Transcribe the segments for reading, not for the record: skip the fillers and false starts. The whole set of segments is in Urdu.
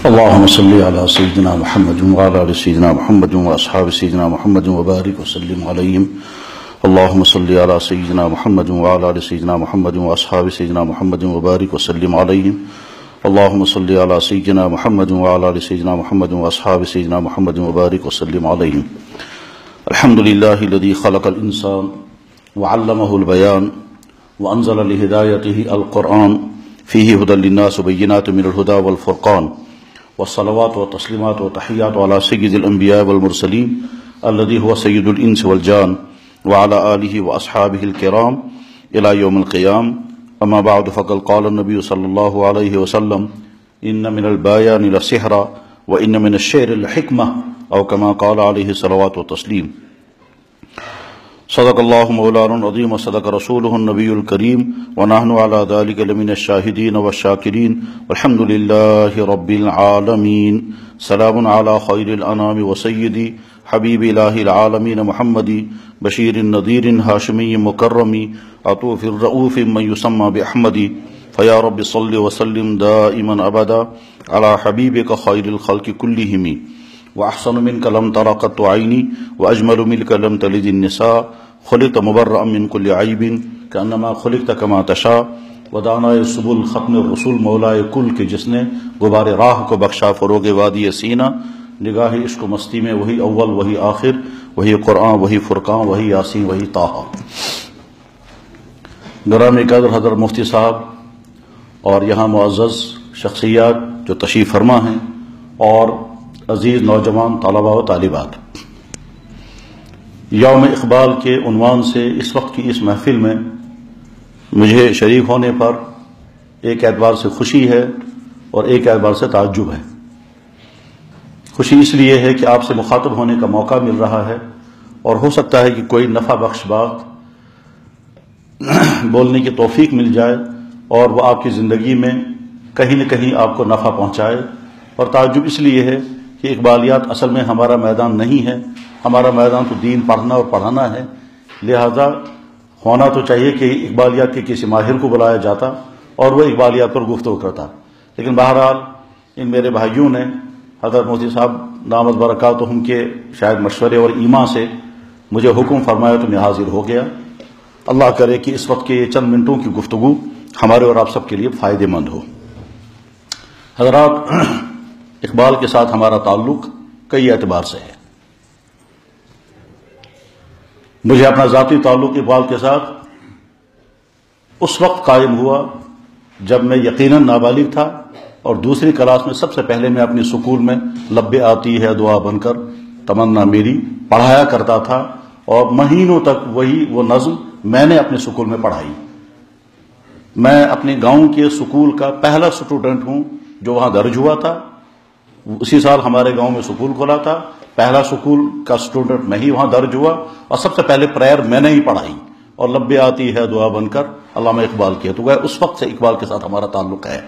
اللهم صل على سيدنا محمد وعلى آل سيدنا محمد وأصحاب سيدنا محمد وبارك وسلم عليهم. اللهم صل على سيدنا محمد وعلى آل سيدنا محمد وأصحاب سيدنا محمد وبارك وسلم عليهم. اللهم صل على سيدنا محمد وعلى آل سيدنا محمد وأصحاب سيدنا محمد وبارك وسلم عليهم. الحمد لله الذي خلق الإنسان وعلمه البيان وأنزل لهدايته القرآن فيه هدى للناس وبينات من الهدى والفرقان، والصلوات والتسليمات والتحيات على سيد الأنبياء والمرسلين الذي هو سيد الإنس والجان وعلى آله وأصحابه الكرام إلى يوم القيام. أما بعد، فقد قال النبي صلى الله عليه وسلم: إن من البيان لسحرا وإن من الشعر لحكمة، أو كما قال عليه الصلوات والتسليم. صدق الله مولانا العظيم وصدق رسوله النبي الكريم، ونحن على ذلك لمن الشاهدين والشاكرين، والحمد لله رب العالمين. سلام على خير الأنام وسيدي حبيب إله العالمين محمد، بشير نذير هاشمي مكرم، عطوف الرؤوف من يسمى بأحمد. فيا رب صل وسلم دائما أبدا على حبيبك خير الخلق كلهم، وأحسن منك لم تر قط عيني، وأجمل منك لم تلد النساء، خلقت مبرأ من كل عيب كأنما خلقت كما تشاء. ودانائے سبل ختم الرسول مولائے کل کے جس نے غبار راہ کو بخشا فروغ وادی سینہ. نگاہ عشق و مستی میں وہی اول وہی آخر، وہی قرآن وہی فرقان وہی یاسین وہی طٰہٰ. گرامی قدر حضرت مفتی صاحب اور یہاں معزز شخصیات جو تشریف فرما ہیں، اور عزیز نوجوان طلباء و طالبات، یوم اقبال کے عنوان سے اس وقت کی اس محفل میں مجھے شریک ہونے پر ایک اعتبار سے خوشی ہے اور ایک اعتبار سے تعجب ہے. خوشی اس لیے ہے کہ آپ سے مخاطب ہونے کا موقع مل رہا ہے، اور ہو سکتا ہے کہ کوئی نفع بخش بات بولنے کی توفیق مل جائے اور وہ آپ کی زندگی میں کہیں نہ کہیں آپ کو نفع پہنچائے. اور تعجب اس لیے ہے کہ اقبالیات اصل میں ہمارا میدان نہیں ہے. ہمارا میدان تو دین پڑھنا اور پڑھانا ہے. لہذا ہونا تو چاہیے کہ اقبالیات کے کسی ماہر کو بلایا جاتا اور وہ اقبالیات پر گفتگو کرتا. لیکن بہرحال ان میرے بھائیوں نے حضرت مفتی صاحب دامت برکاتہم کے شاید مشورے اور ایما سے مجھے حکم فرمایا تو میں حاضر ہو گیا. اللہ کرے کہ اس وقت کے یہ چند منٹوں کی گفتگو ہمارے اور آپ سب کے لیے فائدہ مند ہو. حضرات، اقبال کے ساتھ ہمارا تعلق کئی اعتبار سے ہے. مجھے اپنا ذاتی تعلق اقبال کے ساتھ اس وقت قائم ہوا جب میں یقیناً نابالغ تھا، اور دوسری کلاس میں سب سے پہلے میں اپنی سکول میں لب آتی ہے دعا بن کر تمنا میری پڑھایا کرتا تھا، اور مہینوں تک وہ نظم میں نے اپنے سکول میں پڑھائی. میں اپنے گاؤں کے سکول کا پہلا اسٹوڈنٹ ہوں جو وہاں درج ہوا تھا. اسی سال ہمارے گاؤں میں سکول کھولا تھا. پہلا سکول کا اسٹوڈنٹ میں ہی وہاں درج ہوا، اور سب سے پہلے پریئر میں نے ہی پڑھائی، اور لب آتی ہے دعا بن کر علامہ اقبال کی. تو اس وقت سے اقبال کے ساتھ ہمارا تعلق ہے.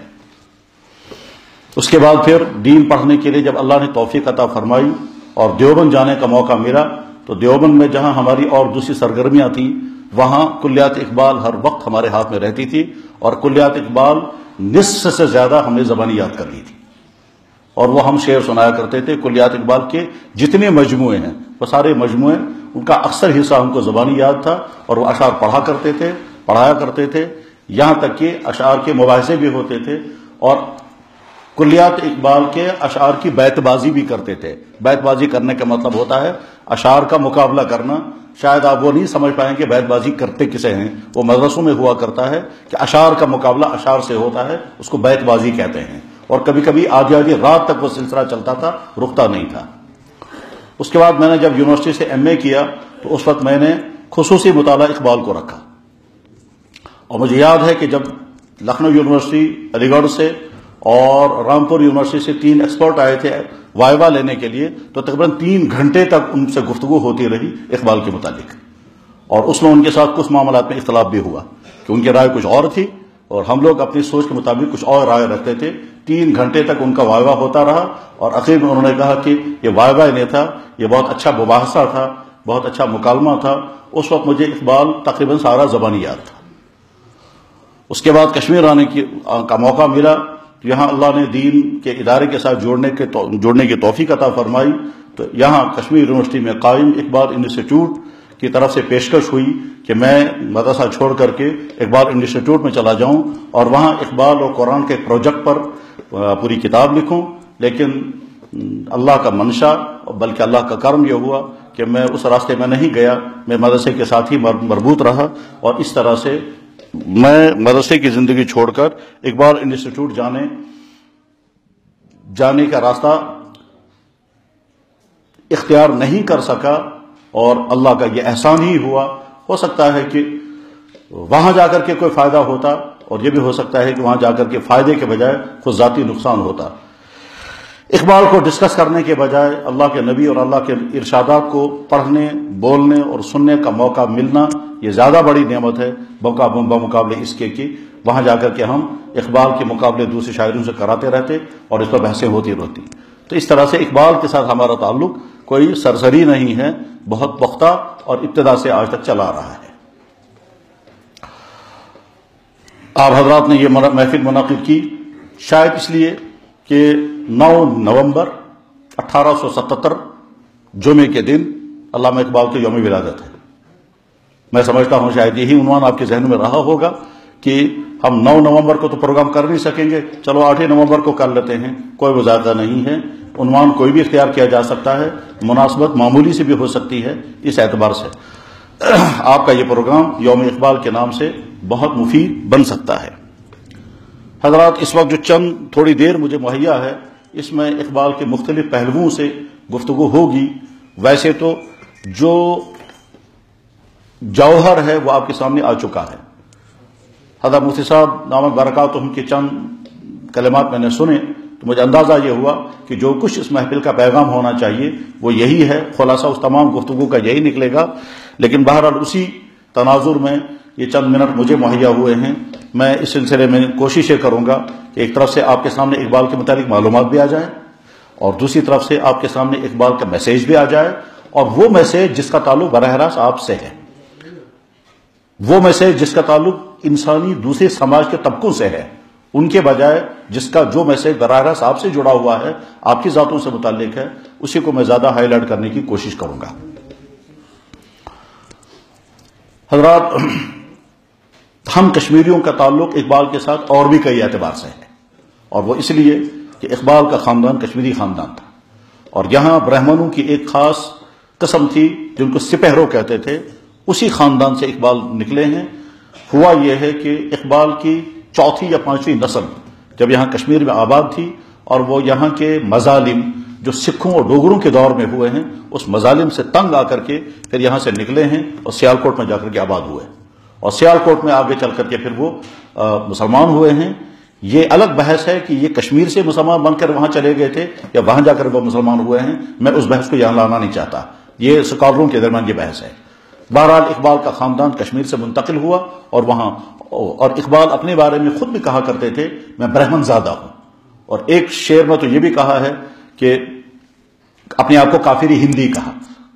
اس کے بعد پھر دین پڑھنے کے لیے جب اللہ نے توفیق عطا فرمائی اور دیوبند جانے کا موقع ملا، تو دیوبند میں جہاں ہماری اور دوسری سرگرمیاں تھیں، وہاں کلیات اقبال ہر وقت ہمارے ہاتھ میں رہتی تھی، اور کلیات اقبال نصف سے زیادہ ہم نے زبانی یاد کر لی تھی. اور وہ ہم شعر سنایا کرتے تھے. کلیات اقبال کے جتنے مجموعے ہیں وہ سارے مجموعے، ان کا اکثر حصہ ہم کو زبانی یاد تھا، اور وہ اشعار پڑھایا کرتے تھے. یہاں تک کہ اشعار کے مباحثے بھی ہوتے تھے، اور کلیات اقبال کے اشعار کی بیت بازی بھی کرتے تھے. بیت بازی کرنے کا مطلب ہوتا ہے اشعار کا مقابلہ کرنا. شاید آپ وہ نہیں سمجھ پائیں کہ بیت بازی کرتے کسے ہیں. وہ مدرسوں میں ہوا کرتا ہے کہ اشعار کا مقابلہ اشعار سے ہوتا ہے، اس کو بیت بازی کہتے ہیں. اور کبھی کبھی آدھی رات تک وہ سلسلہ چلتا تھا، رکتا نہیں تھا. اس کے بعد میں نے جب یونیورسٹی سے ایم اے کیا، تو اس وقت میں نے خصوصی مطالعہ اقبال کو رکھا. اور مجھے یاد ہے کہ جب لکھنؤ یونیورسٹی، علی گڑھ سے اور رامپور یونیورسٹی سے 3 ایکسپرٹ آئے تھے وائوا لینے کے لیے، تو تقریباً 3 گھنٹے تک ان سے گفتگو ہوتی رہی اقبال کے متعلق. اور اس میں ان کے ساتھ کچھ معاملات میں اختلاف بھی ہوا کہ ان کی رائے کچھ اور تھی، اور ہم لوگ اپنی سوچ کے مطابق کچھ اور رائے رکھتے تھے. 3 گھنٹے تک ان کا وائوا ہوتا رہا، اور آخر میں انہوں نے کہا کہ یہ وائوا نہیں تھا، یہ بہت اچھا مباحثہ تھا، بہت اچھا مکالمہ تھا. اس وقت مجھے اقبال تقریباً سارا زبانی یاد تھا. اس کے بعد کشمیر آنے کا موقع ملا، تو یہاں اللہ نے دین کے ادارے کے ساتھ جوڑنے کی توفیق عطا فرمائی، تو یہاں کشمیر یونیورسٹی میں قائم اقبال انسٹیٹیوٹ کی طرف سے پیشکش ہوئی کہ میں مدرسہ چھوڑ کر کے اقبال انسٹیٹیوٹ میں چلا جاؤں اور وہاں اقبال اور قرآن کے پروجیکٹ پر پوری کتاب لکھوں، لیکن اللہ کا منشا بلکہ اللہ کا کرم یہ ہوا کہ میں اس راستے میں نہیں گیا، میں مدرسے کے ساتھ ہی مربوط رہا، اور اس طرح سے میں مدرسے کی زندگی چھوڑ کر اقبال انسٹیٹیوٹ جانے کا راستہ اختیار نہیں کر سکا، اور اللہ کا یہ احسان ہی ہوا۔ ہو سکتا ہے کہ وہاں جا کر کے کوئی فائدہ ہوتا، اور یہ بھی ہو سکتا ہے کہ وہاں جا کر کے فائدے کے بجائے خود ذاتی نقصان ہوتا۔ اقبال کو ڈسکس کرنے کے بجائے اللہ کے نبی اور اللہ کے ارشادات کو پڑھنے، بولنے اور سننے کا موقع ملنا یہ زیادہ بڑی نعمت ہے بمقابلے اس کے کہ وہاں جا کر کے ہم اقبال کے مقابلے دوسرے شاعروں سے کراتے رہتے اور اس پر بحثیں ہوتی رہتی۔ تو اس طرح سے اقبال کے ساتھ ہمارا تعلق کوئی سرسری نہیں ہے، بہت پختہ اور ابتدا سے آج تک چلا رہا ہے۔ آپ حضرات نے یہ محفل منعقد کی شاید اس لیے کہ 9 نومبر 1877 جمعے کے دن علامہ اقبال کے یوم ولادت ہے۔ میں سمجھتا ہوں شاید یہی عنوان آپ کے ذہن میں رہا ہوگا کہ ہم 9 نومبر کو تو پروگرام کر نہیں سکیں گے، چلو 8 نومبر کو کر لیتے ہیں، کوئی مذاکرہ نہیں ہے، عنوان کوئی بھی اختیار کیا جا سکتا ہے، مناسبت معمولی سی بھی ہو سکتی ہے، اس اعتبار سے آپ کا یہ پروگرام یوم اقبال کے نام سے بہت مفید بن سکتا ہے۔ حضرات، اس وقت جو تھوڑی دیر مجھے مہیا ہے، اس میں اقبال کے مختلف پہلوؤں سے گفتگو ہوگی۔ ویسے تو جو جوہر ہے وہ آپ کے سامنے آ چکا ہے۔ حضرت مفتی صاحب دامت برکاتہم کے چند کلمات میں نے سنے تو مجھے اندازہ یہ ہوا کہ جو کچھ اس محفل کا پیغام ہونا چاہیے وہ یہی ہے، خلاصہ اس تمام گفتگو کا یہی نکلے گا۔ لیکن بہرحال اسی تناظر میں یہ چند منٹ مجھے مہیا ہوئے ہیں، میں اس سلسلے میں کوشش یہ کروں گا کہ ایک طرف سے آپ کے سامنے اقبال کے متعلق معلومات بھی آ جائیں، اور دوسری طرف سے آپ کے سامنے اقبال کا میسیج بھی آ جائے، اور وہ میسیج جس کا تعلق براہ راست آپ سے ہے، وہ میسیج جس کا تعلق انسانی دوسرے سماج کے طبقوں سے ہے، ان کے بجائے جس کا جو میسیج براہ راست آپ سے جڑا ہوا ہے، آپ کی ذاتوں سے متعلق ہے، اسی کو میں زیادہ ہائی لائٹ کرنے کی کوشش کروں گا۔ حضرات، ہم کشمیریوں کا تعلق اقبال کے ساتھ اور بھی کئی اعتبار سے ہے، اور وہ اس لیے کہ اقبال کا خاندان کشمیری خاندان تھا، اور یہاں برہمنوں کی ایک خاص قسم تھی جن کو سپہرو کہتے تھے، اسی خاندان سے اقبال نکلے ہیں۔ ہوا یہ ہے کہ اقبال کی 4 یا 5 نسل جب یہاں کشمیر میں آباد تھی، اور وہ یہاں کے مظالم جو سکھوں اور ڈوگروں کے دور میں ہوئے ہیں، اس مظالم سے تنگ آ کر کے پھر یہاں سے نکلے ہیں اور سیالکوٹ میں جا کر کے آباد ہوئے، اور سیالکوٹ میں آگے چل کر کے پھر وہ مسلمان ہوئے ہیں۔ یہ الگ بحث ہے کہ یہ کشمیر سے مسلمان بن کر وہاں چلے گئے تھے یا وہاں جا کر وہ مسلمان ہوئے ہیں، میں اس بحث کو یہاں لانا نہیں چاہتا، یہ اسکالروں کے درمیان یہ بحث ہے۔ بہرحال اقبال کا خاندان کشمیر سے منتقل ہوا، اور وہاں اور اقبال اپنے بارے میں خود بھی کہا کرتے تھے میں برہمن زادہ ہوں، اور ایک شعر میں تو یہ بھی کہا ہے کہ اپنے آپ کو کافری ہندی کہا۔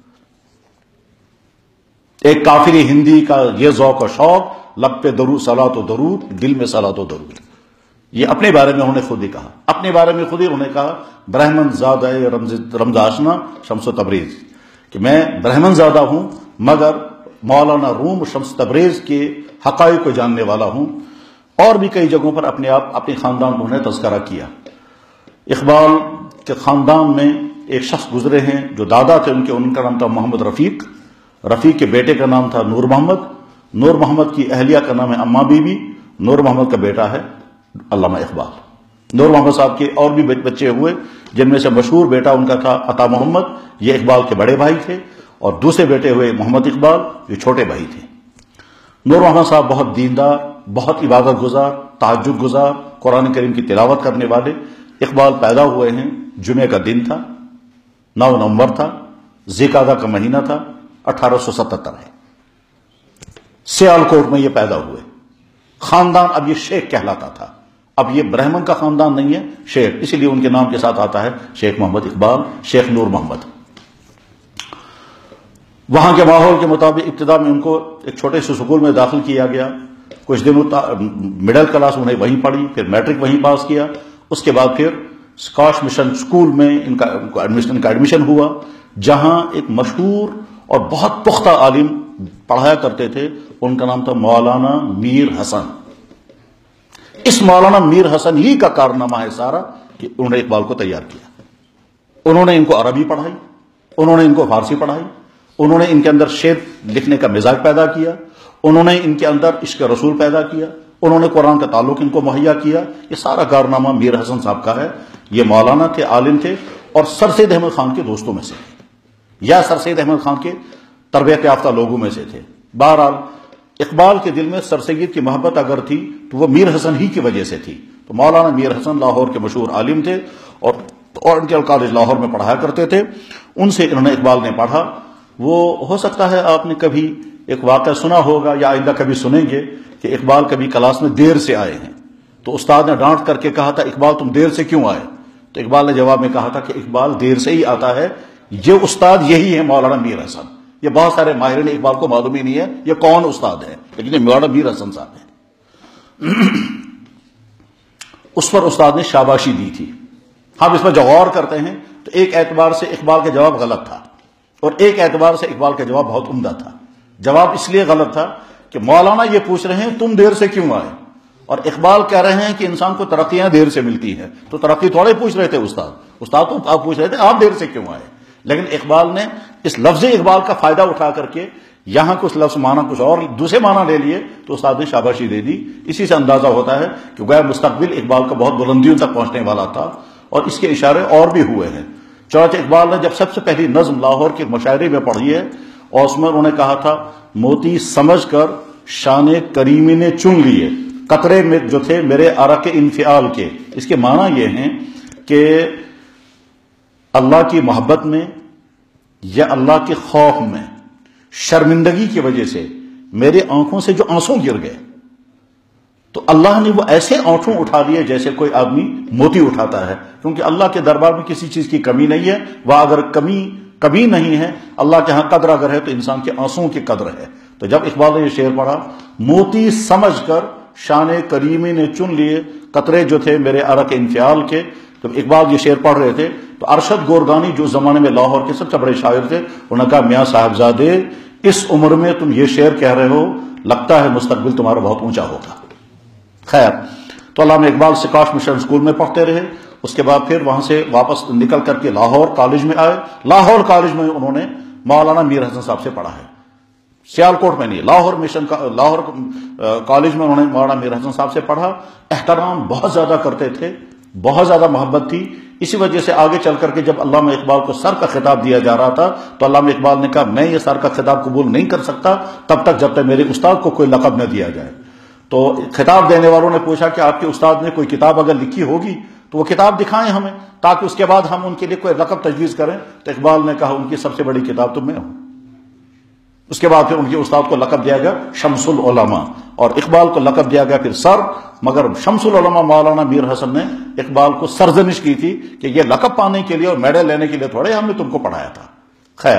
ایک کافری ہندی کا یہ ذوق و شوق، لب پہ درود صلاۃ و درود، دل میں صلاۃ و درود، یہ اپنے بارے میں انہوں نے خود ہی کہا، اپنے بارے میں خود ہی انہوں نے کہا برہمن زادہ رمز آشنا شمس و تبریز، کہ میں برہمن زادہ ہوں مگر مولانا روم شمس تبریز کے حقائق کو جاننے والا ہوں۔ اور بھی کئی جگہوں پر اپنے خاندان کو انہوں نے تذکرہ کیا۔ اقبال کے خاندان میں ایک شخص گزرے ہیں جو دادا تھے ان کا نام تھا محمد رفیق کے بیٹے کا نام تھا نور محمد کی اہلیہ کا نام ہے اماں بی بی، نور محمد کا بیٹا ہے علامہ اقبال۔ نور محمد صاحب کے اور بھی بچے ہوئے، جن میں سے مشہور بیٹا ان کا تھا عطا محمد، یہ اقبال کے بڑے بھائی تھے، اور دوسرے بیٹے ہوئے محمد اقبال، جو چھوٹے بھائی تھے۔ نور محمد صاحب بہت دیندار، بہت عبادت گزار، تہجد گزار، قرآن کریم کی تلاوت کرنے والے۔ اقبال پیدا ہوئے ہیں، جمعے کا دن تھا، 9 نومبر تھا، ذوالقعدہ کا مہینہ تھا، 1877 ہے، سیالکوٹ میں یہ پیدا ہوئے۔ خاندان اب یہ شیخ کہلاتا تھا، اب یہ برہمن کا خاندان نہیں ہے، شیخ، اسی لیے ان کے نام کے ساتھ آتا ہے شیخ محمد اقبال، شیخ نور محمد۔ وہاں کے ماحول کے مطابق ابتدا میں ان کو ایک چھوٹے سے سکول میں داخل کیا گیا، کچھ دن مڈل کلاس انہیں وہیں پڑھی، پھر میٹرک وہیں پاس کیا، اس کے بعد پھر اسکاش مشن سکول میں ان کا ایڈمیشن ہوا، جہاں ایک مشہور اور بہت پختہ عالم پڑھایا کرتے تھے، ان کا نام تھا مولانا میر حسن۔ اس مولانا میر حسن ہی کا کارنامہ ہے سارا کہ انہوں نے اقبال کو تیار کیا۔ انہوں نے ان کو عربی پڑھائی، انہوں نے ان کو فارسی پڑھائی، انہوں نے ان کے اندر شعر لکھنے کا مزاج پیدا کیا، انہوں نے ان کے اندر عشق رسول پیدا کیا، انہوں نے قرآن کا تعلق ان کو مہیا کیا۔ یہ سارا کارنامہ میر حسن صاحب کا ہے۔ یہ مولانا تھے، عالم تھے، اور سر سید احمد خان کے دوستوں میں سے یا سر سید احمد خان کے تربیت یافتہ لوگوں میں سے تھے۔ بہرحال اقبال کے دل میں سر سید کی محبت اگر تھی تو وہ میر حسن ہی کی وجہ سے تھی۔ تو مولانا میر حسن لاہور کے مشہور عالم تھے اور اورینٹل کالج لاہور میں پڑھایا کرتے تھے۔ ان سے انہوں نے اقبال نے پڑھا۔ وہ ہو سکتا ہے آپ نے کبھی ایک واقعہ سنا ہوگا یا آئندہ کبھی سنیں گے کہ اقبال کبھی کلاس میں دیر سے آئے ہیں، تو استاد نے ڈانٹ کر کے کہا تھا اقبال تم دیر سے کیوں آئے؟ تو اقبال نے جواب میں کہا تھا کہ اقبال دیر سے ہی آتا ہے، یہ استاد یہی ہے مولانا میر حسن۔ یہ بہت سارے ماہرین اقبال کو معلوم ہی نہیں ہے یہ کون استاد ہے، لیکن یہ مولانا میر حسن صاحب ہیں۔ اس پر استاد نے شاباشی دی تھی۔ ہم اس پر جو غور کرتے ہیں تو ایک اعتبار سے اقبال کا جواب غلط تھا، اور ایک اعتبار سے اقبال کا جواب بہت عمدہ تھا۔ جواب اس لیے غلط تھا کہ مولانا یہ پوچھ رہے ہیں تم دیر سے کیوں آئے، اور اقبال کہہ رہے ہیں کہ انسان کو ترقیاں دیر سے ملتی ہیں، تو ترقی تھوڑے پوچھ رہے تھے استاد تو آپ پوچھ رہے تھے آپ دیر سے کیوں آئے۔ لیکن اقبال نے اس لفظ اقبال کا فائدہ اٹھا کر کے یہاں کچھ لفظ معنی کچھ اور دوسرے معنی لے لیے، تو استاد نے شاباشی دے دی۔ اسی سے اندازہ ہوتا ہے کہ گویا مستقبل اقبال کا بہت بلندیوں تک پہنچنے والا تھا، اور اس کے اشارے اور بھی ہوئے ہیں۔ چنانچہ اقبال نے جب سب سے پہلی نظم لاہور کے مشاعرے میں پڑھی ہے، اور اس میں انہوں نے کہا تھا موتی سمجھ کر شان کریمی نے چن لیے قطرے میں جو تھے میرے عرق انفعال کے۔ اس کے معنی یہ ہیں کہ اللہ کی محبت میں یا اللہ کے خوف میں شرمندگی کی وجہ سے میرے آنکھوں سے جو آنسو گر گئے، تو اللہ نے وہ ایسے آنکھوں اٹھا لیے جیسے کوئی آدمی موتی اٹھاتا ہے، کیونکہ اللہ کے دربار میں کسی چیز کی کمی نہیں ہے، وہ اگر کمی نہیں ہے اللہ کے ہاں قدر اگر ہے تو انسان کے آنسوؤں کی قدر ہے۔ تو جب اقبال نے یہ شعر پڑھا موتی سمجھ کر شان کریمی نے چن لیے قطرے جو تھے میرے عرق انفعال کے، تو اقبال یہ شعر پڑھ رہے تھے تو ارشد گورگانی جو زمانے میں لاہور کے سب سے بڑے شاعر تھے، انہوں نے کہا میاں صاحبزادے اس عمر میں تم یہ شعر کہہ رہے ہو، لگتا ہے مستقبل تمہارا بہت اونچا ہوگا۔ خیر، تو علامہ اقبال سکاش مشن اسکول میں پڑھتے رہے۔ اس کے بعد پھر وہاں سے واپس نکل کر کے لاہور کالج میں آئے۔ لاہور کالج میں انہوں نے مولانا میر حسن صاحب سے پڑھا ہے، سیالکوٹ میں نہیں، لاہور کالج میں انہوں نے مولانا میر حسن صاحب سے پڑھا۔ احترام بہت زیادہ کرتے تھے، بہت زیادہ محبت تھی۔ اسی وجہ سے آگے چل کر کے جب علامہ اقبال کو سر کا خطاب دیا جا رہا تھا تو علامہ اقبال نے کہا میں یہ سر کا خطاب قبول نہیں کر سکتا تب تک جب تک میرے استاد کو کوئی لقب نہ دیا جائے۔ تو خطاب دینے والوں نے پوچھا کہ آپ کے استاد نے کوئی کتاب اگر لکھی ہوگی تو وہ کتاب دکھائیں ہمیں تاکہ اس کے بعد ہم ان کے لیے کوئی لقب تجویز کریں۔ تو اقبال نے کہا ان کی سب سے بڑی کتاب تو میں ہوں۔ اس کے بعد پھر ان کے استاد کو لقب دیا گیا شمس العلماء، اور اقبال کو لقب دیا گیا پھر سر، مگر شمس العلماء مولانا میر حسن نے اقبال کو سرزنش کی تھی کہ یہ لقب پانے کے لیے اور میڈل لینے کے لیے تھوڑے ہم نے تم کو پڑھایا تھا۔ خیر،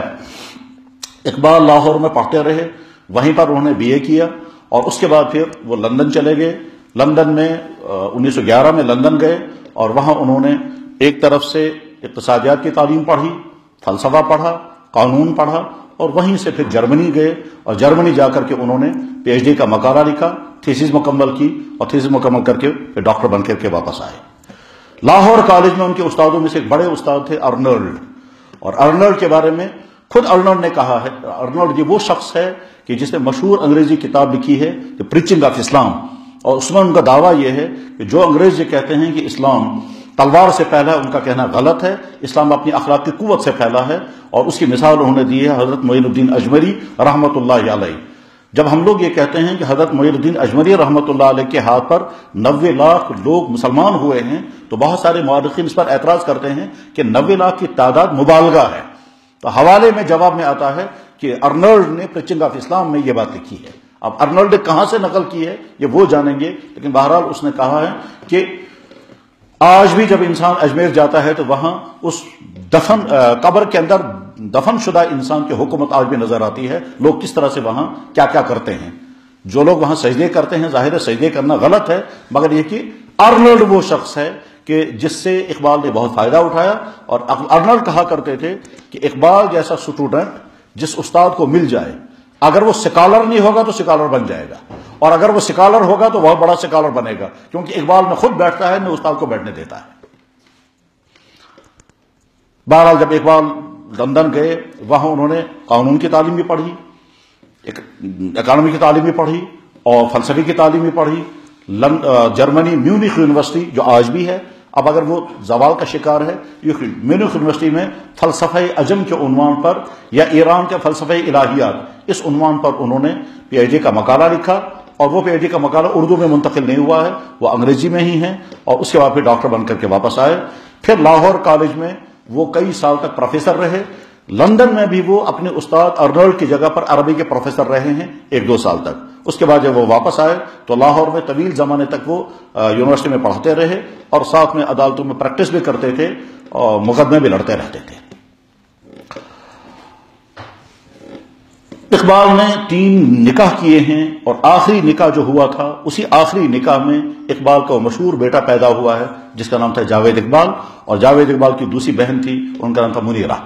اقبال لاہور میں پڑھتے رہے، وہیں پر انہوں نے بی اے کیا، اور اس کے بعد پھر وہ لندن چلے گئے۔ لندن میں 1911 میں لندن گئے، اور وہاں انہوں نے ایک طرف سے اقتصادیات کی تعلیم پڑھی، فلسفہ پڑھا، قانون پڑھا، اور وہیں سے پھر جرمنی گئے، اور جرمنی جا کر کے انہوں نے پی ایچ ڈی کا مقالہ لکھا، تھیسس مکمل کی، اور تھیسس مکمل کر کے پھر ڈاکٹر بن کر کے واپس آئے۔ لاہور کالج میں ان کے استادوں میں سے ایک بڑے استاد تھے ارنلڈ، اور ارنلڈ کے بارے میں خود ارنلڈ نے کہا ہے، ارنلڈ یہ وہ شخص ہے کہ جس نے مشہور انگریزی کتاب لکھی ہے دی پریچنگ آف اسلام، اور اس میں ان کا دعویٰ یہ ہے کہ جو انگریز یہ کہتے ہیں کہ اسلام تلوار سے پھیلا ہے، ان کا کہنا غلط ہے، اسلام اپنی اخلاقی قوت سے پھیلا ہے، اور اس کی مثال انہوں نے دی ہے حضرت معین الدین اجمری رحمۃ اللہ علیہ۔ جب ہم لوگ یہ کہتے ہیں کہ حضرت معین الدین اجمری رحمۃ اللہ علیہ کے ہاتھ پر 90 لاکھ لوگ مسلمان ہوئے ہیں، تو بہت سارے مورخین اس پر اعتراض کرتے ہیں کہ 90 لاکھ کی تعداد مبالغہ ہے۔ تو حوالے میں جواب میں آتا ہے کہ ارنلڈ نے پریچنگ آف اسلام میں یہ بات لکھی ہے۔ اب ارنلڈ نے کہاں سے نقل کی ہے یہ وہ جانیں گے، لیکن بہرحال اس نے کہا ہے کہ آج بھی جب انسان اجمیر جاتا ہے تو وہاں اس قبر کے اندر دفن شدہ انسان کی حکومت آج بھی نظر آتی ہے، لوگ کس طرح سے وہاں کیا کیا کرتے ہیں۔ جو لوگ وہاں سجدے کرتے ہیں، ظاہر ہے سجدے کرنا غلط ہے، مگر یہ کہ ارنلڈ وہ شخص ہے کہ جس سے اقبال نے بہت فائدہ اٹھایا، اور ارنلڈ کہا کرتے تھے کہ اقبال جیسا اسٹوڈنٹ جس استاد کو مل جائے، اگر وہ سکالر نہیں ہوگا تو سکالر بن جائے گا، اور اگر وہ سکالر ہوگا تو بہت بڑا سکالر بنے گا، کیونکہ اقبال میں خود بیٹھتا ہے، نہ استاد کو بیٹھنے دیتا ہے۔ بہرحال جب اقبال لندن گئے، وہاں انہوں نے قانون کی تعلیم بھی پڑھی، اکانومی کی تعلیم بھی پڑھی، اور فلسفے کی تعلیم بھی پڑھی۔ جرمنی میونخ یونیورسٹی جو آج بھی ہے، اب اگر وہ زوال کا شکار ہے، میونخ یونیورسٹی میں فلسفہ عجم کے عنوان پر، یا ایران کے فلسفہ الہیات، اس عنوان پر انہوں نے پی ایچ ڈی کا مقالہ لکھا، اور وہ پی ایچ ڈی کا مقالہ اردو میں منتقل نہیں ہوا ہے، وہ انگریزی میں ہی ہے، اور اس کے بعد پھر ڈاکٹر بن کر کے واپس آئے۔ پھر لاہور کالج میں وہ کئی سال تک پروفیسر رہے۔ لندن میں بھی وہ اپنے استاد ارنلڈ کی جگہ پر عربی کے پروفیسر رہے ہیں 1-2 سال تک۔ اس کے بعد جب وہ واپس آئے تو لاہور میں طویل زمانے تک وہ یونیورسٹی میں پڑھتے رہے، اور ساتھ میں عدالتوں میں پریکٹس بھی کرتے تھے، اور مقدمے بھی لڑتے رہتے تھے۔ اقبال نے 3 نکاح کیے ہیں، اور آخری نکاح جو ہوا تھا، اسی آخری نکاح میں اقبال کا وہ مشہور بیٹا پیدا ہوا ہے جس کا نام تھا جاوید اقبال، اور جاوید اقبال کی دوسری بہن تھی، ان کا نام تھا منیرہ۔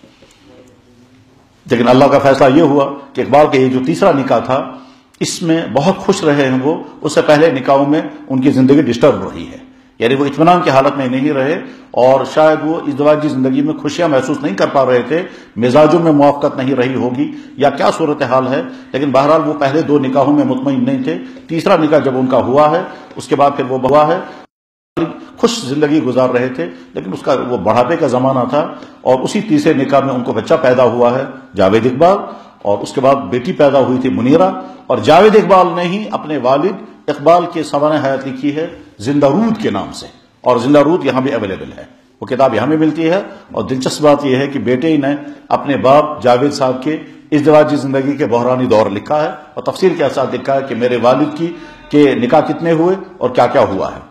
لیکن اللہ کا فیصلہ یہ ہوا کہ اقبال کا یہ جو تیسرا نکاح تھا، اس میں بہت خوش رہے ہیں وہ، اس سے پہلے نکاحوں میں ان کی زندگی ڈسٹرب رہی ہے، یعنی وہ اطمینان کی حالت میں نہیں رہے، اور شاید وہ ازدواجی زندگی میں خوشیاں محسوس نہیں کر پا رہے تھے، مزاجوں میں موافقت نہیں رہی ہوگی، یا کیا صورتحال ہے، لیکن بہرحال وہ پہلے 2 نکاحوں میں مطمئن نہیں تھے۔ تیسرا نکاح جب ان کا ہوا ہے، اس کے بعد پھر وہ ہوا ہے، خوش زندگی گزار رہے تھے، لیکن اس کا وہ بڑھاپے کا زمانہ تھا، اور اسی تیسرے نکاح میں ان کو بچہ پیدا ہوا ہے جاوید اقبال، اور اس کے بعد بیٹی پیدا ہوئی تھی منیرہ۔ اور جاوید اقبال نے ہی اپنے والد اقبال کے سوانح حیات لکھی ہے زندہ رود کے نام سے، اور زندہ رود یہاں بھی اویلیبل ہے، وہ کتاب یہاں بھی ملتی ہے۔ اور دلچسپ بات یہ ہے کہ بیٹے نے اپنے باپ جاوید صاحب کے ازدواجی زندگی کے بحرانی دور لکھا ہے، اور تفصیل کے ساتھ لکھا ہے کہ میرے والد کے نکاح کتنے ہوئے اور کیا کیا ہوا ہے۔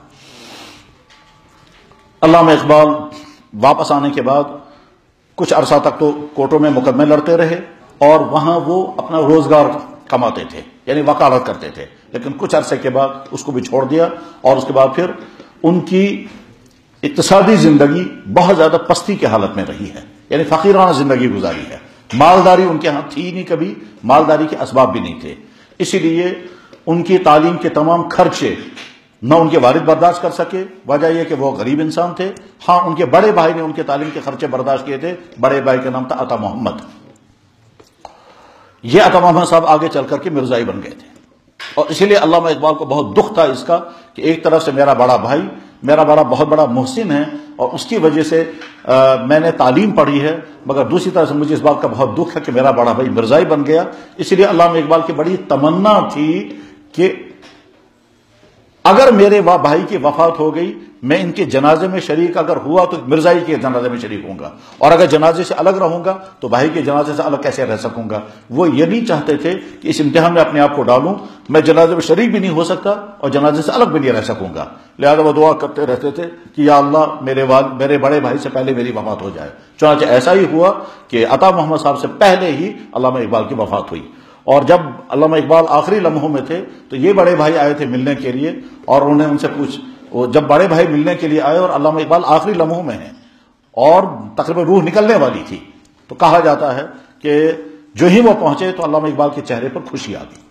علامہ اقبال واپس آنے کے بعد کچھ عرصہ تک تو کورٹوں میں مقدمے لڑتے رہے، اور وہاں وہ اپنا روزگار کماتے تھے، یعنی وکالت کرتے تھے، لیکن کچھ عرصے کے بعد اس کو بھی چھوڑ دیا، اور اس کے بعد پھر ان کی اقتصادی زندگی بہت زیادہ پستی کی حالت میں رہی ہے، یعنی فقیرانہ زندگی گزاری ہے۔ مالداری ان کے ہاں تھی نہیں، کبھی مالداری کے اسباب بھی نہیں تھے، اسی لیے ان کی تعلیم کے تمام خرچے نہ ان کے والد برداشت کر سکے، وجہ یہ کہ وہ غریب انسان تھے۔ ہاں ان کے بڑے بھائی نے ان کے تعلیم کے خرچے برداشت کیے تھے، بڑے بھائی کا نام تھا عطا محمد۔ یہ عطا محمد صاحب آگے چل کر کے مرزائی بن گئے تھے، اور اسی لیے علامہ اقبال کو بہت دکھ تھا اس کا کہ ایک طرف سے میرا بڑا بھائی بہت بڑا محسن ہے، اور اس کی وجہ سے میں نے تعلیم پڑھی ہے، مگر دوسری طرف سے مجھے اس بات کا بہت دکھ ہے کہ میرا بڑا بھائی مرزائی بن گیا۔ اسی لیے علامہ اقبال کی بڑی تمنا تھی کہ اگر میرے بھائی کی وفات ہو گئی، میں ان کے جنازے میں شریک اگر ہوا تو مرزائی کے جنازے میں شریک ہوں گا، اور اگر جنازے سے الگ رہوں گا تو بھائی کے جنازے سے الگ کیسے رہ سکوں گا۔ وہ یہ نہیں چاہتے تھے کہ اس امتحان میں اپنے آپ کو ڈالوں، میں جنازے میں شریک بھی نہیں ہو سکتا اور جنازے سے الگ بھی نہیں رہ سکوں گا، لہذا وہ دعا کرتے رہتے تھے کہ یا اللہ میرے بڑے بھائی سے پہلے میری وفات ہو جائے۔ چنانچہ ایسا ہی ہوا کہ عطا محمد صاحب سے پہلے ہی علامہ اقبال کی وفات ہوئی، اور جب علامہ اقبال آخری لمحوں میں تھے تو یہ بڑے بھائی آئے تھے ملنے کے لیے، اور انہوں نے ان سے جب بڑے بھائی ملنے کے لیے آئے اور علامہ اقبال آخری لمحوں میں ہیں اور تقریباً روح نکلنے والی تھی، تو کہا جاتا ہے کہ جو ہی وہ پہنچے تو علامہ اقبال کے چہرے پر خوشی آ گئی،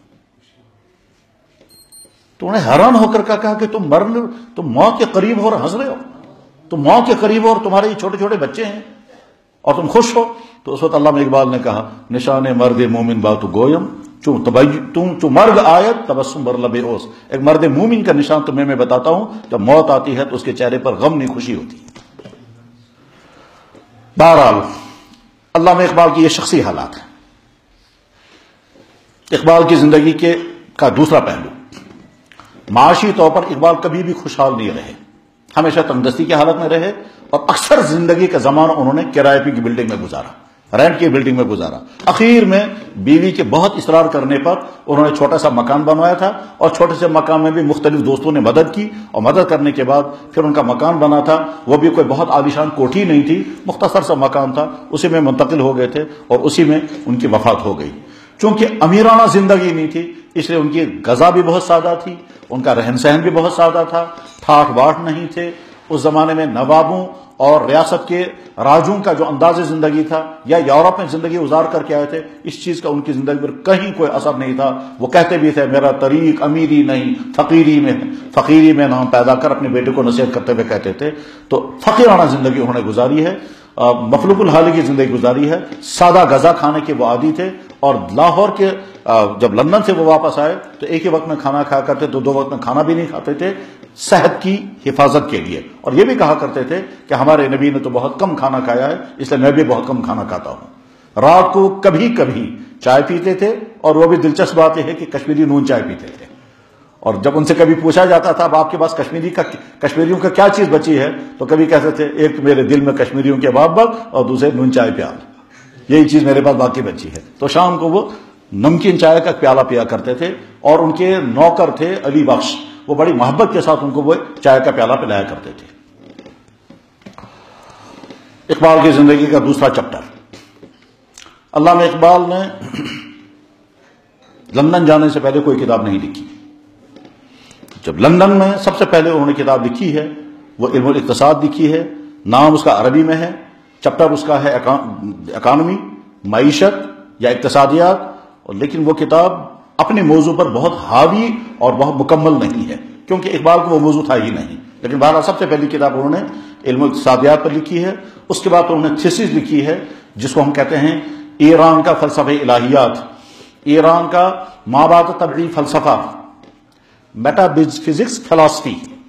تو انہیں حیران ہو کر کہا کہ تم موت کے قریب ہو اور ہنس رہے ہو، تم موت کے قریب ہو اور تمہارے یہ چھوٹے چھوٹے بچے ہیں اور تم خوش ہو۔ تو اس وقت علامہ اقبال نے کہا نشان مرد مومن باتو گویم چوں مرگ آیت تبسم بر لب اوس، ایک مرد مومن کا نشان تمہیں میں بتاتا ہوں، جب موت آتی ہے تو اس کے چہرے پر غم نہیں خوشی ہوتی ہے۔ بہرحال علامہ اقبال کی یہ شخصی حالات ہیں۔ اقبال کی زندگی کا دوسرا پہلو، معاشی طور پر اقبال کبھی بھی خوشحال نہیں رہے، ہمیشہ تنگدستی کی حالت میں رہے، اور اکثر زندگی کا زمانہ انہوں نے کرائے کی بلڈنگ میں گزارا، رینٹ کی بلڈنگ میں گزارا۔ اخیر میں بیوی کے بہت اصرار کرنے پر انہوں نے چھوٹا سا مکان بنوایا تھا، اور چھوٹے سے مکان میں بھی مختلف دوستوں نے مدد کی، اور مدد کرنے کے بعد پھر ان کا مکان بنا تھا، وہ بھی کوئی بہت عالیشان کوٹھی نہیں تھی، مختصر سا مکان تھا، اسی میں منتقل ہو گئے تھے، اور اسی میں ان کی وفات ہو گئی۔ چونکہ امیرانہ زندگی نہیں تھی، اس لیے ان کی غذا بھی بہت سادہ تھی، ان کا رہن سہن بھی بہت سادہ تھا، ٹھاٹ باٹ نہیں تھے، اس زمانے میں نوابوں اور ریاست کے راجوں کا جو انداز زندگی تھا یا یورپ میں زندگی گزار کر کے آئے تھے، اس چیز کا ان کی زندگی پر کہیں کوئی اثر نہیں تھا۔ وہ کہتے بھی تھے میرا طریق امیری نہیں فقیری میں نام پیدا کر، اپنے بیٹے کو نصیحت کرتے ہوئے کہتے تھے۔ تو فقیرانہ زندگی انہوں نے گزاری ہے، مفلوق الحال کی زندگی گزاری ہے، سادہ غذا کھانے کے وہ عادی تھے، اور لاہور کے جب لندن سے وہ واپس آئے تو ایک ہی وقت میں کھانا کھایا کرتے، دو وقت میں کھانا بھی نہیں کھاتے تھے صحت کی حفاظت کے لیے، اور یہ بھی کہا کرتے تھے کہ ہمارے نبی نے تو بہت کم کھانا کھایا ہے، اس لیے میں بھی بہت کم کھانا کھاتا ہوں۔ رات کو کبھی کبھی چائے پیتے تھے، اور وہ بھی دلچسپ بات یہ ہے کہ کشمیری نون چائے پیتے تھے، اور جب ان سے کبھی پوچھا جاتا تھا اب آپ کے پاس کشمیریوں کا کیا چیز بچی ہے، تو کبھی کہتے تھے ایک تو میرے دل میں کشمیریوں کے باب اور دوسرے نون چائے پیال، یہی چیز میرے پاس باقی بچی ہے۔ تو شام کو وہ نمکین چائے کا پیالہ پیا کرتے تھے، اور ان کے نوکر تھے علی بخش، وہ بڑی محبت کے ساتھ ان کو وہ چائے کا پیالہ پلایا کرتے تھے۔ اقبال کی زندگی کا دوسرا چیپٹر۔ علامہ اقبال نے لندن جانے سے پہلے کوئی کتاب نہیں لکھی۔ جب لندن میں سب سے پہلے انہوں نے کتاب لکھی ہے وہ علم الاقتصاد لکھی ہے، نام اس کا عربی میں ہے، چیپٹر اس کا ہے اکانومی، معیشت یا اقتصادیات، لیکن وہ کتاب اپنے موضوع پر بہت حاوی اور بہت مکمل نہیں ہے، کیونکہ اقبال کو وہ موضوع تھا ہی نہیں۔ لیکن بہرحال سب سے پہلی کتاب انہوں نے علم اقتصادیات پر لکھی ہے۔ اس کے بعد انہوں نے تھیسس لکھی ہے جس کو ہم کہتے ہیں ایران کا فلسفہ الہیات، ایران کا مابعد طبعی فلسفہ، میٹا فزکس فلسفی۔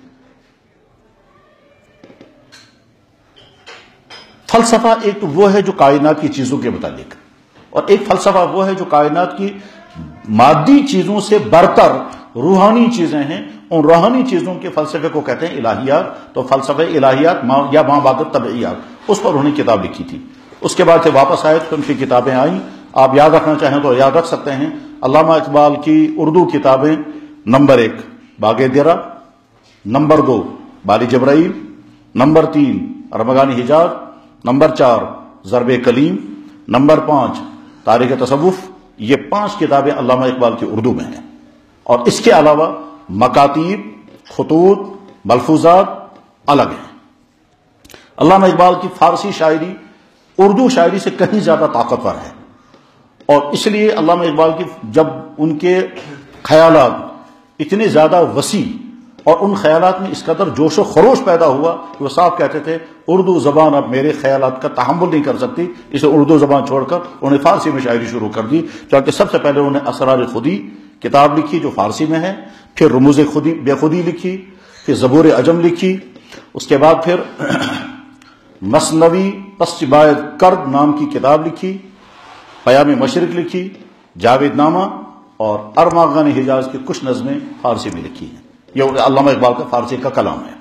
فلسفہ ایک تو وہ ہے جو کائنات کی چیزوں کے متعلق، اور ایک فلسفہ وہ ہے جو کائنات کی مادی چیزوں سے برتر روحانی چیزیں ہیں، ان روحانی چیزوں کے فلسفے کو کہتے ہیں الہیات۔ تو فلسفہ الہیات یا مابعد طبعیات، اس پر انہوں نے کتاب لکھی تھی۔ اس کے بعد سے واپس آئے تو ان کی کتابیں آئیں، آپ یاد رکھنا چاہیں تو یاد رکھ سکتے ہیں۔ علامہ اقبال کی اردو کتابیں: number 1 Bagh Dara, number 2 Bal Jibril, number 3 Armaghan Hijaz, number 4 Zarb کلیم، نمبر 5 تاریخ تصوف۔ یہ 5 کتابیں علامہ اقبال کی اردو میں ہیں، اور اس کے علاوہ مکاتیب، خطوط، ملفوظات الگ ہیں۔ علامہ اقبال کی فارسی شاعری اردو شاعری سے کہیں زیادہ طاقتور ہے، اور اس لیے علامہ اقبال کی جب ان کے خیالات اتنے زیادہ وسیع اور ان خیالات میں اس قدر جوش و خروش پیدا ہوا کہ وہ صاحب کہتے تھے اردو زبان اب میرے خیالات کا تحمل نہیں کر سکتی، اسے اردو زبان چھوڑ کر انہوں نے فارسی میں شاعری شروع کر دی۔ چونکہ سب سے پہلے انہوں نے اسرار خودی کتاب لکھی جو فارسی میں ہے، پھر رموز خودی بے خودی لکھی، پھر زبور عجم لکھی، اس کے بعد پھر مثنوی پس باید کرد نام کی کتاب لکھی، پیام مشرق لکھی، جاوید نامہ، اور ارمغان حجاز کی کچھ نظمیں فارسی میں لکھی ہیں۔ یہ علامہ اقبال کا فارسی کا کلام ہے۔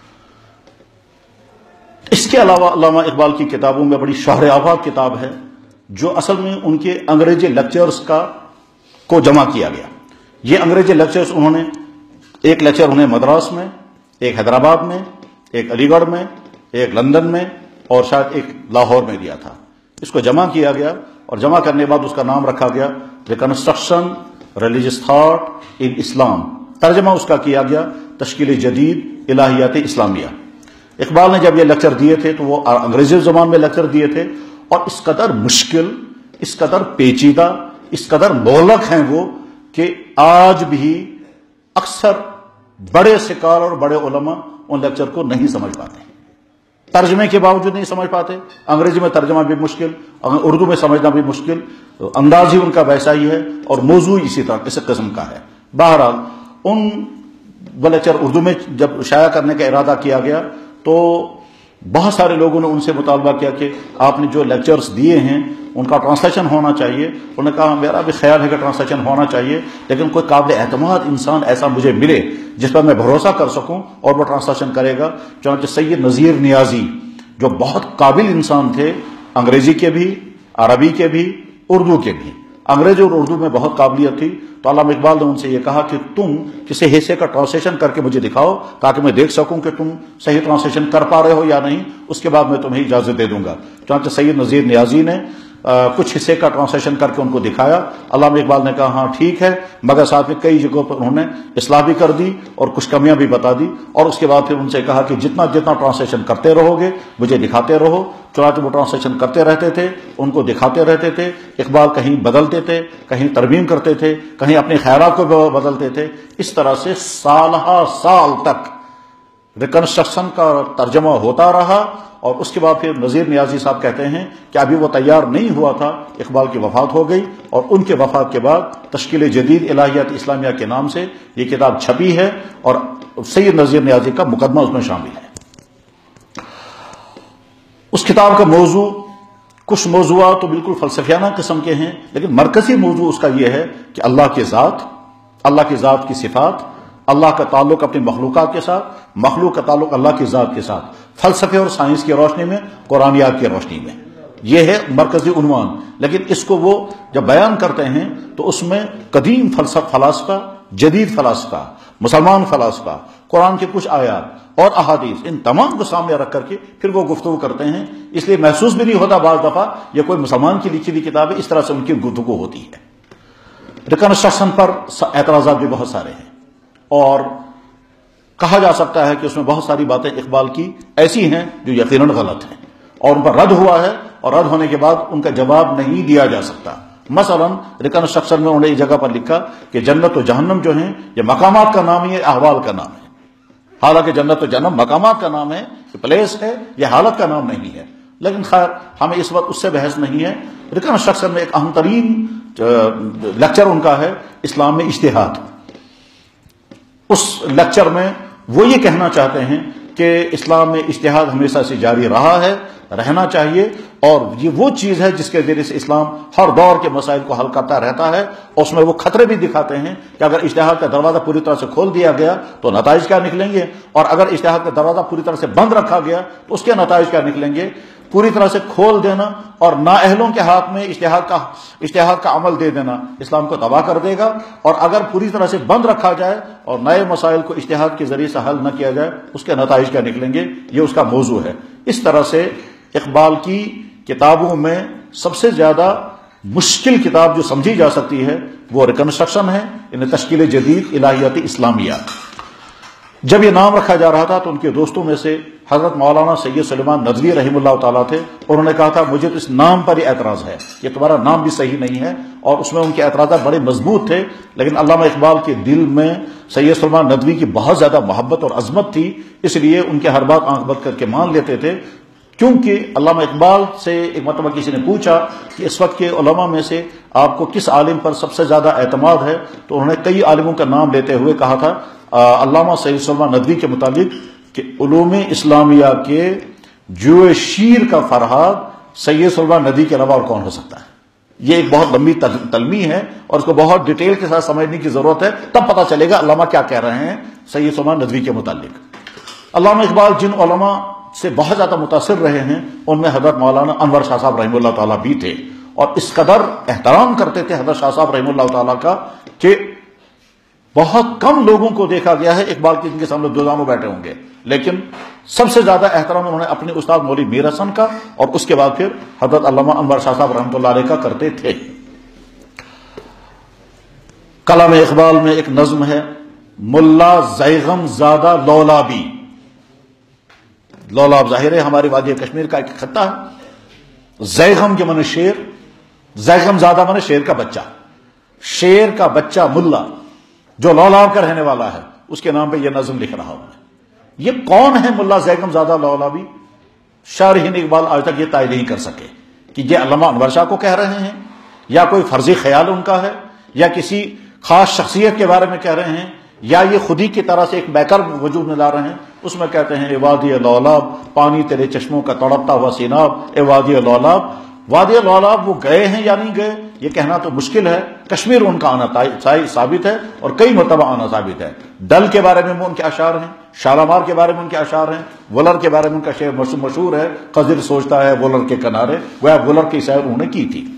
اس کے علاوہ علامہ اقبال کی کتابوں میں بڑی شہر آفاق کتاب ہے جو اصل میں ان کے انگریزی لیکچرز کو جمع کیا گیا۔ یہ انگریزی لیکچرز انہوں نے ایک لیکچر انہیں مدراس میں، ایک حیدرآباد میں، ایک علی گڑھ میں، ایک لندن میں، اور شاید ایک لاہور میں دیا تھا۔ اس کو جمع کیا گیا، اور جمع کرنے کے بعد اس کا نام رکھا گیا reconstruction religious thought in Islam. ترجمہ اس کا کیا گیا تشکیل جدید الہیات اسلامیہ۔ اقبال نے جب یہ لیکچر دیے تھے تو وہ انگریزی زبان میں لیکچر دیے تھے، اور اس قدر مشکل، اس قدر پیچیدہ، اس قدر مغلق ہیں وہ کہ آج بھی اکثر بڑے سکار اور بڑے علماء ان لیکچر کو نہیں سمجھ پاتے، ترجمے کے باوجود نہیں سمجھ پاتے۔ انگریزی میں ترجمہ بھی مشکل، اردو میں سمجھنا بھی مشکل، انداز ہی ان کا ویسا ہی ہے اور موضوع اسی طرح اس قسم کا ہے۔ بہرحال ان وہ لیکچر اردو میں جب شائع کرنے کا ارادہ کیا گیا تو بہت سارے لوگوں نے ان سے مطالبہ کیا کہ آپ نے جو لیکچرز دیے ہیں ان کا ٹرانسلیشن ہونا چاہیے۔ انہوں نے کہا میرا بھی خیال ہے کہ ٹرانسلیشن ہونا چاہیے، لیکن کوئی قابل اعتماد انسان ایسا مجھے ملے جس پر میں بھروسہ کر سکوں اور وہ ٹرانسلیشن کرے گا۔ چنانچہ سید نذیر نیازی جو بہت قابل انسان تھے، انگریزی کے بھی، عربی کے بھی، اردو کے بھی، انگریزی اور اردو میں بہت قابلیت تھی، تو علامہ اقبال نے ان سے یہ کہا کہ تم کسی حصے کا ٹرانسلیشن کر کے مجھے دکھاؤ تاکہ میں دیکھ سکوں کہ تم صحیح ٹرانسلیشن کر پا رہے ہو یا نہیں، اس کے بعد میں تمہیں اجازت دے دوں گا۔ چنانچہ سید نذیر نیازی نے کچھ حصے کا ٹرانسلیشن کر کے ان کو دکھایا۔ علامہ اقبال نے کہا ہاں ٹھیک ہے، مگر ساتھ میں کئی جگہوں پر انہوں نے اصلاح بھی کر دی اور کچھ کمیاں بھی بتا دی، اور اس کے بعد پھر ان سے کہا کہ جتنا ٹرانسلیشن کرتے رہو گے مجھے دکھاتے رہو۔ چنانچہ وہ ٹرانسلیشن کرتے رہتے تھے، ان کو دکھاتے رہتے تھے۔ اقبال کہیں بدلتے تھے، کہیں ترمیم کرتے تھے، کہیں اپنے خیالات کو بدلتے تھے۔ اس طرح سے سالہ سال تک ریکنسٹرکشن کا ترجمہ ہوتا رہا، اور اس کے بعد پھر نذیر نیازی صاحب کہتے ہیں کہ ابھی وہ تیار نہیں ہوا تھا، اقبال کی وفات ہو گئی، اور ان کے وفات کے بعد تشکیل جدید الہیات اسلامیہ کے نام سے یہ کتاب چھپی ہے، اور سید نذیر نیازی کا مقدمہ اس میں شامل ہے۔ اس کتاب کا موضوع، کچھ موضوعات تو بالکل فلسفیانہ قسم کے ہیں، لیکن مرکزی موضوع اس کا یہ ہے کہ اللہ کی ذات کی صفات، اللہ کا تعلق اپنی مخلوقات کے ساتھ، مخلوق کا تعلق اللہ کی ذات کے ساتھ، فلسفے اور سائنس کی روشنی میں، قرآنیات کی روشنی میں، یہ ہے مرکزی عنوان۔ لیکن اس کو وہ جب بیان کرتے ہیں تو اس میں قدیم فلاسفہ، جدید فلاسفہ، مسلمان فلاسفہ، قرآن کے کچھ آیات اور احادیث، ان تمام کو سامنے رکھ کر کے پھر وہ گفتگو کرتے ہیں۔ اس لیے محسوس بھی نہیں ہوتا بعض دفعہ یہ کوئی مسلمان کی لکھی ہوئی کتاب ہے، اس طرح سے ان کی گفتگو ہوتی ہے۔ ریکنسٹرکشن پر اعتراضات بھی بہت سارے ہیں، اور کہا جا سکتا ہے کہ اس میں بہت ساری باتیں اقبال کی ایسی ہیں جو یقیناً غلط ہیں، اور ان پر رد ہوا ہے، اور رد ہونے کے بعد ان کا جواب نہیں دیا جا سکتا۔ مثلا ریکنسٹرکشن میں انہوں نے ایک جگہ پر لکھا کہ جنت و جہنم جو ہیں یہ مقامات کا نام ہی ہے، احوال کا نام ہے۔ حالانکہ جنت و جہنم مقامات کا نام ہے، پلیس ہے، یہ حالت کا نام نہیں ہے۔ لیکن خیر ہمیں اس وقت اس سے بحث نہیں ہے۔ ریکنسٹرکشن میں ایک اہم ترین لیکچر ان کا ہے اسلام میں اجتہاد۔ اس لیکچر میں وہ یہ کہنا چاہتے ہیں کہ اسلام میں اجتہاد ہمیشہ سے جاری رہا ہے، رہنا چاہیے، اور یہ وہ چیز ہے جس کے ذریعے سے اسلام ہر دور کے مسائل کو حل کرتا رہتا ہے۔ اور اس میں وہ خطرے بھی دکھاتے ہیں کہ اگر اجتہاد کا دروازہ پوری طرح سے کھول دیا گیا تو نتائج کیا نکلیں گے، اور اگر اجتہاد کا دروازہ پوری طرح سے بند رکھا گیا تو اس کے نتائج کیا نکلیں گے۔ پوری طرح سے کھول دینا اور نااہلوں کے ہاتھ میں اجتہاد کا عمل دے دینا اسلام کو تباہ کر دے گا، اور اگر پوری طرح سے بند رکھا جائے اور نئے مسائل کو اجتہاد کے ذریعے سے حل نہ کیا جائے اس کے نتائج کیا نکلیں گے، یہ اس کا موضوع ہے۔ اس طرح سے اقبال کی کتابوں میں سب سے زیادہ مشکل کتاب جو سمجھی جا سکتی ہے وہ ریکنسٹرکشن ہے، یعنی تشکیل جدید الہیات اسلامیہ۔ جب یہ نام رکھا جا رہا تھا تو ان کے دوستوں میں سے حضرت مولانا سید سلیمان ندوی رحمہ اللہ تعالیٰ تھے، انہوں نے کہا تھا مجھے تو اس نام پر ہی اعتراض ہے، یہ تمہارا نام بھی صحیح نہیں ہے، اور اس میں ان کے اعتراضات بڑے مضبوط تھے۔ لیکن علامہ اقبال کے دل میں سید سلیمان ندوی کی بہت زیادہ محبت اور عظمت تھی، اس لیے ان کے ہر بات آنکھ بند کر کے مان لیتے تھے۔ کیونکہ علامہ اقبال سے ایک مرتبہ کسی نے پوچھا کہ اس وقت کے علماء میں سے آپ کو کس عالم پر سب سے زیادہ اعتماد ہے، تو انہوں نے کئی عالموں کا نام لیتے ہوئے کہا تھا علامہ سید سلیمان ندوی کے متعلق کہ علوم اسلامیہ کے جو شیر کا فرہاد سید سلیمان ندوی کے علاوہ اور کون ہو سکتا ہے۔ یہ ایک بہت لمبی تلمیح ہے اور اس کو بہت ڈیٹیل کے ساتھ سمجھنے کی ضرورت ہے، تب پتہ چلے گا علامہ کیا کہہ رہے ہیں سید سلیمان ندوی کے متعلق۔ علامہ اقبال جن علماء سے بہت زیادہ متاثر رہے ہیں ان میں حضرت مولانا انور شاہ صاحب رحمہ اللہ تعالیٰ بھی تھے، اور اس قدر احترام کرتے تھے حضرت شاہ صاحب رحمہ اللہ تعالیٰ کا کہ بہت کم لوگوں کو دیکھا گیا ہے اقبال کے جن کے سامنے دو دانوں بیٹھے ہوں گے، لیکن سب سے زیادہ احترام انہوں نے اپنے استاد مولوی میر حسن کا اور اس کے بعد پھر حضرت علامہ انور شاہ صاحب رحمۃ اللہ علیہ کا کرتے تھے۔ کلام اقبال میں ایک نظم ہے ملا زیغم زادہ لولابی۔ لولاب ظاہر ہے ہماری وادی کشمیر کا ایک خطہ ہے۔ زیغم کے معنی شیر، زیغم زادہ معنی شیر کا بچہ، شیر کا بچہ ملا جو لولاب کا رہنے والا ہے، اس کے نام پہ یہ نظم لکھ رہا ہوں میں۔ یہ کون ہے ملا زیغم زادہ لولابی؟ شارحین اقبال آج تک یہ طے نہیں کر سکے کہ یہ علامہ انور شاہ کو کہہ رہے ہیں، یا کوئی فرضی خیال ان کا ہے، یا کسی خاص شخصیت کے بارے میں کہہ رہے ہیں، یا یہ خودی کی طرح سے ایک بیکر وجود میں لا رہے ہیں۔ اس میں کہتے ہیں اے وادی لولاب پانی تیرے چشموں کا تڑپتا ہوا سیناب، اے وادی لولاب۔ وادی لولاب وہ گئے ہیں یا نہیں گئے یہ کہنا تو مشکل ہے، کشمیر ان کا آنا ثابت ہے اور کئی مرتبہ آنا ثابت ہے۔ ڈل کے بارے میں ان کے اشعار ہیں، شالامار کے بارے میں ان کے اشعار ہیں، وولر کے بارے میں ان کا شعر مشہور ہے، خضر سوچتا ہے وولر کے کنارے، وہ وولر کی سیر انہوں نے کی تھی۔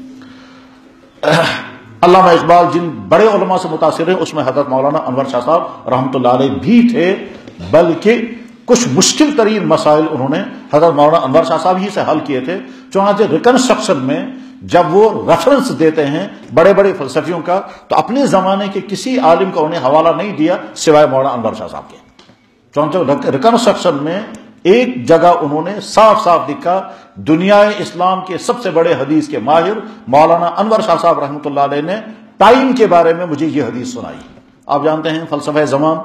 علامہ اقبال جن بڑے علماء سے متاثر ہیں اس میں حضرت مولانا انور شاہ صاحب رحمۃ اللہ علیہ بھی تھے، بلکہ کچھ مشکل ترین مسائل انہوں نے حضرت مولانا انور شاہ صاحب ہی سے حل کیے تھے۔ چنانچہ ریکنسٹرکشن میں جب وہ ریفرنس دیتے ہیں بڑے بڑے فلسفیوں کا تو اپنے زمانے کے کسی عالم کا انہیں حوالہ نہیں دیا سوائے مولانا انور شاہ صاحب کے. چونکہ ریکنسٹرکشن میں ایک جگہ انہوں نے صاف صاف لکھا دنیا اسلام کے سب سے بڑے حدیث کے ماہر مولانا انور شاہ صاحب رحمۃ اللہ علیہ نے ٹائم کے بارے میں مجھے یہ حدیث سنائی. آپ جانتے ہیں فلسفہ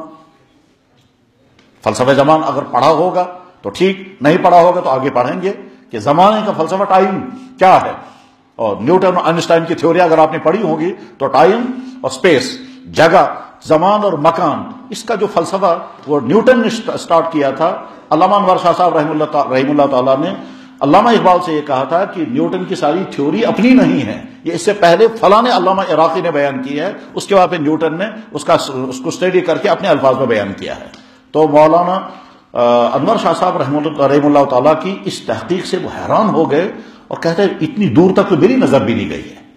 زمان اگر پڑھا ہوگا تو ٹھیک، نہیں پڑھا ہوگا تو آگے پڑھیں گے کہ زمانے کا فلسفہ ٹائم کیا ہے. اور نیوٹن اور آئنسٹائن کی تھیوری اگر آپ نے پڑھی ہوگی تو ٹائم اور اسپیس، جگہ، زمان اور مکان، اس کا جو فلسفہ وہ نیوٹن نے سٹارٹ کیا تھا. علامہ انور شاہ صاحب رحم اللہ تعالیٰ نے علامہ اقبال سے یہ کہا تھا کہ نیوٹن کی ساری تھیوری اپنی نہیں ہے، یہ اس سے پہلے فلاں علامہ عراقی نے بیان کی ہے، اس کے بعد پھر نیوٹن نے اس کو اسٹڈی کر کے اپنے الفاظ میں بیان کیا ہے. تو مولانا انور شاہ صاحب رحم اللہ تعالیٰ کی اس تحقیق سے وہ حیران ہو گئے اور کہتے ہیں اتنی دور تک تو میری نظر بھی نہیں گئی ہے.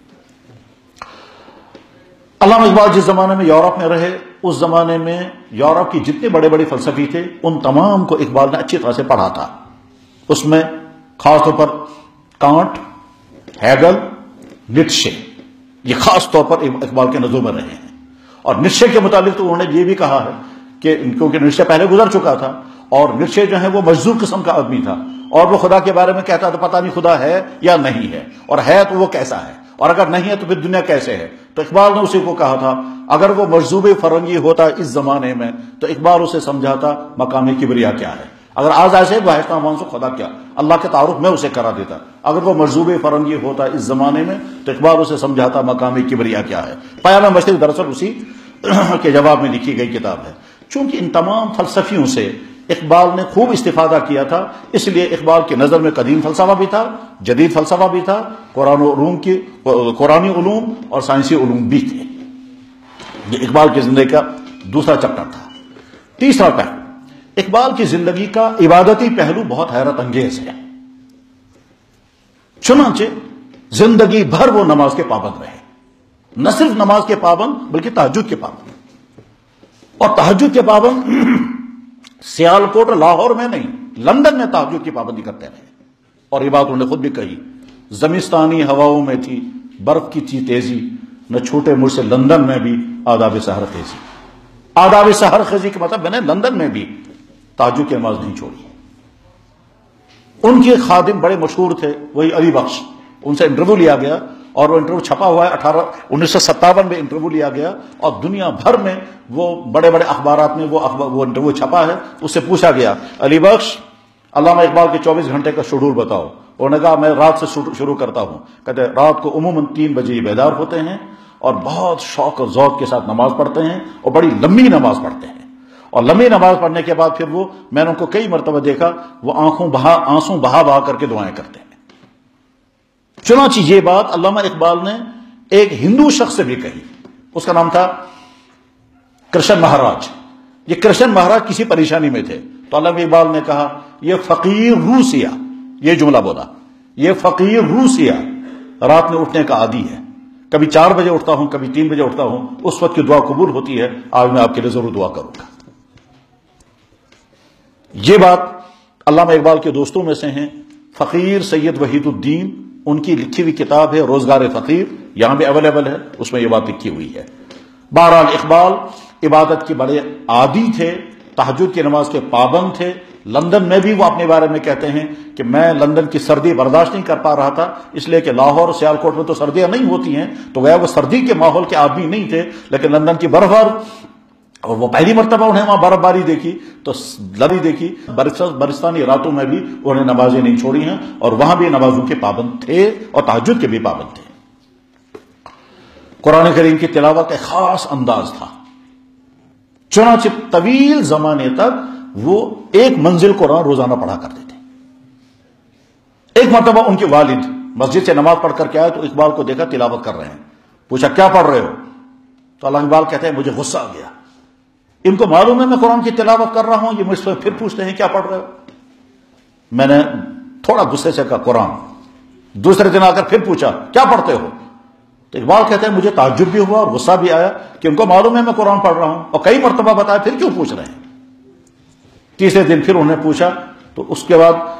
علامہ اقبال جس زمانے میں یورپ میں رہے اس زمانے میں یورپ کی جتنے بڑے بڑے فلسفی تھے ان تمام کو اقبال نے اچھی طرح سے پڑھا تھا. اس میں خاص طور پر کانٹ، ہیگل، نیٹشے یہ خاص طور پر اقبال کے نظروں میں رہے ہیں. اور نیٹشے کے متعلق تو انہوں نے یہ بھی کہا ہے کہ کیونکہ نیٹشے پہلے گزر چکا تھا اور نیٹشے جو ہے وہ مجذوب قسم کا آدمی تھا اور وہ خدا کے بارے میں کہتا تھا پتہ نہیں خدا ہے یا نہیں ہے، اور ہے تو وہ کیسا ہے، اور اگر نہیں ہے تو پھر دنیا کیسے ہے. تو اقبال نے اسی کو کہا تھا اگر وہ مجذوب فرنگی ہوتا اس زمانے میں تو اقبال اسے سمجھاتا مقام کبریا کیا ہے. اگر آج ایسے واحد سے خدا کیا، اللہ کے تعارف میں اسے کرا دیتا. اگر وہ مجذوب فرنگی ہوتا اس زمانے میں تو اقبال اسے سمجھاتا مقام کبریا کیا ہے. پیام مشرق دراصل اسی کے جواب میں لکھی گئی کتاب ہے. چونکہ ان تمام فلسفیوں سے اقبال نے خوب استفادہ کیا تھا، اس لیے اقبال کی نظر میں قدیم فلسفہ بھی تھا، جدید فلسفہ بھی تھا، قرآنی علوم اور سائنسی علوم بھی تھے. یہ اقبال کی زندگی کا دوسرا چیپٹر تھا. تیسرا پہلو، اقبال کی زندگی کا عبادتی پہلو بہت حیرت انگیز ہے. چنانچہ زندگی بھر وہ نماز کے پابند رہے، نہ صرف نماز کے پابند بلکہ تہجد کے پابند. اور تہجد کے پابند سیالکوٹ اور لاہور میں نہیں، لندن میں تہجد کی پابندی کرتے رہے. اور یہ بات انہوں نے خود بھی کہی، زمستانی ہواؤں میں تھی برف کی تھی تیزی، نہ چھوٹے مجھ سے لندن میں بھی آداب سحر خیزی. آداب سحر خیزی کے مطلب میں نے لندن میں بھی تہجد کی نماز نہیں چھوڑی. ان کے خادم بڑے مشہور تھے، وہی علی بخش. ان سے انٹرویو لیا گیا اور وہ انٹرویو چھپا ہوا ہے 1957 میں انٹرویو لیا گیا اور دنیا بھر میں وہ بڑے بڑے اخبارات میں وہ انٹرویو چھپا ہے. اس سے پوچھا گیا علی بخش علامہ اقبال کے 24 گھنٹے کا شیڈول بتاؤ. انہوں نے کہا میں رات سے شروع کرتا ہوں. کہتے رات کو عموماً 3 بجے بیدار ہوتے ہیں اور بہت شوق اور ذوق کے ساتھ نماز پڑھتے ہیں اور بڑی لمبی نماز پڑھتے ہیں. اور لمبی نماز پڑھنے کے بعد پھر میں نے ان کو کئی مرتبہ دیکھا وہ آنسوں بہا کر کے دعائیں کرتے ہیں. چنانچہ یہ بات علامہ اقبال نے ایک ہندو شخص سے بھی کہی، اس کا نام تھا کرشن مہاراج. یہ کرشن مہاراج کسی پریشانی میں تھے تو علامہ اقبال نے کہا یہ فقیر روسیا، یہ جملہ بولا، یہ فقیر روسیا رات میں اٹھنے کا عادی ہے، کبھی 4 بجے اٹھتا ہوں کبھی 3 بجے اٹھتا ہوں، اس وقت کی دعا قبول ہوتی ہے، آج میں آپ کے لیے ضرور دعا کروں گا. یہ بات علامہ اقبال کے دوستوں میں سے ہیں فقیر سید وحید الدین، ان کی لکھی ہوئی کتاب ہے روزگار فقیر، یہاں بھی اویلیبل ہے، اس میں یہ بات لکھی ہوئی ہے. بہرحال اقبال عبادت کے بڑے عادی تھے، تہجد کی نماز کے پابند تھے. لندن میں بھی وہ اپنے بارے میں کہتے ہیں کہ میں لندن کی سردی برداشت نہیں کر پا رہا تھا، اس لیے کہ لاہور اور سیالکوٹ میں تو سردیاں نہیں ہوتی ہیں، تو گویا وہ سردی کے ماحول کے آدمی نہیں تھے. لیکن لندن کی برف اور وہ پہلی مرتبہ انہیں وہاں برف باری دیکھی تو لڑی دیکھی، برستانی راتوں میں بھی انہیں نمازیں نہیں چھوڑی ہیں اور وہاں بھی نمازوں کے پابند تھے اور تہجد کے بھی پابند تھے. قرآن کریم کی تلاوت کا خاص انداز تھا، چنانچہ طویل زمانے تک وہ ایک منزل قرآن روزانہ پڑھا کرتے تھے. ایک مرتبہ ان کے والد مسجد سے نماز پڑھ کر کے آئے تو اقبال کو دیکھا تلاوت کر رہے ہیں. پوچھا کیا پڑھ رہے ہو؟ تو علامہ اقبال کہتے ہیں مجھے غصہ آ گیا، ان کو معلوم ہے میں قرآن کی تلاوت کر رہا ہوں، یہ مجھ سے پھر پوچھتے ہیں کیا پڑھ رہے ہو. میں نے تھوڑا غصے سے کہا قرآن. دوسرے دن آ کر پھر پوچھا کیا پڑھتے ہو؟ تو اقبال کہتے ہیں مجھے تعجب بھی ہوا اور غصہ بھی آیا کہ ان کو معلوم ہے میں قرآن پڑھ رہا ہوں اور کئی مرتبہ بتایا، پھر کیوں پوچھ رہے ہیں. تیسرے دن پھر انہوں نے پوچھا تو اس کے بعد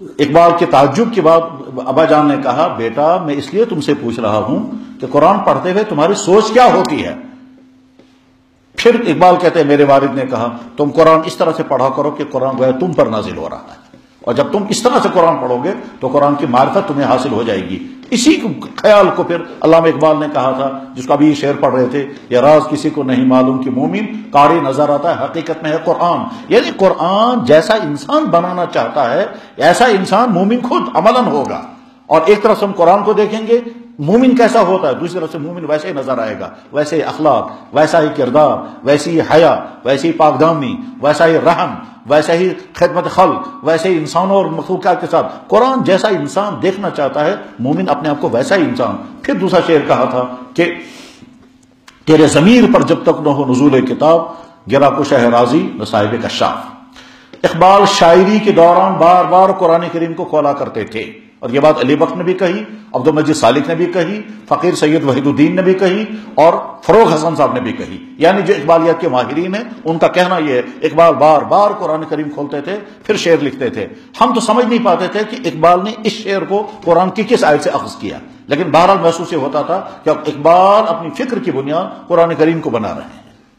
اقبال کے تعجب کے بعد ابا جان نے کہا بیٹا میں اس لیے تم سے پوچھ رہا ہوں کہ قرآن پڑھتے ہوئے تمہاری سوچ کیا ہوتی ہے؟ پھر اقبال کہتے ہیں میرے والد نے کہا تم قرآن اس طرح سے پڑھا کرو کہ قرآن گویا تم پر نازل ہو رہا ہے، اور جب تم اس طرح سے قرآن پڑھو گے تو قرآن کی معرفت تمہیں حاصل ہو جائے گی۔ اسی خیال کو پھر علامہ اقبال نے کہا تھا، جس کا ابھی یہ شعر پڑھ رہے تھے، یہ راز کسی کو نہیں معلوم کہ مومن قاری نظر آتا ہے حقیقت میں ہے قرآن۔ یعنی قرآن جیسا انسان بنانا چاہتا ہے ایسا انسان مومن خود عملاً ہوگا۔ اور ایک طرف سے ہم قرآن کو دیکھیں گے مومن کیسا ہوتا ہے، دوسری طرف سے مومن ویسے ہی نظر آئے گا، ویسے ہی اخلاق، ویسا ہی کردار، ویسی ہی حیا، ویسی ہی پاکدامنی، ویسا ہی رحم، ویسے ہی خدمت خلق، ویسے ہی انسانوں اور مخلوقات کے ساتھ قرآن جیسا انسان دیکھنا چاہتا ہے مومن اپنے آپ کو ویسا ہی انسان۔ پھر دوسرا شعر کہا تھا کہ تیرے ضمیر پر جب تک نہ ہو نزول کتاب گرا کو شہ راضی نہ صاحب کشاف۔ اقبال شاعری کے دوران بار بار قرآن کریم کو کھولا کرتے تھے، اور یہ بات علی بخت نے بھی کہی، عبد المجید سالک نے بھی کہی، فقیر سید وحید الدین نے بھی کہی، اور فروغ حسن صاحب نے بھی کہی۔ یعنی جو اقبالیات کے ماہرین ہیں ان کا کہنا یہ ہے اقبال بار بار قرآن کریم کھولتے تھے پھر شعر لکھتے تھے۔ ہم تو سمجھ نہیں پاتے تھے کہ اقبال نے اس شعر کو قرآن کی کس آیت سے اخذ کیا، لیکن بہرحال محسوس یہ ہوتا تھا کہ اقبال اپنی فکر کی بنیاد قرآن کریم کو بنا رہے ہیں۔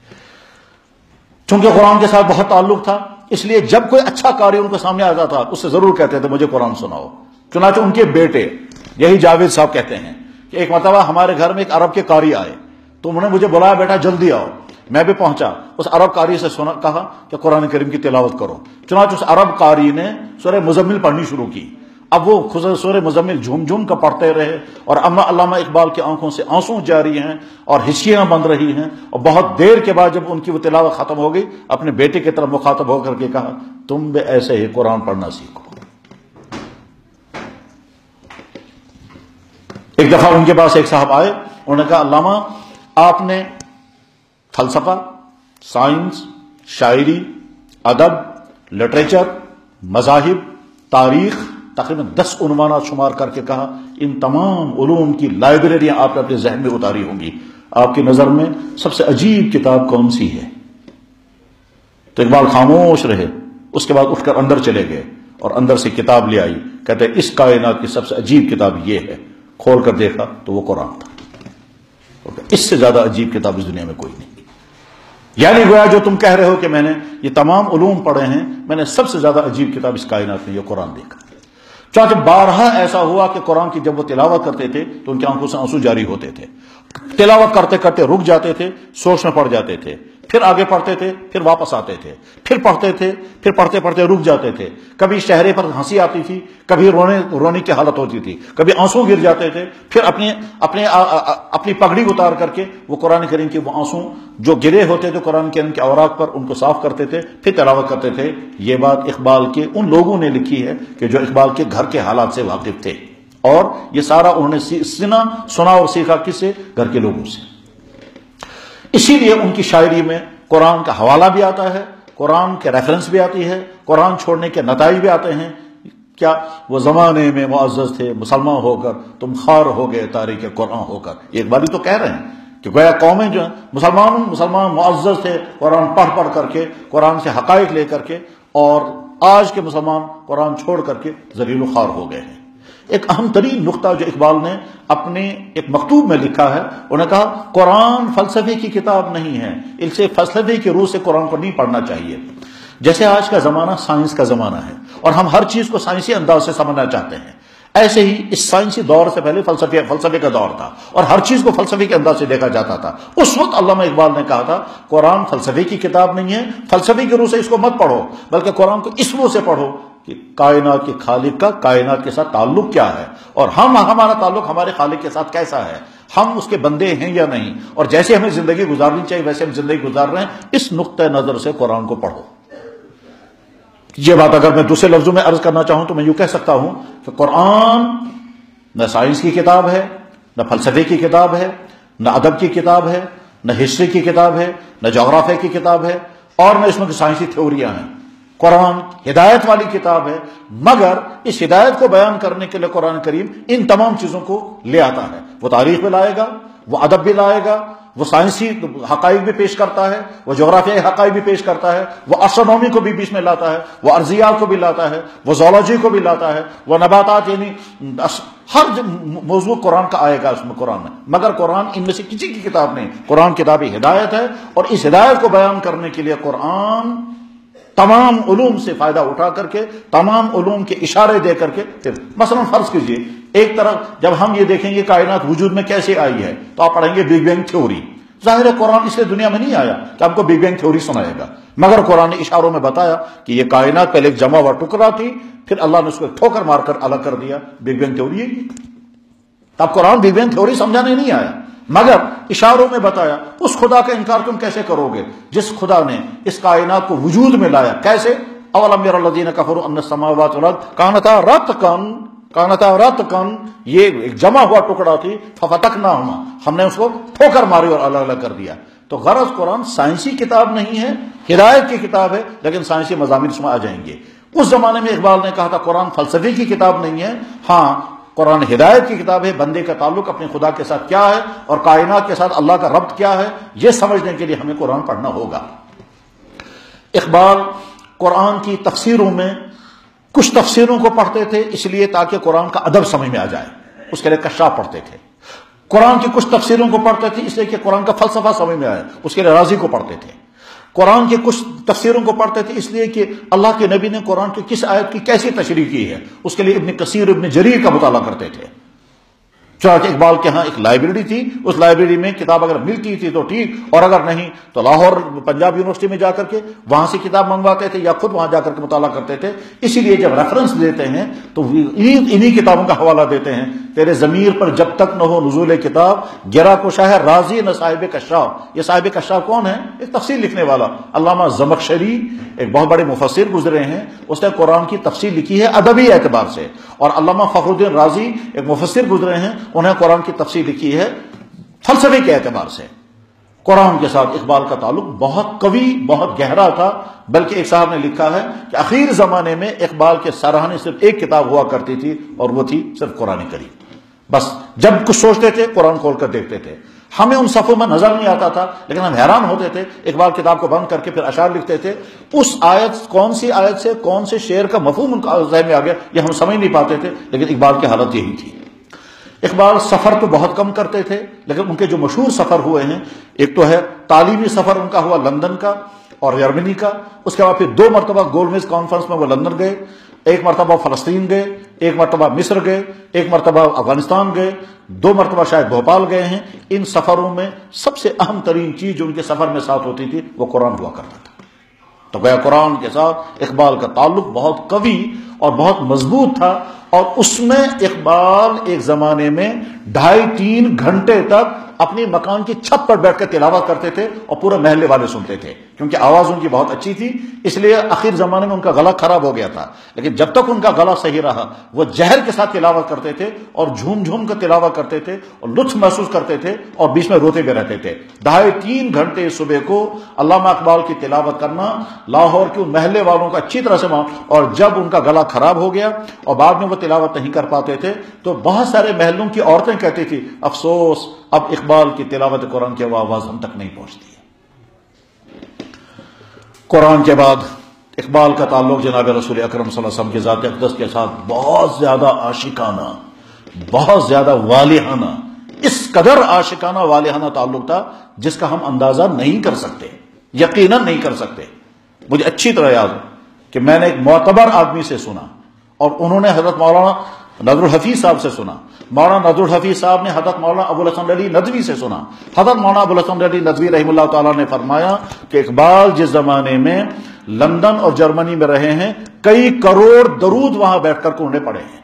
چونکہ قرآن کے ساتھ بہت تعلق تھا اس لیے جب کوئی اچھا قاری ان کے سامنے آتا تھا اس سے ضرور کہتے تھے مجھے قرآن سناؤ۔ چنانچہ ان کے بیٹے یہی جاوید صاحب کہتے ہیں کہ ایک مرتبہ ہمارے گھر میں ایک عرب کے قاری آئے تو انہوں نے مجھے بلایا بیٹا جلدی آؤ۔ میں بھی پہنچا، اس عرب قاری سے کہا کہ قرآن کریم کی تلاوت کرو۔ چنانچہ اس عرب قاری نے سورہ مزمل پڑھنی شروع کی۔ اب وہ سورہ مزمل جھوم جھوم کر پڑھتے رہے، اور اما علامہ اقبال کی آنکھوں سے آنسو جاری ہیں اور ہچکیاں بن رہی ہیں، اور بہت دیر کے بعد جب ان کی وہ تلاوت ختم ہو گئی اپنے بیٹے کی طرف مخاطب ہو کر کے کہا تم بھی ایسے ہی قرآن پڑھنا سیکھو۔ ایک دفعہ ان کے پاس ایک صاحب آئے، انہوں نے کہا علامہ آپ نے فلسفہ، سائنس، شاعری، ادب، لٹریچر، مذاہب، تاریخ، تقریباً 10 عنوانات شمار کر کے کہا ان تمام علوم کی لائبریریاں آپ نے اپنے ذہن میں اتاری ہوں گی، آپ کی نظر میں سب سے عجیب کتاب کون سی ہے؟ تو اقبال خاموش رہے، اس کے بعد اٹھ کر اندر چلے گئے اور اندر سے کتاب لے آئی، کہتے اس کائنات کی سب سے عجیب کتاب یہ ہے۔ کھول کر دیکھا تو وہ قرآن تھا۔ اس سے زیادہ عجیب کتاب اس دنیا میں کوئی نہیں۔ یعنی گویا جو تم کہہ رہے ہو کہ میں نے یہ تمام علوم پڑھے ہیں، میں نے سب سے زیادہ عجیب کتاب اس کائنات میں یہ قرآن دیکھا۔ چونکہ بارہا ایسا ہوا کہ قرآن کی جب وہ تلاوت کرتے تھے تو ان کی آنکھوں سے آنسو جاری ہوتے تھے، تلاوت کرتے کرتے رک جاتے تھے، سوچ میں پڑ جاتے تھے، پھر آگے پڑھتے تھے، پھر واپس آتے تھے، پھر پڑھتے تھے، پھر پڑھتے پڑھتے رک جاتے تھے، کبھی چہرے پر ہنسی آتی تھی، کبھی رونے کی حالت ہوتی تھی، کبھی آنسو گر جاتے تھے، پھر اپنی پگڑی اتار کر کے وہ قرآن کریم کے وہ آنسو جو گرے ہوتے تھے قرآن کریم کے اوراق پر ان کو صاف کرتے تھے، پھر تلاوت کرتے تھے۔ یہ بات اقبال کے ان لوگوں نے لکھی ہے کہ جو اقبال کے گھر کے حالات سے واقف تھے، اور یہ سارا انہوں نے سنا اور سیکھا کس سے؟ گھر کے لوگوں سے۔ اسی لیے ان کی شاعری میں قرآن کا حوالہ بھی آتا ہے، قرآن کے ریفرنس بھی آتی ہے، قرآن چھوڑنے کے نتائج بھی آتے ہیں۔ کیا وہ زمانے میں معزز تھے مسلمان ہو کر تم خار ہو گئے تاریخ قرآن ہو کر۔ ایک باری تو کہہ رہے ہیں کہ گویا قومیں جو ہیں مسلمان معزز تھے قرآن پڑھ کر کے، قرآن سے حقائق لے کر کے، اور آج کے مسلمان قرآن چھوڑ کر کے ذلیل و خوار ہو گئے ہیں۔ ایک اہم ترین نقطہ جو اقبال نے اپنے ایک مکتوب میں لکھا ہے، انہوں نے کہا قرآن فلسفے کی کتاب نہیں ہے، اسے فلسفے کی روح سے قرآن کو نہیں پڑھنا چاہیے۔ جیسے آج کا زمانہ سائنس کا زمانہ ہے اور ہم ہر چیز کو سائنسی انداز سے سمجھنا چاہتے ہیں، ایسے ہی اس سائنسی دور سے پہلے فلسفے کا دور تھا اور ہر چیز کو فلسفے کے انداز سے دیکھا جاتا تھا۔ اس وقت علامہ اقبال نے کہا تھا قرآن فلسفے کی کتاب نہیں ہے، فلسفے کی روح سے اس کو مت پڑھو، بلکہ قرآن کو اس روح سے پڑھو کہ کائنات کے خالق کا کائنات کے ساتھ تعلق کیا ہے، اور ہمارا تعلق ہمارے خالق کے ساتھ کیسا ہے، ہم اس کے بندے ہیں یا نہیں، اور جیسے ہمیں زندگی گزارنی چاہیے ویسے ہم زندگی گزار رہے ہیں۔ اس نقطۂ نظر سے قرآن کو پڑھو۔ یہ بات اگر میں دوسرے لفظوں میں عرض کرنا چاہوں تو میں یوں کہہ سکتا ہوں کہ قرآن نہ سائنس کی کتاب ہے، نہ فلسفے کی کتاب ہے، نہ ادب کی کتاب ہے، نہ ہسٹری کی کتاب ہے، نہ جغرافیہ کی کتاب ہے، اور نہ اس میں سائنسی تھیوریاں ہیں۔ قرآن ہدایت والی کتاب ہے، مگر اس ہدایت کو بیان کرنے کے لیے قرآن کریم ان تمام چیزوں کو لے آتا ہے۔ وہ تاریخ بھی لائے گا، وہ ادب بھی لائے گا، وہ سائنسی حقائق بھی پیش کرتا ہے، وہ جغرافیائی حقائق بھی پیش کرتا ہے، وہ اسٹرونومی کو بھی بیچ میں لاتا ہے، وہ ارضیات کو بھی لاتا ہے، وہ زولوجی کو بھی لاتا ہے، وہ نباتات، یعنی ہر موضوع قرآن کا آئے گا اس میں قرآن میں. مگر قرآن ان میں سے کسی کی کتاب نہیں، قرآن کتاب ہدایت ہے، اور اس ہدایت کو بیان کرنے کے لیے قرآن تمام علوم سے فائدہ اٹھا کر کے، تمام علوم کے اشارے دے کر کے، مثلا فرض کیجئے ایک طرف جب ہم یہ دیکھیں گے کائنات وجود میں کیسے آئی ہے تو آپ پڑھیں گے بگ بینگ تھیوری. ظاہر ہے قرآن اس لیے دنیا میں نہیں آیا کہ آپ کو بگ بینگ تھیوری سنائے گا، مگر قرآن نے اشاروں میں بتایا کہ یہ کائنات پہلے ایک جمع ہوا ٹکڑا تھی، پھر اللہ نے اس کو ٹھوکر مار کر الگ کر دیا. بگ بینگ تھیوری ہے. اب قرآن بگ بینگ تھیوری سمجھانے نہیں آیا، مگر اشاروں میں بتایا اس خدا کا انکار تم کیسے کرو گے جس خدا نے اس کائنات کو وجود میں لایا. کیسے؟ اولم یری الذین کفروا ان السماوات والارض کانتا رتقا، یہ ایک جمع ہوا ٹکڑا تھی، ففتقناہما، ہم نے اس کو ٹھوکر ماری اور الگ الگ کر دیا. تو غرض قرآن سائنسی کتاب نہیں ہے، ہدایت کی کتاب ہے، لیکن سائنسی مضامین اس میں آ جائیں گے. اس زمانے میں اقبال نے کہا تھا قرآن فلسفے کی کتاب نہیں ہے، ہاں قرآن ہدایت کی کتاب ہے. بندے کا تعلق اپنے خدا کے ساتھ کیا ہے اور کائنات کے ساتھ اللہ کا ربط کیا ہے، یہ سمجھنے کے لیے ہمیں قرآن پڑھنا ہوگا. اقبال قرآن کی تفسیروں میں کچھ تفسیروں کو پڑھتے تھے اس لیے تاکہ قرآن کا ادب سمجھ میں آ جائے، اس کے لیے کشاف پڑھتے تھے. قرآن کی کچھ تفسیروں کو پڑھتے تھے اس لیے کہ قرآن کا فلسفہ سمجھ میں آئے، اس کے لیے رازی کو پڑھتے تھے. قرآن کے کچھ تفسیروں کو پڑھتے تھے اس لیے کہ اللہ کے نبی نے قرآن کی کس آیت کی کیسی تشریح کی ہے، اس کے لیے ابن کثیر، ابن جریر کا مطالعہ کرتے تھے. چنانچہ اقبال کے ہاں ایک لائبریری تھی، اس لائبریری میں کتاب اگر ملتی تھی تو ٹھیک، اور اگر نہیں تو لاہور پنجاب یونیورسٹی میں جا کر کے وہاں سے کتاب منگواتے تھے یا خود وہاں جا کر کے مطالعہ کرتے تھے. اسی لیے جب ریفرنس دیتے ہیں تو انہی کتابوں کا حوالہ دیتے ہیں. تیرے ضمیر پر جب تک نہ ہو نزول کتاب، گرا کشا ہے راضی نہ صاحب کشاف. یہ صاحب کشاف کون ہے؟ ایک تفسیر لکھنے والا علامہ زمخشری، ایک بہت بڑے مفسر گزرے ہیں، اس نے قرآن کی تفسیر لکھی ہے ادبی اعتبار سے. اور علامہ فخر الدین رازی ایک مفسر گزرے ہیں، انہیں قرآن کی تفسیر لکھی ہے فلسفے کے اعتبار سے. قرآن کے ساتھ اقبال کا تعلق بہت قوی، بہت گہرا تھا. بلکہ ایک صاحب نے لکھا ہے کہ اخیر زمانے میں اقبال کے سراہنے صرف ایک کتاب ہوا کرتی تھی اور وہ تھی صرف قرآن کریم. بس جب کچھ سوچتے تھے قرآن کھول کر دیکھتے تھے. ہمیں ان صفوں میں نظر نہیں آتا تھا لیکن ہم حیران ہوتے تھے. اقبال کتاب کو بند کر کے پھر اشعار لکھتے تھے، اس آیت، کون سی آیت سے کون سے شعر کا مفہوم ان کا ذہن میں آ گیا یہ ہم سمجھ نہیں پاتے تھے. لیکن اقبال کی حالت یہی تھی. اقبال سفر تو بہت کم کرتے تھے لیکن ان کے جو مشہور سفر ہوئے ہیں، ایک تو ہے تعلیمی سفر ان کا ہوا لندن کا اور جرمنی کا. اس کے بعد پھر 2 مرتبہ گولمیز کانفرنس میں وہ لندن گئے، ایک مرتبہ فلسطین گئے، ایک مرتبہ مصر گئے، ایک مرتبہ افغانستان گئے، 2 مرتبہ شاید بھوپال گئے ہیں. ان سفروں میں سب سے اہم ترین چیز جو ان کے سفر میں ساتھ ہوتی تھی وہ قرآن ہوا کرتا تھا. تو گویا قرآن کے ساتھ اقبال کا تعلق بہت قوی اور بہت مضبوط تھا. اور اس میں اقبال ایک زمانے میں 2.5-3 گھنٹے تک اپنی مکان کی چھت پر بیٹھ کر تلاوت کرتے تھے اور پورے محلے والے سنتے تھے، کیونکہ آواز ان کی بہت اچھی تھی. اس لیے آخر زمانے میں ان کا گلا خراب ہو گیا تھا، لیکن جب تک ان کا گلا صحیح رہا وہ جہر کے ساتھ تلاوت کرتے تھے اور جھوم جھوم کر تلاوت کرتے تھے اور لطف محسوس کرتے تھے اور بیچ میں روتے بھی رہتے تھے. 2.5-3 گھنٹے صبح کو علامہ اقبال کی تلاوت کرنا لاہور کے محلے والوں کا اچھی طرح سے اور جب ان کا گلا خراب ہو گیا اور بعد میں وہ تلاوت نہیں کر پاتے تھے تو بہت سارے محلوں کی عورتیں کہتی تھی افسوس اب اقبال کی تلاوت قرآن کی آواز ہم تک نہیں پہنچتی ہے. قرآن کے بعد اقبال کا تعلق جناب رسول اکرم صلی اللہ علیہ وسلم کی ذات اقدس کے ساتھ بہت زیادہ عاشقانہ، بہت زیادہ والہانہ، اس قدر عاشقانہ والہانہ تعلق تھا جس کا ہم اندازہ نہیں کر سکتے، یقیناً نہیں کر سکتے. مجھے اچھی طرح یاد ہے کہ میں نے ایک معتبر آدمی سے سنا اور انہوں نے حضرت مولانا نظر الحفیظ صاحب سے سنا. مولانا نظر الحفیظ صاحب نے حضرت مولانا ابو الحسن علی ندوی سے سنا. حضرت مولانا ابو الحسن علی ندوی رحمہ اللہ تعالیٰ نے فرمایا کہ اقبال جس زمانے میں لندن اور جرمنی میں رہے ہیں کئی کروڑ درود وہاں بیٹھ کر کے انہیں پڑھے ہیں.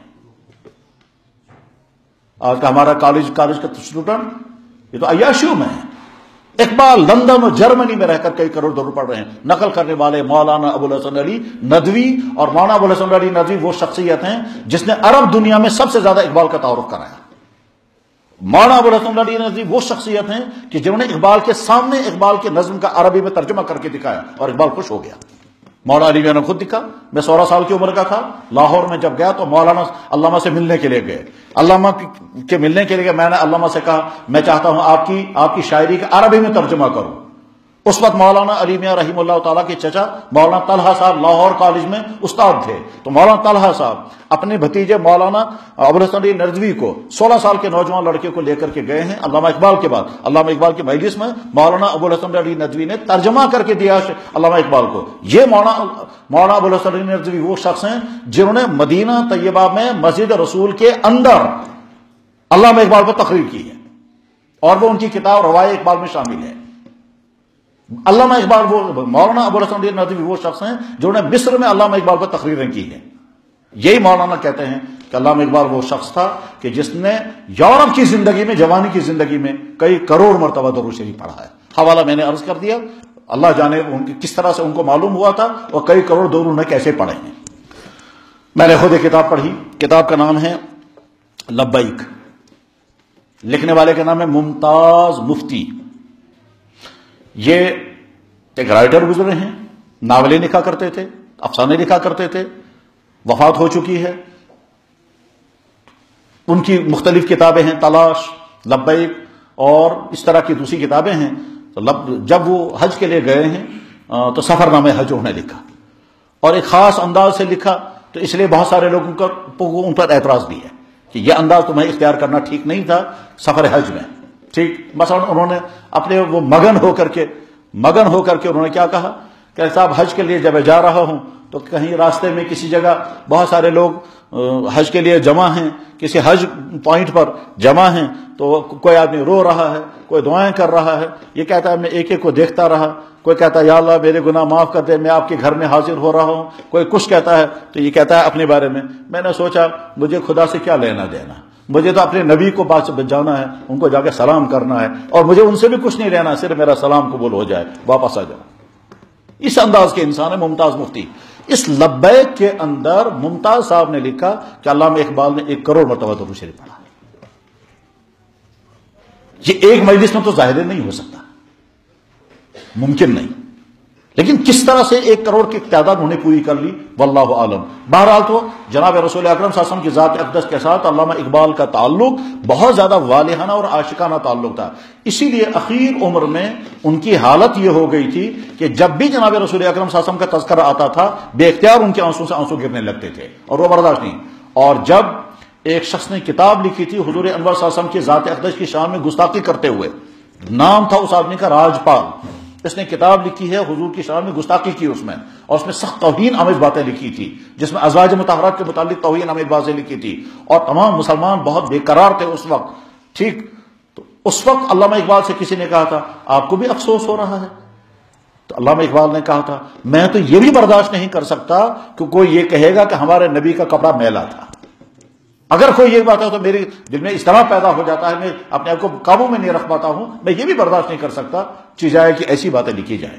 آج کا ہمارا کالج کا اسٹوڈنٹ یہ تو عیاشیوں میں ہے. اقبال لندن اور جرمنی میں رہ کر کئی کروڑ درود پڑھ رہے ہیں. نقل کرنے والے مولانا ابو الحسن علی ندوی، اور مولانا ابو الحسن علی ندوی وہ شخصیت ہیں جس نے عرب دنیا میں سب سے زیادہ اقبال کا تعارف کرایا. مولانا ابو الحسن علی ندوی وہ شخصیت ہیں کہ جنہوں نے اقبال کے سامنے اقبال کے نظم کا عربی میں ترجمہ کر کے دکھایا اور اقبال خوش ہو گیا. مولانا علی میاں نے خود لکھا، میں 16 سال کی عمر کا تھا، لاہور میں جب گیا تو مولانا علامہ سے ملنے کے لیے گئے، علامہ کے ملنے کے لیے میں نے علامہ سے کہا میں چاہتا ہوں آپ کی شاعری کا عربی میں ترجمہ کروں۔ اس وقت مولانا علی میاں رحم اللہ تعالیٰ کے چچا مولانا طلحہ صاحب لاہور کالج میں استاد تھے، تو مولانا طلحہ صاحب اپنے بھتیجے مولانا ابوالحسن علی ندوی کو 16 سال کے نوجوان لڑکے کو لے کر کے گئے ہیں علامہ اقبال کے بعد، علامہ اقبال کی مجلس میں مولانا ابوالحسن علی ندوی نے ترجمہ کر کے دیا علامہ اقبال کو۔ یہ مولانا ابوالحسن علی ندوی وہ شخص ہیں جنہوں نے مدینہ طیبہ میں مسجد رسول کے اندر علامہ اقبال پر تقریر کی ہے، اور وہ ان کی کتاب روائے اقبال میں شامل ہے۔ علامہ اقبال وہ مولانا ابوالحسن علی ندوی وہ شخص ہیں جنہوں نے مصر میں علامہ اقبال پر تقریریں کی ہیں۔ یہی مولانا کہتے ہیں کہ علامہ اقبال وہ شخص تھا کہ جس نے یورپ کی زندگی میں، جوانی کی زندگی میں کئی کروڑ مرتبہ درود شریف پڑھا ہے۔ حوالہ میں نے عرض کر دیا، اللہ جانے کس طرح سے ان کو معلوم ہوا تھا اور کئی کروڑ درود انہوں نے کیسے پڑھے ہیں۔ میں نے خود ایک کتاب پڑھی، کتاب کا نام ہے لبیک، لکھنے والے کا نام ہے ممتاز مفتی۔ یہ ایک رائٹر گزرے ہیں، ناولیں لکھا کرتے تھے، افسانے لکھا کرتے تھے، وفات ہو چکی ہے۔ ان کی مختلف کتابیں ہیں، تلاش، لبیک اور اس طرح کی دوسری کتابیں ہیں۔ تو جب وہ حج کے لیے گئے ہیں تو سفر نامہ حج انہوں نے لکھا، اور ایک خاص انداز سے لکھا، تو اس لیے بہت سارے لوگوں کا ان پر اعتراض بھی ہے کہ یہ انداز تمہیں اختیار کرنا ٹھیک نہیں تھا سفر حج میں۔ ٹھیک، مثلا انہوں نے اپنے وہ مگن ہو کر کے انہوں نے کیا کہا کہ صاحب حج کے لیے جب میں جا رہا ہوں تو کہیں راستے میں کسی جگہ بہت سارے لوگ حج کے لیے جمع ہیں، کسی حج پوائنٹ پر جمع ہیں، تو کوئی آدمی رو رہا ہے، کوئی دعائیں کر رہا ہے، یہ کہتا ہے میں ایک ایک کو دیکھتا رہا، کوئی کہتا ہے یا اللہ میرے گناہ معاف کر دے، میں آپ کے گھر میں حاضر ہو رہا ہوں، کوئی کچھ کہتا ہے، تو یہ کہتا ہے اپنے بارے میں۔ میں نے سوچا مجھے خدا سے کیا لینا دینا، مجھے تو اپنے نبی کو بات سے جانا ہے، ان کو جا کے سلام کرنا ہے، اور مجھے ان سے بھی کچھ نہیں لینا، صرف میرا سلام قبول ہو جائے، واپس آ جاؤ۔ اس انداز کے انسان ہے ممتاز مفتی۔ اس لبیک کے اندر ممتاز صاحب نے لکھا کہ علامہ اقبال نے 1 کروڑ مرتبہ درود شریف پڑھا۔ یہ ایک مجلس میں تو ظاہر نہیں ہو سکتا، ممکن نہیں، لیکن کس طرح سے 1 کروڑ کی تعداد انہوں نے پوری کر لی واللہ عالم۔ بہرحال تو جناب رسول اکرم صلی اللہ علیہ وسلم کی ذات اقدس کے ساتھ علامہ اقبال کا تعلق بہت زیادہ والہانہ اور عاشقانہ تعلق تھا، اسی لیے اخیر عمر میں ان کی حالت یہ ہو گئی تھی کہ جب بھی جناب رسول اکرم صلی اللہ علیہ وسلم کا تذکرہ آتا تھا بے اختیار ان کے آنسوں سے آنسو گرنے لگتے تھے، اور وہ برداشت نہیں۔ اور جب ایک شخص نے کتاب لکھی تھی حضور انور صلی اللہ علیہ وسلم کی ذات اقدس کی شان میں گستاخی کرتے ہوئے، نام تھا اس آدمی کا راجپال، اس نے کتاب لکھی ہے حضور کی شان میں گستاخی کی اس میں، اور اس میں سخت توہین آمیز باتیں لکھی تھی، جس میں ازواج مطہرات کے متعلق توہین آمیز باتیں لکھی تھی، اور تمام مسلمان بہت بے قرار تھے اس وقت۔ ٹھیک، تو اس وقت علامہ اقبال سے کسی نے کہا تھا آپ کو بھی افسوس ہو رہا ہے؟ تو علامہ اقبال نے کہا تھا میں تو یہ بھی برداشت نہیں کر سکتا کہ کوئی یہ کہے گا کہ ہمارے نبی کا کپڑا میلا تھا۔ اگر کوئی یہ بات ہے تو میرے دل میں اس طرح پیدا ہو جاتا ہے، میں اپنے آپ کو قابو میں نہیں رکھ پاتا ہوں، میں یہ بھی برداشت نہیں کر سکتا چیزائے کہ ایسی باتیں لکھی جائیں۔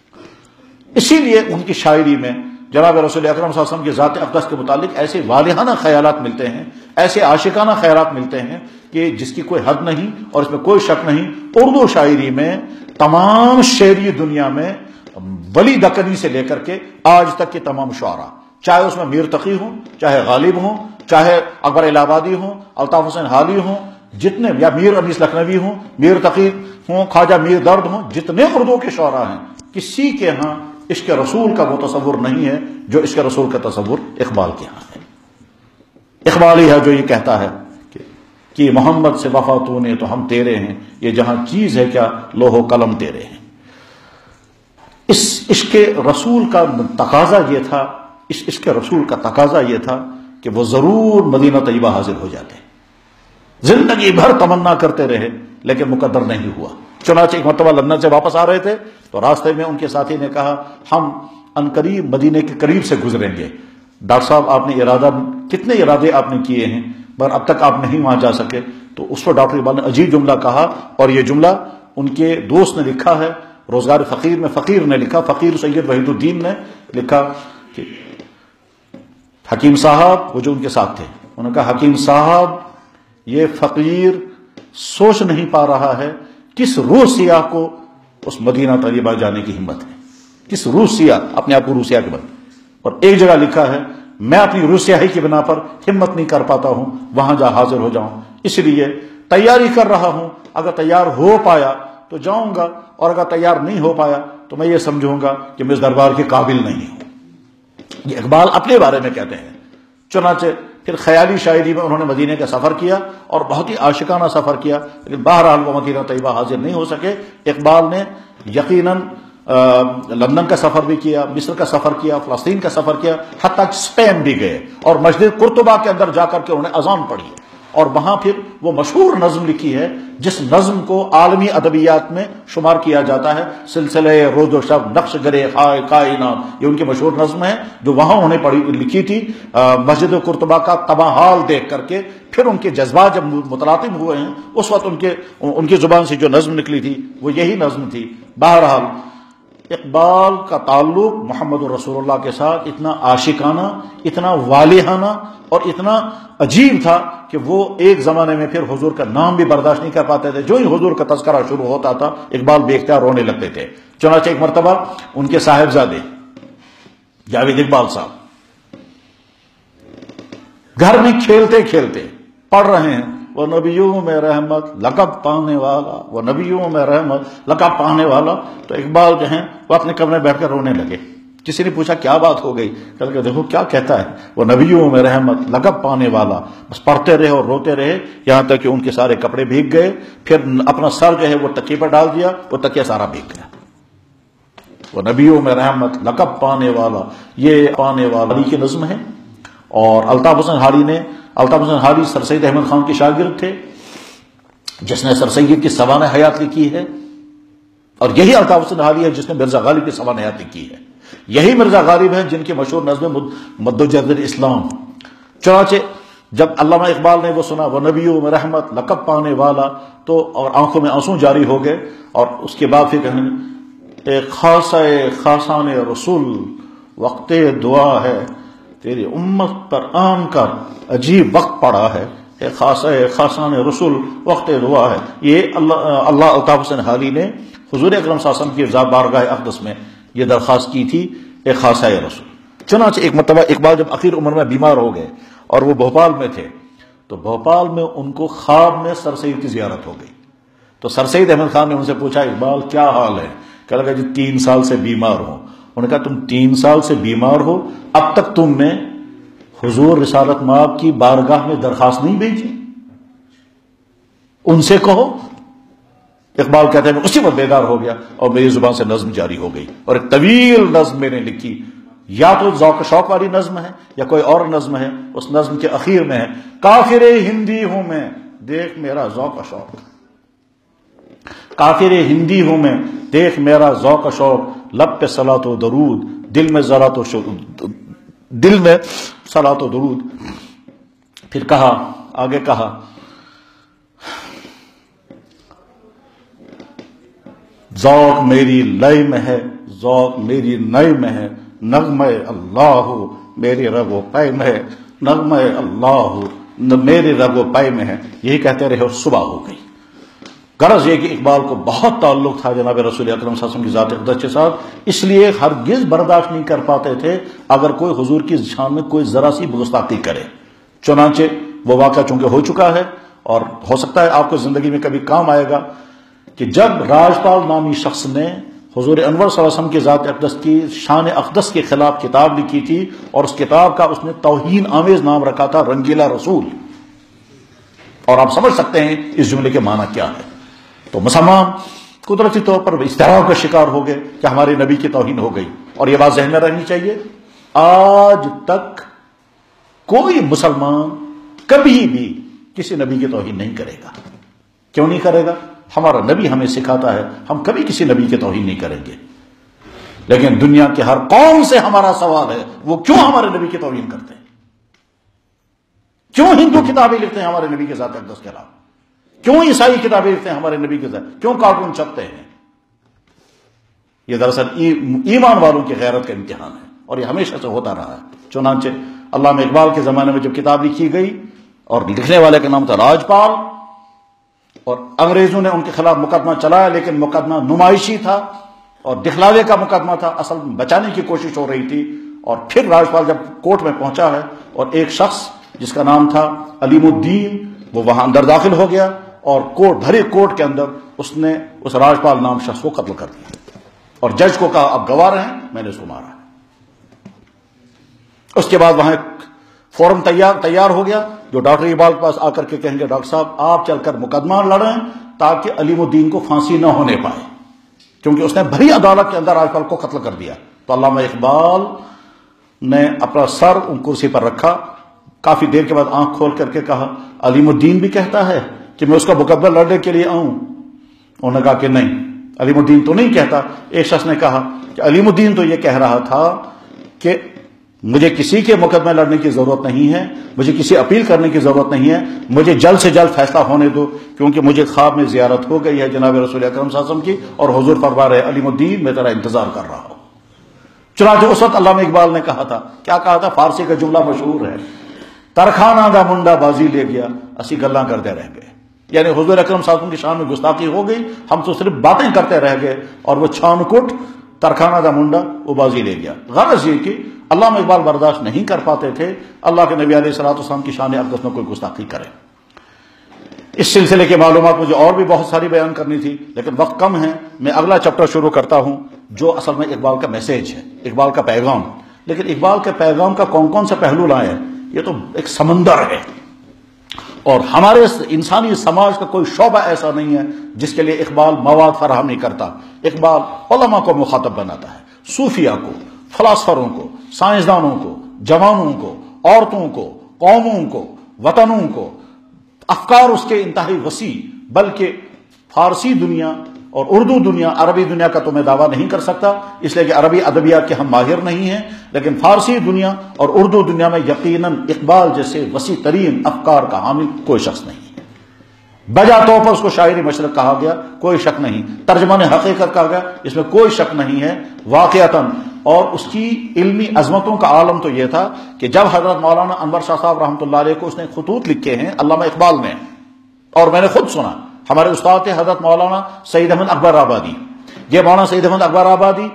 اسی لیے ان کی شاعری میں جناب رسول اکرم صلی اللہ علیہ وسلم کی ذات اقدس کے متعلق ایسے والہانہ خیالات ملتے ہیں، ایسے عاشقانہ خیالات ملتے ہیں کہ جس کی کوئی حد نہیں، اور اس میں کوئی شک نہیں۔ اردو شاعری میں تمام شعری دنیا میں ولی دکنی سے لے کر کے آج تک کے تمام شعراء، چاہے اس میں میر تقی ہوں، چاہے غالب ہوں، چاہے اکبر الہ آبادی ہوں، الطاف حسین حالی ہوں، جتنے، یا میر انیس لکھنوی ہوں، میر تقی ہوں، خواجہ میر درد ہوں، جتنے اردو کے شعراء ہیں، کسی کے ہاں عشق رسول کا وہ تصور نہیں ہے جو عشق رسول کا تصور اقبال کے ہاں ہے۔ اقبال ہی ہے جو یہ کہتا ہے کہ محمد سے وفا تو نے تو ہم تیرے ہیں، یہ جہاں چیز ہے کیا لوح و قلم تیرے ہیں۔ اس عشق رسول کا تقاضا یہ تھا، اس عشق رسول کا تقاضا یہ تھا کہ وہ ضرور مدینہ طیبہ حاضر ہو جاتے، زندگی بھر تمنا کرتے رہے لیکن مقدر نہیں ہوا۔ چنانچہ ایک مرتبہ لندن سے واپس آ رہے تھے تو راستے میں ان کے ساتھی نے کہا ہم عنقریب مدینے کے قریب سے گزریں گے، ڈاکٹر صاحب آپ نے کتنے ارادے آپ نے کیے ہیں پر اب تک آپ نہیں وہاں جا سکے۔ تو اس پر ڈاکٹر اقبال نے عجیب جملہ کہا، اور یہ جملہ ان کے دوست نے لکھا ہے، روزگار فقیر میں فقیر نے لکھا، فقیر سید وحید الدین نے لکھا کہ حکیم صاحب، وہ جو ان کے ساتھ تھے، انہوں نے کہا حکیم صاحب یہ فقیر سوچ نہیں پا رہا ہے کس روح سیاہ کو اس مدینہ طیبہ جانے کی ہمت ہے، کس روسیا، اپنے آپ کو روسیا کے بنا، اور ایک جگہ لکھا ہے میں اپنی روسیائی کی بنا پر ہمت نہیں کر پاتا ہوں وہاں جا حاضر ہو جاؤں، اس لیے تیاری کر رہا ہوں، اگر تیار ہو پایا تو جاؤں گا، اور اگر تیار نہیں ہو پایا تو میں یہ سمجھوں گا کہ میں اس دربار کے قابل نہیں ہوں۔ یہ اقبال اپنے بارے میں کہتے ہیں۔ چنانچہ پھر خیالی شاعری میں انہوں نے مدینے کا سفر کیا اور بہت ہی عاشقانہ سفر کیا، لیکن بہرحال وہ مدینہ طیبہ حاضر نہیں ہو سکے۔ اقبال نے یقیناً لندن کا سفر بھی کیا، مصر کا سفر کیا، فلسطین کا سفر کیا، حتیٰ کہ اسپین بھی گئے اور مسجد قرطبہ کے اندر جا کر کے انہوں نے اذان پڑھی، اور وہاں پھر وہ مشہور نظم لکھی ہے جس نظم کو عالمی ادبیات میں شمار کیا جاتا ہے، سلسلہ روز و شب نقش گرے خائے کائنات، یہ ان کی مشہور نظم ہے جو وہاں انہوں نے لکھی تھی مسجد قرطبہ کا تباہ حال دیکھ کر کے۔ پھر ان کے جذبات جب متلاطم ہوئے ہیں اس وقت ان کی زبان سے جو نظم نکلی تھی وہ یہی نظم تھی۔ بہرحال اقبال کا تعلق محمد رسول اللہ کے ساتھ اتنا عاشقانہ، اتنا والہانہ اور اتنا عجیب تھا کہ وہ ایک زمانے میں پھر حضور کا نام بھی برداشت نہیں کر پاتے تھے، جو ہی حضور کا تذکرہ شروع ہوتا تھا اقبال بے اختیار رونے لگتے تھے۔ چنانچہ ایک مرتبہ ان کے صاحبزادے جاوید اقبال صاحب گھر میں کھیلتے کھیلتے پڑھ رہے ہیں وہ نبیوں میں رحمت لقب پانے والا، وہ نبیوں میں رحمت لقب پانے والا، تو اقبال جو ہیں وہ اپنے کمرے میں بیٹھ کر رونے لگے۔ کسی نے پوچھا کیا بات ہو گئی؟ کہا کہ دیکھو کیا کہتا ہے، وہ نبیوں میں رحمت لقب پانے والا، بس پڑھتے رہے اور روتے رہے یہاں تک کہ ان کے سارے کپڑے بھیگ گئے، پھر اپنا سر جو ہے وہ تکیے پر ڈال دیا، وہ تکیہ سارا بھیگ گیا۔ وہ نبیوں میں رحمت لقب پانے والا، یہ پانے والا کی نظم ہے۔ اور الطاف حسن حالی سر سید احمد خان کے شاگرد تھے جس نے سر سید کی سوانح حیات لکھی ہے، اور یہی الطاف حسن حالی ہے جس نے مرزا غالب کی سوانح حیات لکھی ہے، یہی مرزا غالب ہیں جن کی مشہور نظم مد و جزر اسلام۔ چنانچہ جب علامہ اقبال نے وہ سنا وہ نبیوں میں رحمت لقب پانے والا تو اور آنکھوں میں آنسو جاری ہو گئے، اور اس کے بعد پھر کہنے ایک خاصان رسول وقت دعا ہے، تیری امت پر عام کر عجیب وقت پڑا ہے، ایک خاصان رسول وقت دعا ہے۔ یہ اللہ الطاف حسن حالی نے حضور اکرم صلی اللہ علیہ وسلم کی بارگاہ اقدس میں یہ درخواست کی تھی، ایک خاصہ رسول۔ چنانچہ ایک مرتبہ اقبال جب اخیر عمر میں بیمار ہو گئے اور وہ بھوپال میں تھے، تو بھوپال میں ان کو خواب میں سر سید کی زیارت ہو گئی، تو سر سید احمد خان نے ان سے پوچھا اقبال کیا حال ہے؟ کہا لگا جی 3 سال سے بیمار ہوں۔ انہوں نے کہا تم 3 سال سے بیمار ہو، اب تک تم نے حضور رسالت مآب کی بارگاہ میں درخواست نہیں بھیجی؟ ان سے کہو۔ اقبال کہتے ہیں میں اسی وقت بیدار ہو گیا اور میری زبان سے نظم جاری ہو گئی، اور ایک طویل نظم میں نے لکھی، یا تو ذوق شوق والی نظم ہے یا کوئی اور نظم ہے۔ اس نظم کے اخیر میں ہے کافر ہندی ہوں میں دیکھ میرا ذوق شوق، کافر ہندی ہوں میں دیکھ میرا ذوق شوق، لب پہ صلاۃ و درود دل میں صلاۃ و درود۔ پھر کہا آگے کہا ذوق میری لئے میں ہے، ذوق میری نئے میں ہے، نغمہ اللہ میری رگ و پے میں ہے، نغمہ اللہ میری رگ و پے میں ہے۔ یہی کہتے رہے اور صبح ہو گئی۔ غرض یہ کہ اقبال کو بہت تعلق تھا جناب رسول اکرم صلی اللہ علیہ وسلم کی ذات اقدس کے ساتھ، اس لیے ہرگز برداشت نہیں کر پاتے تھے اگر کوئی حضور کی شان میں کوئی ذرا سی گستاخی کرے۔ چنانچہ وہ واقعہ چونکہ ہو چکا ہے اور ہو سکتا ہے آپ کو زندگی میں کبھی کام آئے گا کہ جب راجپال نامی شخص نے حضور انور صلی اللہ علیہ وسلم کی ذات اقدس کی شان اقدس کے خلاف کتاب لکھی تھی، اور اس کتاب کا اس نے توہین آمیز نام رکھا تھا رنگیلا رسول، اور آپ سمجھ سکتے ہیں اس جملے کے معنی کیا ہے۔ تو مسلمان قدرتی طور پر اضطراب کا شکار ہو گئے کہ ہمارے نبی کی توہین ہو گئی، اور یہ بات ذہن میں رہنی چاہیے آج تک کوئی مسلمان کبھی بھی کسی نبی کی توہین نہیں کرے گا۔ کیوں نہیں کرے گا؟ ہمارا نبی ہمیں سکھاتا ہے ہم کبھی کسی نبی کی توہین نہیں کریں گے، لیکن دنیا کے ہر قوم سے ہمارا سوال ہے وہ کیوں ہمارے نبی کی توہین کرتے ہیں؟ کیوں ہندو کتابیں لکھتے ہیں ہمارے نبی کے ذات اقدس کے خلاف؟ کیوں عیسائی کتابیں لکھتے ہیں ہمارے نبی کے ذات؟ کیوں کارٹون چھپتے ہیں؟ یہ دراصل ایمان والوں کی غیرت کا امتحان ہے، اور یہ ہمیشہ سے ہوتا رہا ہے۔ چنانچہ علامہ اقبال کے زمانے میں جب کتاب لکھی گئی اور لکھنے والے کا نام تھا راجپال، اور انگریزوں نے ان کے خلاف مقدمہ چلایا، لیکن مقدمہ نمائشی تھا، اور دکھلاوے کا مقدمہ تھا، اصل بچانے کی کوشش ہو رہی تھی۔ اور پھر راجپال جب کورٹ میں پہنچا ہے اور ایک شخص جس کا نام تھا علیم الدین وہ وہاں اندر داخل ہو گیا اور بھری کورٹ کے اندر اس نے اس راجپال نام شخص کو قتل کر دیا اور جج کو کہا اب گواہ رہیں، میں نے اس کو مارا۔ اس کے بعد وہاں ایک فورم تیار ہو گیا جو ڈاکٹر اقبال کے پاس آ کر کے کہیں گے ڈاکٹر صاحب آپ چل کر مقدمہ لڑیں تاکہ علیم الدین کو پھانسی نہ ہونے پائے، کیونکہ اس نے بھری عدالت کے اندر راجپال کو قتل کر دیا۔ تو علامہ اقبال نے اپنا سر ان کرسی پر رکھا، کافی دیر کے بعد آنکھ کھول کر کے کہا علیم الدین بھی کہتا ہے کہ میں اس کا مقدمہ لڑنے کے لیے آؤں؟ انہوں نے کہا کہ نہیں، علیم الدین تو نہیں کہتا۔ ایک شخص نے کہا کہ علیم الدین تو یہ کہہ رہا تھا کہ مجھے کسی کے مقدمے لڑنے کی ضرورت نہیں ہے، مجھے کسی اپیل کرنے کی ضرورت نہیں ہے، مجھے جلد سے جلد فیصلہ ہونے دو، کیونکہ مجھے خواب میں زیارت ہو گئی ہے جناب رسول اکرم صلی اللہ علیہ وسلم کی، اور حضور فرما رہے علیم الدین میں تیرا انتظار کر رہا ہوں۔ چنانچہ اس وقت علامہ اقبال نے کہا تھا، کیا کہا تھا؟ فارسی کا جملہ مشہور ہے، ترخانہ دا منڈا بازی لے گیا اسی گلاں کرتے رہ گئے، یعنی حضور اکرم صلی اللہ علیہ وسلم کی شان میں گستاخی ہو گئی، ہم تو صرف باتیں کرتے رہ گئے اور وہ چھان کٹ ترخانہ دا منڈا وہ بازی لے گیا۔ غرض یہ کہ علامہ اقبال برداشت نہیں کر پاتے تھے اللہ کے نبی علیہ الصلوۃ والسلام کی شان اقدس میں کوئی گستاخی کرے۔ اس سلسلے کی معلومات مجھے اور بھی بہت ساری بیان کرنی تھی لیکن وقت کم ہے، میں اگلا چیپٹر شروع کرتا ہوں جو اصل میں اقبال کا میسیج ہے، اقبال کا پیغام۔ لیکن اقبال کے پیغام کا کون کون سے پہلو لائے ہیں؟ یہ تو ایک سمندر ہے، اور ہمارے انسانی سماج کا کوئی شعبہ ایسا نہیں ہے جس کے لیے اقبال مواد فراہم نہیں کرتا۔ اقبال علماء کو مخاطب بناتا ہے، صوفیہ کو، فلاسفروں کو، سائنسدانوں کو، جوانوں کو، عورتوں کو، قوموں کو، وطنوں کو۔ افکار اس کے انتہائی وسیع، بلکہ فارسی دنیا اور اردو دنیا، عربی دنیا کا تو میں دعویٰ نہیں کر سکتا اس لیے کہ عربی ادبیات کے ہم ماہر نہیں ہیں، لیکن فارسی دنیا اور اردو دنیا میں یقیناً اقبال جیسے وسیع ترین افکار کا حامل کوئی شخص نہیں ہے۔ بجا طور پر اس کو شاعری مشرق کہا گیا، کوئی شک نہیں، ترجمان حقیقت کہا گیا، اس میں کوئی شک نہیں ہے واقعتاً۔ اور اس کی علمی عظمتوں کا عالم تو یہ تھا کہ جب حضرت مولانا انور شاہ صاحب رحمۃ اللہ علیہ کو اس نے خطوط لکھے ہیں علامہ اقبال نے، اور میں نے خود سنا، ہمارے استاد تھے حضرت مولانا سعید احمد اکبر آبادی، یہ مولانا سعید احمد اکبر آبادی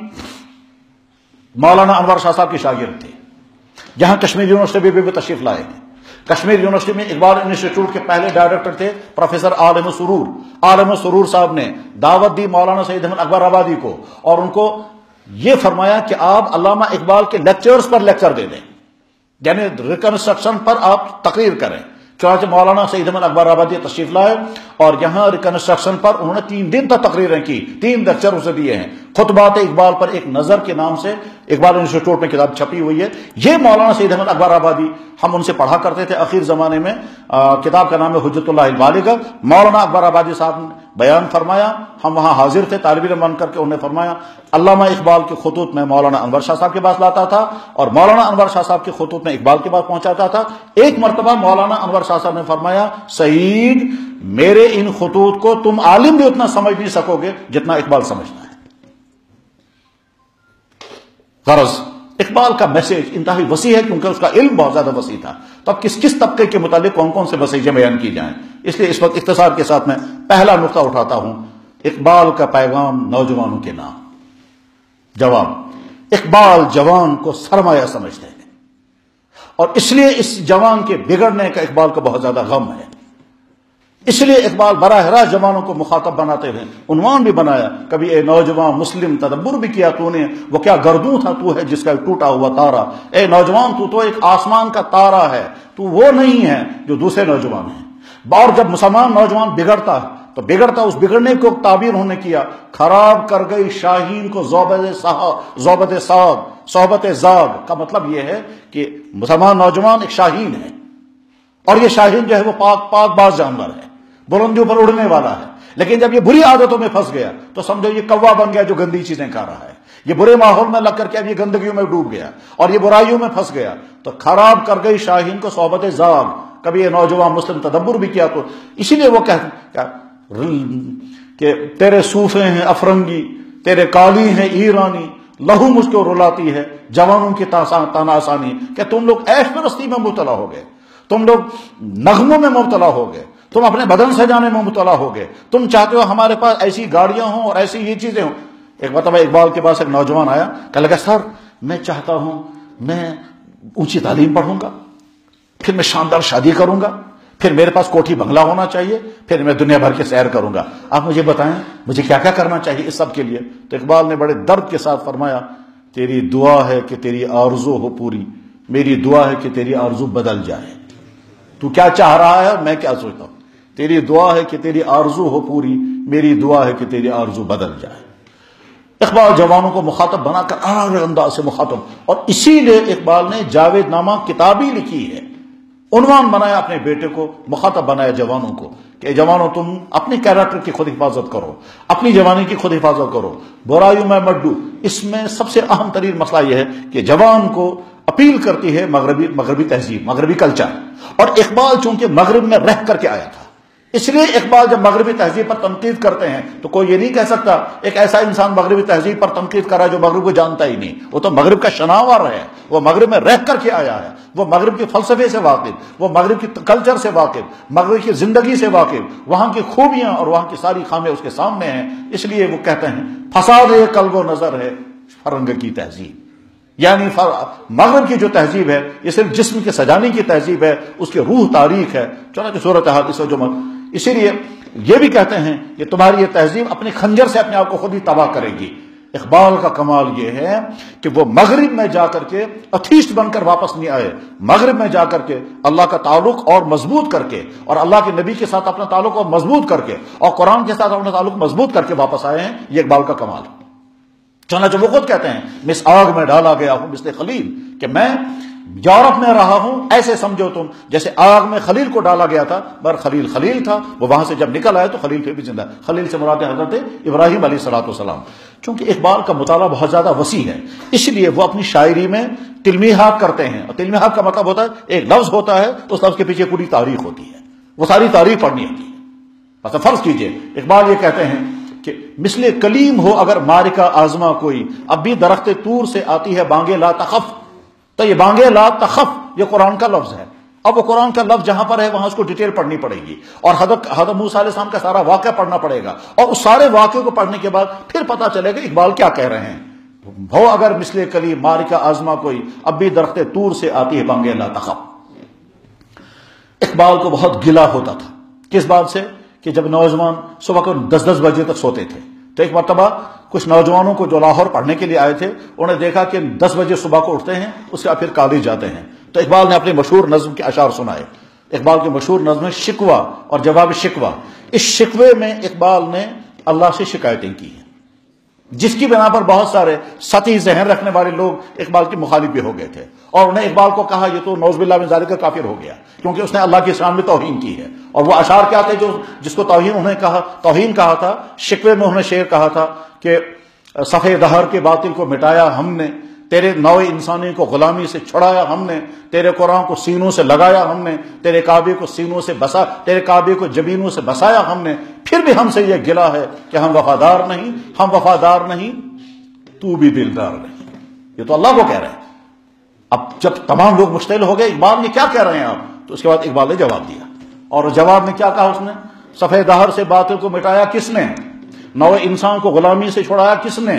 مولانا انور شاہ صاحب کے شاگرد تھے، جہاں کشمیر یونیورسٹی بھی تشریف لائے ہیں۔ کشمیر یونیورسٹی میں اقبال انسٹیٹیوٹ کے پہلے ڈائریکٹر تھے پروفیسر عالم سرور۔ عالم سرور صاحب نے دعوت دی مولانا سعید احمد اکبر آبادی کو اور ان کو یہ فرمایا کہ آپ علامہ اقبال کے لیکچرز پر لیکچر دے دیں، یعنی ریکنسٹرکشن پر آپ تقریر کریں۔ چنانچہ مولانا سعید احمد اکبر آبادی تشریف لائے اور یہاں ریکنسٹرکشن پر انہوں نے 3 دن تک تقریریں کی، 3 لیکچر اسے دیے ہیں۔ خطبات اقبال پر ایک نظر کے نام سے اقبال انسٹیٹیوٹ میں کتاب چھپی ہوئی ہے، یہ مولانا سعید احمد اکبر آبادی، ہم ان سے پڑھا کرتے تھے اخیر زمانے میں۔ کتاب کا نام ہے حجت اللہ البالغہ۔ مولانا اکبر آبادی صاحب نے بیان فرمایا، ہم وہاں حاضر تھے طالب علم بن کر کے، انہوں نے فرمایا علامہ اقبال کے خطوط میں مولانا انور شاہ صاحب کے پاس لاتا تھا اور مولانا انور شاہ صاحب کے خطوط میں اقبال کے پاس پہنچاتا تھا۔ ایک مرتبہ مولانا انور شاہ صاحب نے فرمایا سعید میرے ان خطوط کو تم عالم بھی اتنا سمجھ نہیں سکو گے جتنا اقبال سمجھتا ہے۔ غرض اقبال کا میسج انتہائی وسیع ہے کیونکہ اس کا علم بہت زیادہ وسیع تھا۔ تو اب کس طبقے کے متعلق کون کون سے میسیجیں بیان کی جائیں، اس لیے اس وقت اختصار کے ساتھ میں پہلا نقطہ اٹھاتا ہوں، اقبال کا پیغام نوجوانوں کے نام۔ جواب، اقبال جوان کو سرمایہ سمجھتے ہیں اور اس لیے اس جوان کے بگڑنے کا اقبال کو بہت زیادہ غم ہے، اس لیے اقبال براہ راست جوانوں کو مخاطب بناتے ہیں، عنوان بھی بنایا، کبھی اے نوجوان مسلم تدبر بھی کیا تو نے، وہ کیا گردوں تھا تو ہے جس کا ٹوٹا ہوا تارا، اے نوجوان تو ایک آسمان کا تارا ہے، تو وہ نہیں ہے جو دوسرے نوجوان ہیں۔ اور جب مسلمان نوجوان بگڑتا ہے تو بگڑتا اس بگڑنے کو تعبیر انہوں نے کیا، خراب کر گئی شاہین کو صحبت زاغ کا مطلب یہ ہے کہ مسلمان نوجوان ایک شاہین ہے اور یہ شاہین جو ہے وہ پاک باز جانور ہے، بلندیوں پر اڑنے والا ہے، لیکن جب یہ بری عادتوں میں پھنس گیا تو سمجھو یہ کوا بن گیا جو گندی چیزیں کھا رہا ہے، یہ برے ماحول میں لگ کر کے اب یہ گندگیوں میں ڈوب گیا اور یہ برائیوں میں پھنس گیا، تو خراب کر گئی شاہین کو صحبت زاغ، کبھی یہ نوجوان مسلم تدبر بھی کیا تو، اسی لیے وہ کہتے کہ تیرے صوفے ہیں افرنگی، تیرے کالی ہیں ایرانی، لہو مجھ کو رلاتی ہے جوانوں کی تانا آسانی، کہ تم لوگ عیش پرستی میں مبتلا ہو گئے، تم لوگ نغموں میں مبتلا ہو گئے، تم اپنے بدن سجانے میں مبتلا ہو گئے، تم چاہتے ہو ہمارے پاس ایسی گاڑیاں ہوں اور ایسی یہ چیزیں ہوں۔ ایک مرتبہ اقبال کے پاس ایک نوجوان آیا، کہنے لگا سر میں چاہتا ہوں میں اونچی تعلیم پڑھوں گا، پھر میں شاندار شادی کروں گا، پھر میرے پاس کوٹھی بنگلہ ہونا چاہیے، پھر میں دنیا بھر کے سیر کروں گا، آپ مجھے بتائیں مجھے کیا کیا کرنا چاہیے اس سب کے لیے؟ تو اقبال نے بڑے درد کے ساتھ فرمایا، تیری دعا ہے کہ تیری آرزو ہو پوری، میری دعا ہے کہ تیری آرزو بدل جائے۔ تو کیا چاہ رہا ہے میں کیا سوچتا ہوں؟ تیری دعا ہے کہ تیری آرزو ہو پوری، میری دعا ہے کہ تیری آرزو بدل جائے۔ اقبال جوانوں کو مخاطب بنا کر اعلیٰ انداز سے مخاطب، اور اسی لیے اقبال نے جاوید نامہ کتابی لکھی ہے، عنوان بنایا اپنے بیٹے کو، مخاطب بنایا جوانوں کو کہ جوانوں تم اپنی کیریکٹر کی خود حفاظت کرو، اپنی جوانی کی خود حفاظت کرو، برائیوں میں مت ڈو۔ اس میں سب سے اہم ترین مسئلہ یہ ہے کہ جوان کو اپیل کرتی ہے مغربی تہذیب، مغربی کلچر، اور اقبال چونکہ مغرب میں رہ کر کے آیا تھا، اس لیے اقبال جب مغربی تہذیب پر تنقید کرتے ہیں تو کوئی یہ نہیں کہہ سکتا ایک ایسا انسان مغربی تہذیب پر تنقید کر رہا ہے جو مغرب کو جانتا ہی نہیں، وہ تو مغرب کا شناور ہے، وہ مغرب میں رہ کر کے آیا ہے، وہ مغرب کے فلسفے سے واقف، وہ مغرب کی کلچر سے واقف، مغرب کی زندگی سے واقف، وہاں کی خوبیاں اور وہاں کی ساری خامیاں اس کے سامنے ہیں، اس لیے وہ کہتے ہیں فساد قلب و نظر ہے فرنگ کی تہذیب، یعنی مغرب کی جو تہذیب ہے یہ صرف جسم کے سجانے کی تہذیب ہے، اس کی روح تاریخ ہے، چنانچہ صورتحال اس وجہ اسی لیے یہ بھی کہتے ہیں کہ تمہاری یہ تہذیب اپنے خنجر سے اپنے آپ کو خود ہی تباہ کرے گی۔ اقبال کا کمال یہ ہے کہ وہ مغرب میں جا کر کے اتھیسٹ بن کر واپس نہیں آئے، مغرب میں جا کر کے اللہ کا تعلق اور مضبوط کر کے، اور اللہ کے نبی کے ساتھ اپنا تعلق اور مضبوط کر کے، اور قرآن کے ساتھ اپنا تعلق مضبوط کر کے واپس آئے ہیں، یہ اقبال کا کمال ہے۔ چنانچہ وہ خود کہتے ہیں مس آگ میں ڈالا گیا ہوں مثل خلیل، کہ میں یورپ میں رہا ہوں، ایسے سمجھو تم جیسے آگ میں خلیل کو ڈالا گیا تھا، پر خلیل تھا، وہ وہاں سے جب نکل آئے تو خلیل پھر بھی زندہ، خلیل سے مراد حضرت ابراہیم علیہ السلام۔ چونکہ اقبال کا مطالعہ بہت زیادہ وسیع ہے، اس لیے وہ اپنی شاعری میں تلمیحات کرتے ہیں، اور تلمیحات کا مطلب ہوتا ہے ایک لفظ ہوتا ہے، اس لفظ کے پیچھے پوری تاریخ ہوتی ہے، وہ ساری تاریخ پڑھنی ہوتی ہے۔ مثلا فرض کیجئے اقبال یہ کہتے ہیں کہ مثل کلیم ہو اگر مارکہ آزما کوئی، اب بھی درخت طور سے آتی ہے بانگے لا تخف، تو یہ بانگے لا تخف یہ قرآن کا لفظ ہے، اب وہ قرآن کا لفظ جہاں پر ہے وہاں اس کو ڈیٹیل پڑھنی پڑے گی، اور حضرت موسیٰ علیہ السلام کا سارا واقعہ پڑھنا پڑے گا، اور اس سارے واقعے کو پڑھنے کے بعد پھر پتا چلے گا اقبال کیا کہہ رہے ہیں۔ ہو اگر مثل کلیم مارکہ آزما کوئی، اب بھی درخت طور سے آتی ہے بانگے لا تخف۔ اقبال کو بہت گلہ ہوتا تھا، کس بات سے؟ کہ جب نوجوان صبح کو 10 بجے تک سوتے تھے، تو ایک مرتبہ کچھ نوجوانوں کو جو لاہور پڑھنے کے لیے آئے تھے انہوں نے دیکھا کہ 10 بجے صبح کو اٹھتے ہیں، اس کے بعد پھر کالج جاتے ہیں، تو اقبال نے اپنی مشہور نظم کے اشعار سنائے۔ اقبال کی مشہور نظم ہے شکوہ اور جواب شکوہ۔ اس شکوے میں اقبال نے اللہ سے شکایتیں کی ہیں، جس کی بنا پر بہت سارے سطحی ذہن رکھنے والے لوگ اقبال کے مخالف بھی ہو گئے تھے، اور انہیں اقبال کو کہا یہ تو نعوذ باللہ من ذالک کافر ہو گیا، کیونکہ اس نے اللہ کی شان میں توہین کی ہے۔ اور وہ اشعار کیا تھے جس کو توہین کہا تھا؟ شکوے میں انہوں نے شعر کہا تھا کہ صفحے دہر کے باطل کو مٹایا ہم نے، تیرے نوع انسانی کو غلامی سے چھڑایا ہم نے، تیرے قرآن کو سینوں سے لگایا ہم نے، تیرے کعبے کو سینوں سے بسا، تیرے کعبے کو جبینوں سے بسایا ہم نے، پھر بھی ہم سے یہ گلہ ہے کہ ہم وفادار نہیں، تو بھی دلدار نہیں۔ یہ تو اللہ کو کہہ رہے ہیں۔ اب جب تمام لوگ مشتعل ہو گئے اقبال یہ کیا کہہ رہے ہیں آپ، تو اس کے بعد اقبال نے جواب دیا، اور جواب میں کیا کہا اس نے؟ صفحے دہر سے باطل کو مٹایا کس نے؟ نوع انسان کو غلامی سے چھڑایا کس نے؟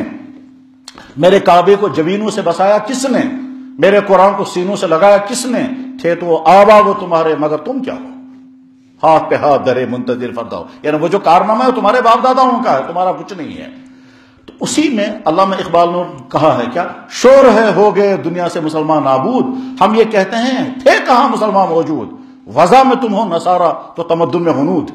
میرے کعبے کو جبینوں سے بسایا کس نے؟ میرے قرآن کو سینوں سے لگایا کس نے؟ تھے تو وہ آبا وہ تمہارے مگر تم کیا ہو؟ ہاتھ پہ ہاتھ دھرے منتظر فردا ہو، یعنی وہ جو کارنامہ ہے تمہارے باپ داداؤں کا ہے، تمہارا کچھ نہیں ہے۔ تو اسی میں علامہ اقبال نے کہا ہے کیا؟ شور ہے ہو گئے دنیا سے مسلمان نابود، ہم یہ کہتے ہیں تھے کہاں مسلمان موجود، وضع میں تم ہو نصارہ تو تمدن میں ہنود،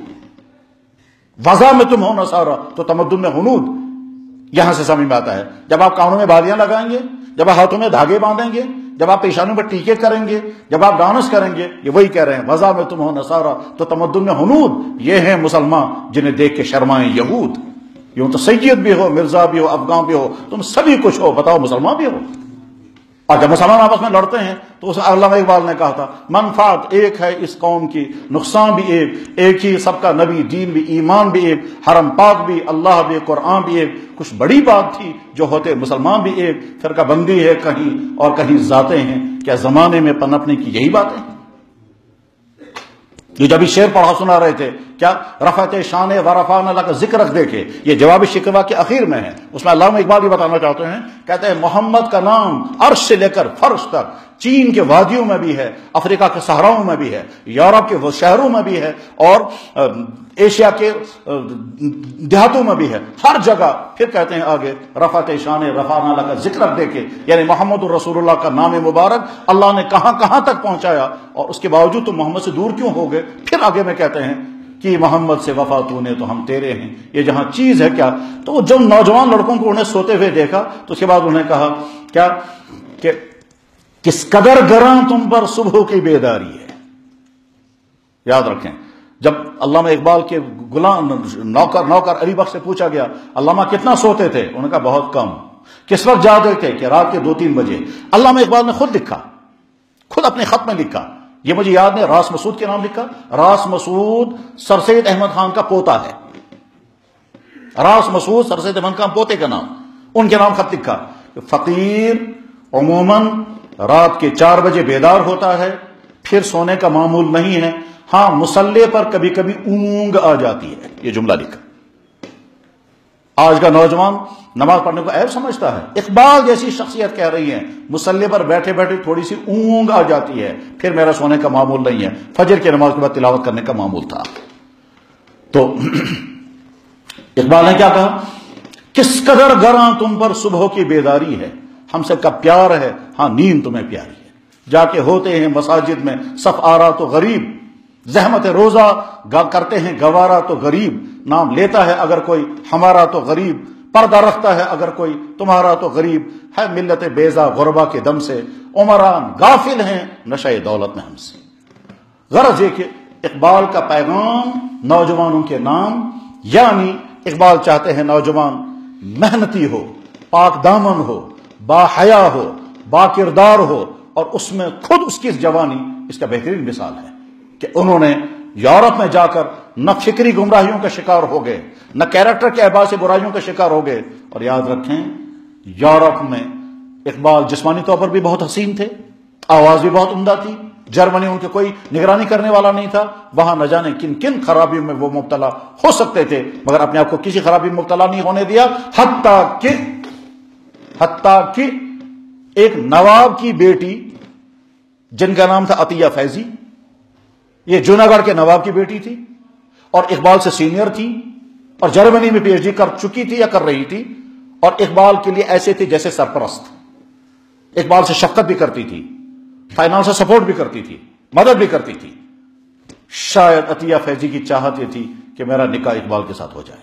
وضع میں تم ہو نصارہ تو تمدن میں ہنود۔ یہاں سے سمجھ میں آتا ہے جب آپ کانوں میں بالیاں لگائیں گے، جب آپ ہاتھوں میں دھاگے باندھیں گے، جب آپ پیشانوں پر ٹیکے کریں گے، جب آپ ڈانس کریں گے، یہ وہی کہہ رہے ہیں وضع میں تم ہو نصارہ تو تمدن میں ہنود، یہ ہیں مسلمان جنہیں دیکھ کے شرمائیں یہود۔ یوں تو سید بھی ہو، مرزا بھی ہو، افغان بھی ہو، تم سبھی کچھ ہو، بتاؤ مسلمان بھی ہو۔ اور جب مسلمان آپس میں لڑتے ہیں تو اس علامہ اقبال نے کہا تھا منفعت ایک ہے اس قوم کی، نقصان بھی ایک ہی سب کا، نبی دین بھی، ایمان بھی ایک، حرم پاک بھی، اللہ بھی، قرآن بھی ایک، کچھ بڑی بات تھی جو ہوتے مسلمان بھی ایک، فرقہ بندی ہے کہیں اور کہیں ذاتیں ہیں، کیا زمانے میں پنپنے کی یہی باتیں؟ یہ جب شعر پڑھا سنا رہے تھے کیا رفعت شان و رفعنا لک ذکر رکھ دے کے یہ جواب شکوہ کے اخیر میں ہے. اس میں علامہ اقبال یہ بتانا چاہتے ہیں، کہتے ہیں محمد کا نام عرش سے لے کر فرش تک، چین کے وادیوں میں بھی ہے، افریقہ کے صحراؤں میں بھی ہے، یورپ کے وہ شہروں میں بھی ہے، اور ایشیا کے دیہاتوں میں بھی ہے، ہر جگہ. پھر کہتے ہیں آگے رفعت شان رفعنا لک ذکر رکھ دے کے، یعنی محمد الرسول اللہ کا نام مبارک اللہ نے کہاں کہاں تک پہنچایا، اور اس کے باوجود تم محمد سے دور کیوں ہو گئے. پھر آگے میں کہتے ہیں کہ محمد سے وفا تو نے تو ہم تیرے ہیں. یہ جہاں چیز ہے کیا، تو جب نوجوان لڑکوں کو انہیں سوتے ہوئے دیکھا تو اس کے بعد انہوں نے کہا کیا کہ کس قدر گراں تم پر صبح کی بیداری ہے. یاد رکھیں، جب علامہ اقبال کے غلام نوکر علی بخش سے پوچھا گیا علامہ کتنا سوتے تھے، انہوں نے کہا بہت کم. کس وقت جاگتے تھے، کہ رات کے 2-3 بجے. علامہ اقبال نے خود لکھا، خود اپنے خط میں لکھا، یہ مجھے یاد نہیں، راس مسعود کے نام لکھا. راس مسعود سر سید احمد خان کا پوتا ہے، راس مسعود سر سید احمد خان پوتے کا نام، ان کے نام خط لکھا. فقیر عموماً رات کے 4 بجے بیدار ہوتا ہے، پھر سونے کا معمول نہیں ہے، ہاں مصلے پر کبھی کبھی اونگ آ جاتی ہے. یہ جملہ لکھا. آج کا نوجوان نماز پڑھنے کو عیب سمجھتا ہے. اقبال جیسی شخصیت کہہ رہی ہے مصلے پر بیٹھے بیٹھے تھوڑی سی اونگ آ جاتی ہے، پھر میرا سونے کا معمول نہیں ہے. فجر کی نماز کے بعد تلاوت کرنے کا معمول تھا. تو اقبال نے کیا کہا، کس قدر گراں تم پر صبح کی بیداری ہے، ہم سے کب پیار ہے، ہاں نیند تمہیں پیاری ہے. جا کے ہوتے ہیں مساجد میں صف آرا تو غریب، زحمت روزہ کرتے ہیں گوارا تو غریب. نام لیتا ہے اگر کوئی ہمارا تو غریب، پردہ رکھتا ہے اگر کوئی تمہارا تو غریب. ہے ملت بیزا غربا کے دم سے، عمران غافل ہیں نشے دولت میں ہم سے. غرض یہ کہ اقبال کا پیغام نوجوانوں کے نام، یعنی اقبال چاہتے ہیں نوجوان محنتی ہو، پاک دامن ہو، با حیا ہو، با کردار ہو، اور اس میں خود اس کی جوانی اس کا بہترین مثال ہے کہ انہوں نے یورپ میں جا کر نہ فکری گمراہیوں کا شکار ہو گئے، نہ کیریکٹر کے اعتبار سے برائیوں کا شکار ہو گئے. اور یاد رکھیں یورپ میں اقبال جسمانی طور پر بھی بہت حسین تھے، آواز بھی بہت عمدہ تھی، جرمنی ان کے کوئی نگرانی کرنے والا نہیں تھا. وہاں نہ جانے کن کن خرابیوں میں وہ مبتلا ہو سکتے تھے، مگر اپنے آپ کو کسی خرابی میں مبتلا نہیں ہونے دیا. حتیٰ کہ ایک نواب کی بیٹی جن کا نام تھا عطیہ فیضی، یہ جوناگڑھ کے نواب کی بیٹی تھی اور اقبال سے سینئر تھی، اور جرمنی میں پی ایچ ڈی کر چکی تھی یا کر رہی تھی، اور اقبال کے لیے ایسے تھی جیسے سرپرست. اقبال سے شفقت بھی کرتی تھی، فائنانس سپورٹ بھی کرتی تھی، مدد بھی کرتی تھی. شاید عطیہ فیضی کی چاہت یہ تھی کہ میرا نکاح اقبال کے ساتھ ہو جائے.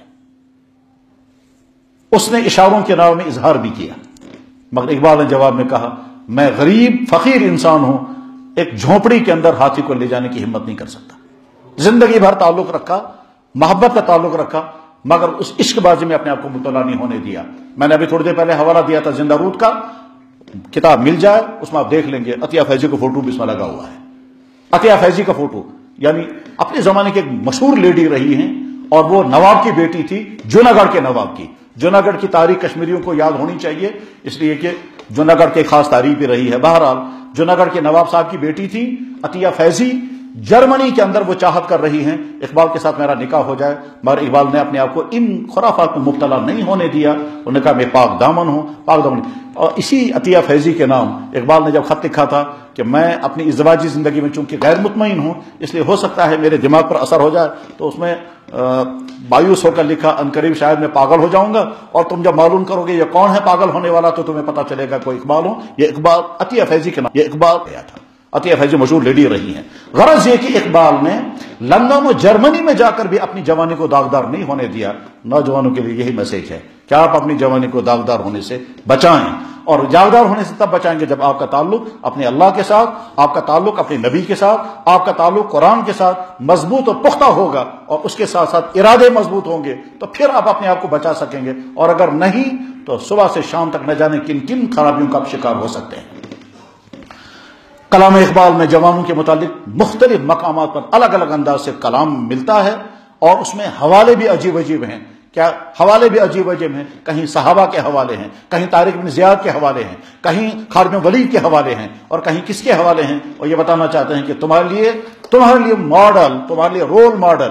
اس نے اشاروں کے نام میں اظہار بھی کیا، مگر اقبال نے جواب میں کہا میں غریب فقیر انسان ہوں، ایک جھونپڑی کے اندر ہاتھی کو لے جانے کی ہمت نہیں کر سکتا. زندگی بھر تعلق رکھا، محبت کا تعلق رکھا، مگر اس عشق بازی میں اپنے آپ کو مبتلا نہیں ہونے دیا. میں نے ابھی تھوڑی دیر پہلے حوالہ دیا تھا زندہ رود کا، کتاب مل جائے اس میں آپ دیکھ لیں گے. عطیہ فیضی کا فوٹو بھی اس میں لگا ہوا ہے. عطیہ فیضی کا فوٹو، یعنی اپنے زمانے کی ایک مشہور لیڈی رہی ہیں، اور وہ نواب کی بیٹی تھی، جوناگڑھ کے نواب کی. جوناگڑھ کی تاریخ کشمیریوں کو یاد ہونی چاہیے، اس لیے کہ جوناگڑھ کے خاص تاریخ بھی رہی ہے. بہرحال جوناگڑھ کے نواب صاحب کی بیٹی تھی عطیہ فیضی. جرمنی کے اندر وہ چاہت کر رہی ہیں اقبال کے ساتھ میرا نکاح ہو جائے، مگر اقبال نے اپنے آپ کو ان خرافات میں مبتلا نہیں ہونے دیا. انہوں نے کہا میں پاک دامن ہوں، پاک دامن. اور اسی عطیہ فیضی کے نام اقبال نے جب خط لکھا تھا کہ میں اپنی ازدواجی زندگی میں چونکہ غیر مطمئن ہوں، اس لیے ہو سکتا ہے میرے دماغ پر اثر ہو جائے، تو اس میں مایوس ہو کر لکھا عنقریب شاید میں پاگل ہو جاؤں گا، اور تم جب معلوم کرو گے یہ کون ہے پاگل ہونے والا تو تمہیں پتا چلے گا کوئی اقبال ہوں. یہ اقبال عطیہ فیضی کے نام، یہ اقبال گیا تھا. عطیہ فیضی مشہور لیڈی رہی ہیں. غرض یہ کہ اقبال نے لندن و جرمنی میں جا کر بھی اپنی جوانی کو داغدار نہیں ہونے دیا. نوجوانوں کے لیے یہی میسج ہے کہ آپ اپنی جوانی کو داغدار ہونے سے بچائیں، اور داغدار ہونے سے تب بچائیں گے جب آپ کا تعلق اپنے اللہ کے ساتھ، آپ کا تعلق اپنے نبی کے ساتھ، آپ کا تعلق قرآن کے ساتھ مضبوط اور پختہ ہوگا، اور اس کے ساتھ ساتھ ارادے مضبوط ہوں گے، تو پھر آپ اپنے آپ کو بچا سکیں گے. اور اگر نہیں تو صبح سے شام تک نہ جانے کن کن خرابیوں کا آپ شکار ہو سکتے ہیں. کلام اقبال میں جوانوں کے متعلق مختلف مقامات پر الگ الگ انداز سے کلام ملتا ہے، اور اس میں حوالے بھی عجیب عجیب ہیں. کیا حوالے بھی عجیب عجیب ہیں؟ کہیں صحابہ کے حوالے ہیں، کہیں طارق بن زیاد کے حوالے ہیں، کہیں خالد بن ولید کے حوالے ہیں، اور کہیں کس کے حوالے ہیں. اور یہ بتانا چاہتے ہیں کہ تمہارے لیے ماڈل، تمہارے لیے رول ماڈل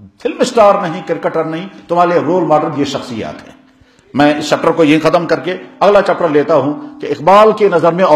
فلم سٹار نہیں، کرکٹر نہیں، تمہارے لیے رول ماڈل یہ شخصیات ہیں۔ میں اس چیپٹر کو یہ ختم کر کے اگلا چیپٹر لیتا ہوں کہ اقبال کی نظر میں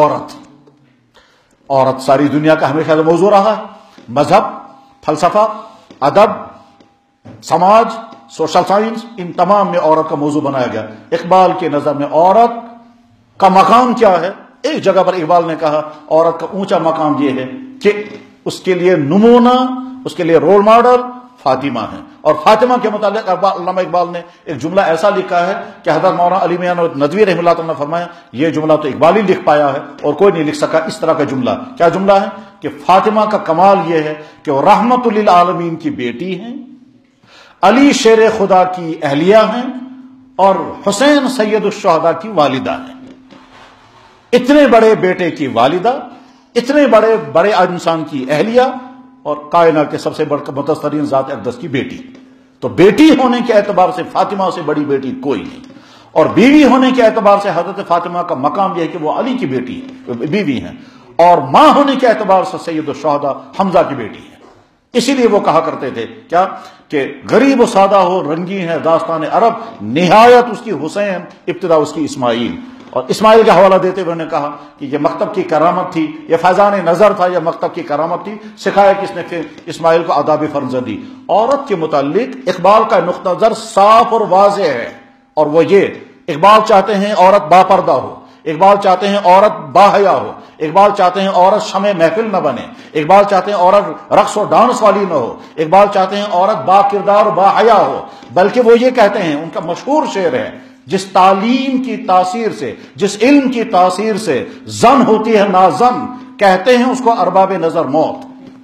عورت ساری دنیا کا ہمیشہ سے موضوع رہا ہے۔ مذہب، فلسفہ، ادب، سماج، سوشل سائنس، ان تمام میں عورت کا موضوع بنایا گیا۔ اقبال کی نظر میں عورت کا مقام کیا ہے؟ ایک جگہ پر اقبال نے کہا عورت کا اونچا مقام یہ ہے کہ اس کے لیے نمونہ، اس کے لیے رول ماڈل فاطمہ ہے۔ اور فاطمہ کے متعلق علامہ اقبال نے ایک جملہ ایسا لکھا ہے کہ حضرت مولانا علی میاں ندوی رحمہ اللہ تعالیٰ نے فرمایا یہ جملہ تو اقبال ہی لکھ پایا ہے اور کوئی نہیں لکھ سکا اس طرح کا جملہ۔ کیا جملہ ہے؟ کہ فاطمہ کا کمال یہ ہے کہ وہ رحمت للعالمین کی بیٹی ہیں، علی شیر خدا کی اہلیہ ہیں، اور حسین سید الشہداء کی والدہ ہیں۔ اتنے بڑے بیٹے کی والدہ، اتنے بڑے انسان کی اہلیہ، اور کائنات کے سب سے متسترین ذات اقدس کی بیٹی۔ تو بیٹی ہونے کے اعتبار سے فاطمہ سے بڑی بیٹی کوئی نہیں، اور بیوی ہونے کے اعتبار سے حضرت فاطمہ کا مقام یہ ہے کہ وہ علی کی بیٹی بیوی ہیں، اور ماں ہونے کے اعتبار سے سید الشہداء حمزہ کی بیٹی ہے۔ اسی لیے وہ کہا کرتے تھے کیا کہ غریب و سادہ ہو رنگی ہے داستان عرب، نہایت اس کی حسین، ابتدا اس کی اسماعیل۔ اور اسماعیل کا حوالہ دیتے ہوئے نے کہا کہ یہ مکتب کی کرامت تھی، یہ فیضان نظر تھا، یہ مکتب کی کرامت تھی، سکھایا کس نے؟ پھر اسماعیل کو آداب فرزندی۔ عورت کے متعلق اقبال کا نقطہ نظر صاف اور واضح ہے، اور وہ یہ اقبال چاہتے ہیں عورت با پردہ ہو، اقبال چاہتے ہیں عورت با حیا ہو، اقبال چاہتے ہیں عورت شمع محفل نہ بنے، اقبال چاہتے ہیں عورت رقص و ڈانس والی نہ ہو، اقبال چاہتے ہیں عورت با کردار و با حیا ہو، بلکہ وہ یہ کہتے ہیں، ان کا مشہور شعر ہے، جس تعلیم کی تاثیر سے، جس علم کی تاثیر سے زن ہوتی ہے نازن، کہتے ہیں اس کو ارباب نظر موت۔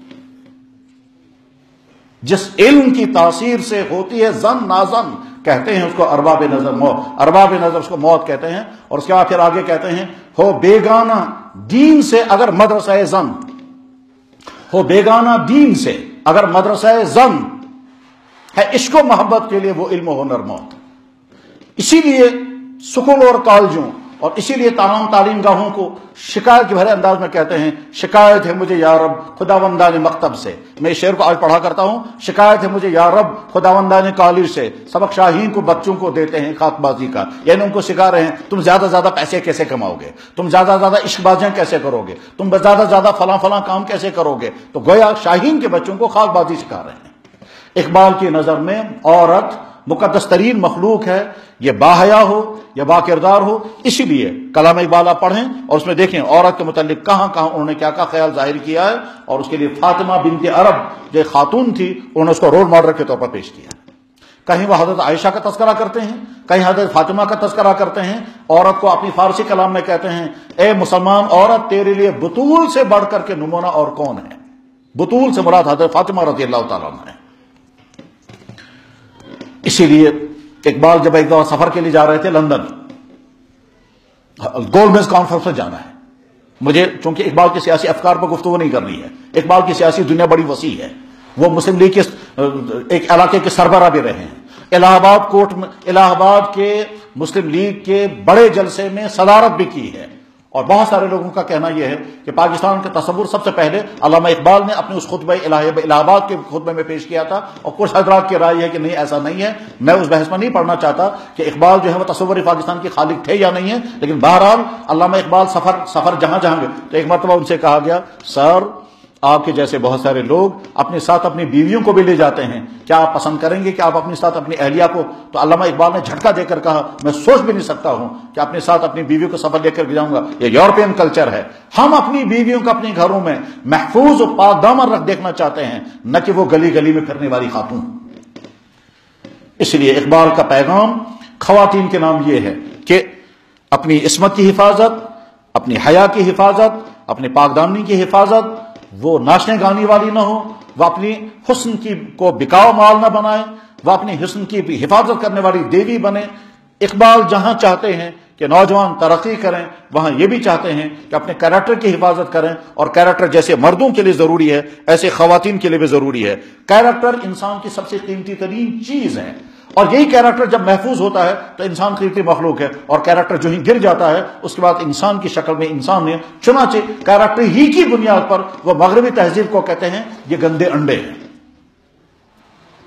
جس علم کی تاثیر سے ہوتی ہے زن نازن، کہتے ہیں اس کو ارباب نظر موت، ارباب نظر اس کو موت کہتے ہیں۔ اور اس کے بعد پھر آگے کہتے ہیں ہو بیگانہ دین سے اگر مدرسہ زن، ہو بیگانہ دین سے اگر مدرسہ زن ہے، عشق و محبت کے لیے وہ علم و ہنر موت۔ اسی لیے سکول اور کالجوں اور اسی لیے تمام تعلیم گاہوں کو شکایت کے بھرے انداز میں کہتے ہیں شکایت ہے مجھے یا رب خداوندان مکتب سے۔ میں اس شعر کو آج پڑھا کرتا ہوں، شکایت ہے مجھے یا رب خداوندان کالج سے، سبق شاہین کو بچوں کو دیتے ہیں خاک بازی کا، یعنی ان کو سکھا رہے ہیں تم زیادہ زیادہ پیسے کیسے کماؤ گے، تم زیادہ زیادہ عشق بازیاں کیسے کرو گے، تم زیادہ زیادہ فلاں کام کیسے کرو گے، تو گویا شاہین کے بچوں کو خاک بازی سکھا رہے ہیں۔ اقبال کی نظر میں عورت مقدس ترین مخلوق ہے، یہ باحیا ہو یا با کردار ہو۔ اسی لیے کلام اقبال آپ پڑھیں اور اس میں دیکھیں عورت کے متعلق کہاں کہاں انہوں نے کیا خیال ظاہر کیا ہے، اور اس کے لیے فاطمہ بنت عرب جو خاتون تھی انہوں نے اس کو رول ماڈل کے طور پر پیش کیا۔ کہیں وہ حضرت عائشہ کا تذکرہ کرتے ہیں، کہیں حضرت فاطمہ کا تذکرہ کرتے ہیں۔ عورت کو اپنی فارسی کلام میں کہتے ہیں اے مسلمان عورت تیرے لیے بطول سے بڑھ کر کے نمونہ اور کون ہے۔ بطول سے مراد حضرت فاطمہ رضی اللہ تعالیٰ عنہ ہے۔ اسی لیے اقبال جب ایک دور سفر کے لیے جا رہے تھے لندن، گول میز کانفرنس میں جانا ہے مجھے، چونکہ اقبال کے سیاسی افکار پر گفتگو نہیں کرنی ہے، اقبال کی سیاسی دنیا بڑی وسیع ہے، وہ مسلم لیگ کے ایک علاقے کے سربراہ بھی رہے ہیں، الہ آباد کورٹ میں الہ آباد کے مسلم لیگ کے بڑے جلسے میں صدارت بھی کی ہے۔ اور بہت سارے لوگوں کا کہنا یہ ہے کہ پاکستان کا تصور سب سے پہلے علامہ اقبال نے اپنے اس خطبہ الہ آباد کے خطبے میں پیش کیا تھا، اور کچھ حضرات کی رائے ہے کہ نہیں ایسا نہیں ہے۔ میں اس بحث میں نہیں پڑھنا چاہتا کہ اقبال جو ہے وہ تصور پاکستان کے خالق تھے یا نہیں ہے، لیکن بہرحال علامہ اقبال سفر جہاں گئے تو ایک مرتبہ ان سے کہا گیا سر آپ کے جیسے بہت سارے لوگ اپنے ساتھ اپنی بیویوں کو بھی لے جاتے ہیں، کیا آپ پسند کریں گے کہ آپ اپنے ساتھ اپنی اہلیہ کو؟ تو علامہ اقبال نے جھٹکا دے کر کہا میں سوچ بھی نہیں سکتا ہوں کہ اپنے ساتھ اپنی بیویوں کو سفر لے کر جاؤں گا، یہ یورپین کلچر ہے۔ ہم اپنی بیویوں کو اپنے گھروں میں محفوظ و پاک دامن رکھ دیکھنا چاہتے ہیں، نہ کہ وہ گلی گلی میں پھرنے والی خاتون۔ اس لیے اقبال کا پیغام خواتین کے نام یہ ہے کہ اپنی عصمت کی حفاظت، اپنی حیا کی حفاظت، اپنے پاک دامنی کی حفاظت، وہ ناچنے گانے والی نہ ہو، وہ اپنی حسن کو بکاؤ مال نہ بنائے، وہ اپنی حسن کی حفاظت کرنے والی دیوی بنے۔ اقبال جہاں چاہتے ہیں کہ نوجوان ترقی کریں، وہاں یہ بھی چاہتے ہیں کہ اپنے کیریکٹر کی حفاظت کریں، اور کیریکٹر جیسے مردوں کے لیے ضروری ہے ایسے خواتین کے لیے بھی ضروری ہے۔ کیریکٹر انسان کی سب سے قیمتی ترین چیز ہے، اور یہی کیریکٹر جب محفوظ ہوتا ہے تو انسان قیمتی مخلوق ہے، اور کیریکٹر جو ہی گر جاتا ہے اس کے بعد انسان کی شکل میں انسان نے چنانچہ کیریکٹر ہی کی بنیاد پر وہ مغربی تہذیب کو کہتے ہیں یہ گندے انڈے ہیں۔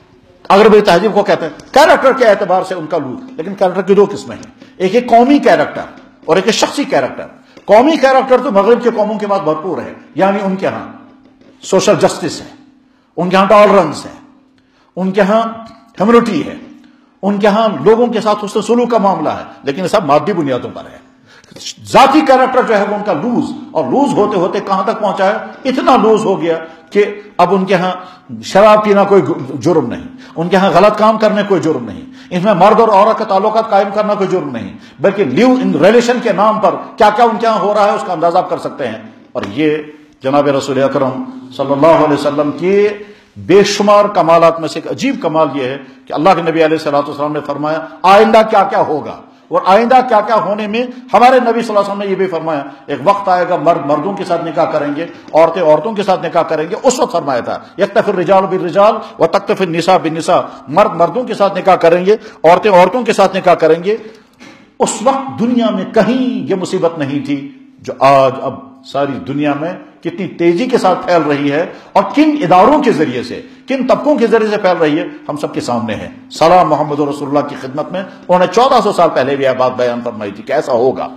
مغربی تہذیب کو کہتے ہیں کیریکٹر کے اعتبار سے ان کا لوز. لیکن کیریکٹر کی دو قسمیں ہیں, ایک ہے قومی کیریکٹر اور ایک ہے شخصی کیریکٹر. قومی کیریکٹر تو مغرب کے قوموں کے بعد بھرپور ہے, یعنی ان کے ہاں سوشل جسٹس ہے, ان کے ہاں ٹالرنس ہے, ان کے ہاں ہیومنٹی ہے, ان کے ہاں لوگوں کے ساتھ حسن سلوک کا معاملہ ہے, لیکن یہ سب مادی بنیادوں پر ہے. ذاتی کیریکٹر جو ہے وہ ان کا لوز, اور لوز ہوتے ہوتے کہاں تک پہنچا ہے؟ اتنا لوز ہو گیا کہ اب ان کے ہاں شراب پینا کوئی جرم نہیں, ان کے ہاں غلط کام کرنے کوئی جرم نہیں, اس میں مرد اور عورت کے تعلقات قائم کرنا کوئی جرم نہیں, بلکہ لیو ان ریلیشن کے نام پر کیا کیا ان کے ہاں ہو رہا ہے اس کا اندازہ آپ کر سکتے ہیں. اور یہ جناب رسول اکرم صلی اللہ علیہ وسلم کے بے شمار کمالات میں سے ایک عجیب کمال یہ ہے کہ اللہ کے نبی علیہ الصلوۃ والسلام نے فرمایا آئندہ کیا کیا ہوگا, اور آئندہ کیا کیا ہونے میں ہمارے نبی صلی اللہ علیہ وسلم نے یہ بھی فرمایا ایک وقت آئے گا مرد مردوں کے ساتھ نکاح کریں گے, عورتیں عورتوں کے ساتھ نکاح کریں گے. اس وقت فرمایا تھا یکتفی الرجال بالرجال وتکتفی النساء بالنساء, مرد مردوں کے ساتھ نکاح کریں گے, عورتیں عورتوں کے ساتھ نکاح کریں گے. اس وقت دنیا میں کہیں یہ مصیبت نہیں تھی جو آج اب ساری دنیا میں کتنی تیزی کے ساتھ پھیل رہی ہے, اور کن اداروں کے ذریعے سے, کن طبقوں کے ذریعے سے پھیل رہی ہے, ہم سب کے سامنے ہے. سلام محمد رسول اللہ کی خدمت میں انہوں نے 1400 سال پہلے بھی یہ بات بیان فرمائی تھی کہ ایسا ہوگا.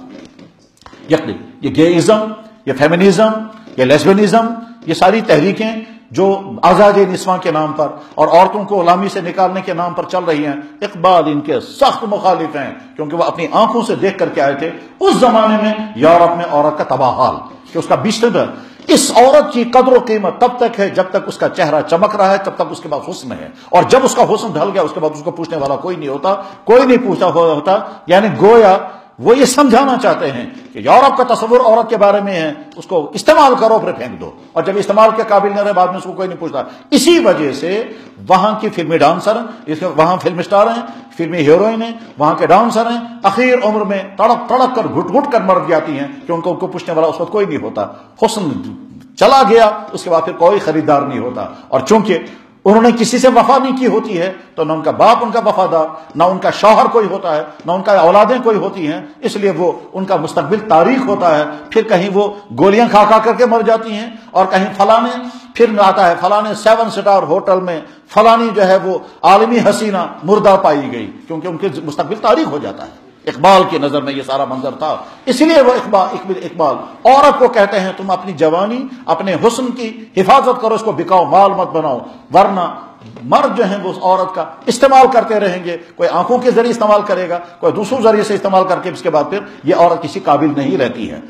یہ گےازم, یہ فیمنزم, یہ لیسبینزم, یہ ساری تحریکیں جو آزاد نسواں کے نام پر اور عورتوں کو غلامی سے نکالنے کے نام پر چل رہی ہیں, اقبال ان کے سخت مخالف ہیں, کیونکہ وہ اپنی آنکھوں سے دیکھ کر کے آئے تھے اس زمانے میں یورپ میں عورت کا تباہ حال, کہ اس کا بستر, اس عورت کی قدر و قیمت تب تک ہے جب تک اس کا چہرہ چمک رہا ہے, تب تک اس کے بعد حسن ہے, اور جب اس کا حسن ڈھل گیا اس کے بعد اس کو پوچھنے والا کوئی نہیں ہوتا, کوئی نہیں پوچھتا ہوتا. یعنی گویا وہ یہ سمجھانا چاہتے ہیں کہ یورپ کا تصور عورت کے بارے میں ہے, اس کو استعمال کرو پھر پھینک دو, اور جب استعمال کے قابل نہ رہے بعد میں اس کو کوئی نہیں پوچھتا. اسی وجہ سے وہاں کی فلمی ڈانسر, وہاں فلم سٹار ہیں, فلمی ہیروئن ہیں, وہاں کے ڈانسر ہیں, اخیر عمر میں تڑپ تڑپ کر گھٹ گھٹ کر مر جاتی ہیں, کیونکہ ان کو پوچھنے والا اس وقت کوئی نہیں ہوتا. حسن چلا گیا, اس کے بعد پھر کوئی خریدار نہیں ہوتا. اور چونکہ انہوں نے کسی سے وفا نہیں کی ہوتی ہے تو نہ ان کا باپ ان کا وفادار, نہ ان کا شوہر کوئی ہوتا ہے, نہ ان کا اولادیں کوئی ہوتی ہیں, اس لیے وہ ان کا مستقبل تاریخ ہوتا ہے. پھر کہیں وہ گولیاں کھا کھا کر کے مر جاتی ہیں, اور کہیں فلانے پھر آتا ہے فلانے 7 سٹار ہوٹل میں فلانی جو ہے وہ عالمی حسینہ مردہ پائی گئی, کیونکہ ان کے مستقبل تاریخ ہو جاتا ہے. اقبال کی نظر میں یہ سارا منظر تھا, اس لیے وہ اقبال عورت کو کہتے ہیں تم اپنی جوانی اپنے حسن کی حفاظت کرو, اس کو بکاؤ مال مت بناؤ, ورنہ مرد جو ہیں وہ اس عورت کا استعمال کرتے رہیں گے. کوئی آنکھوں کے ذریعے استعمال کرے گا, کوئی دوسروں ذریعے سے استعمال کر کے اس کے بعد پھر یہ عورت کسی قابل نہیں رہتی ہے.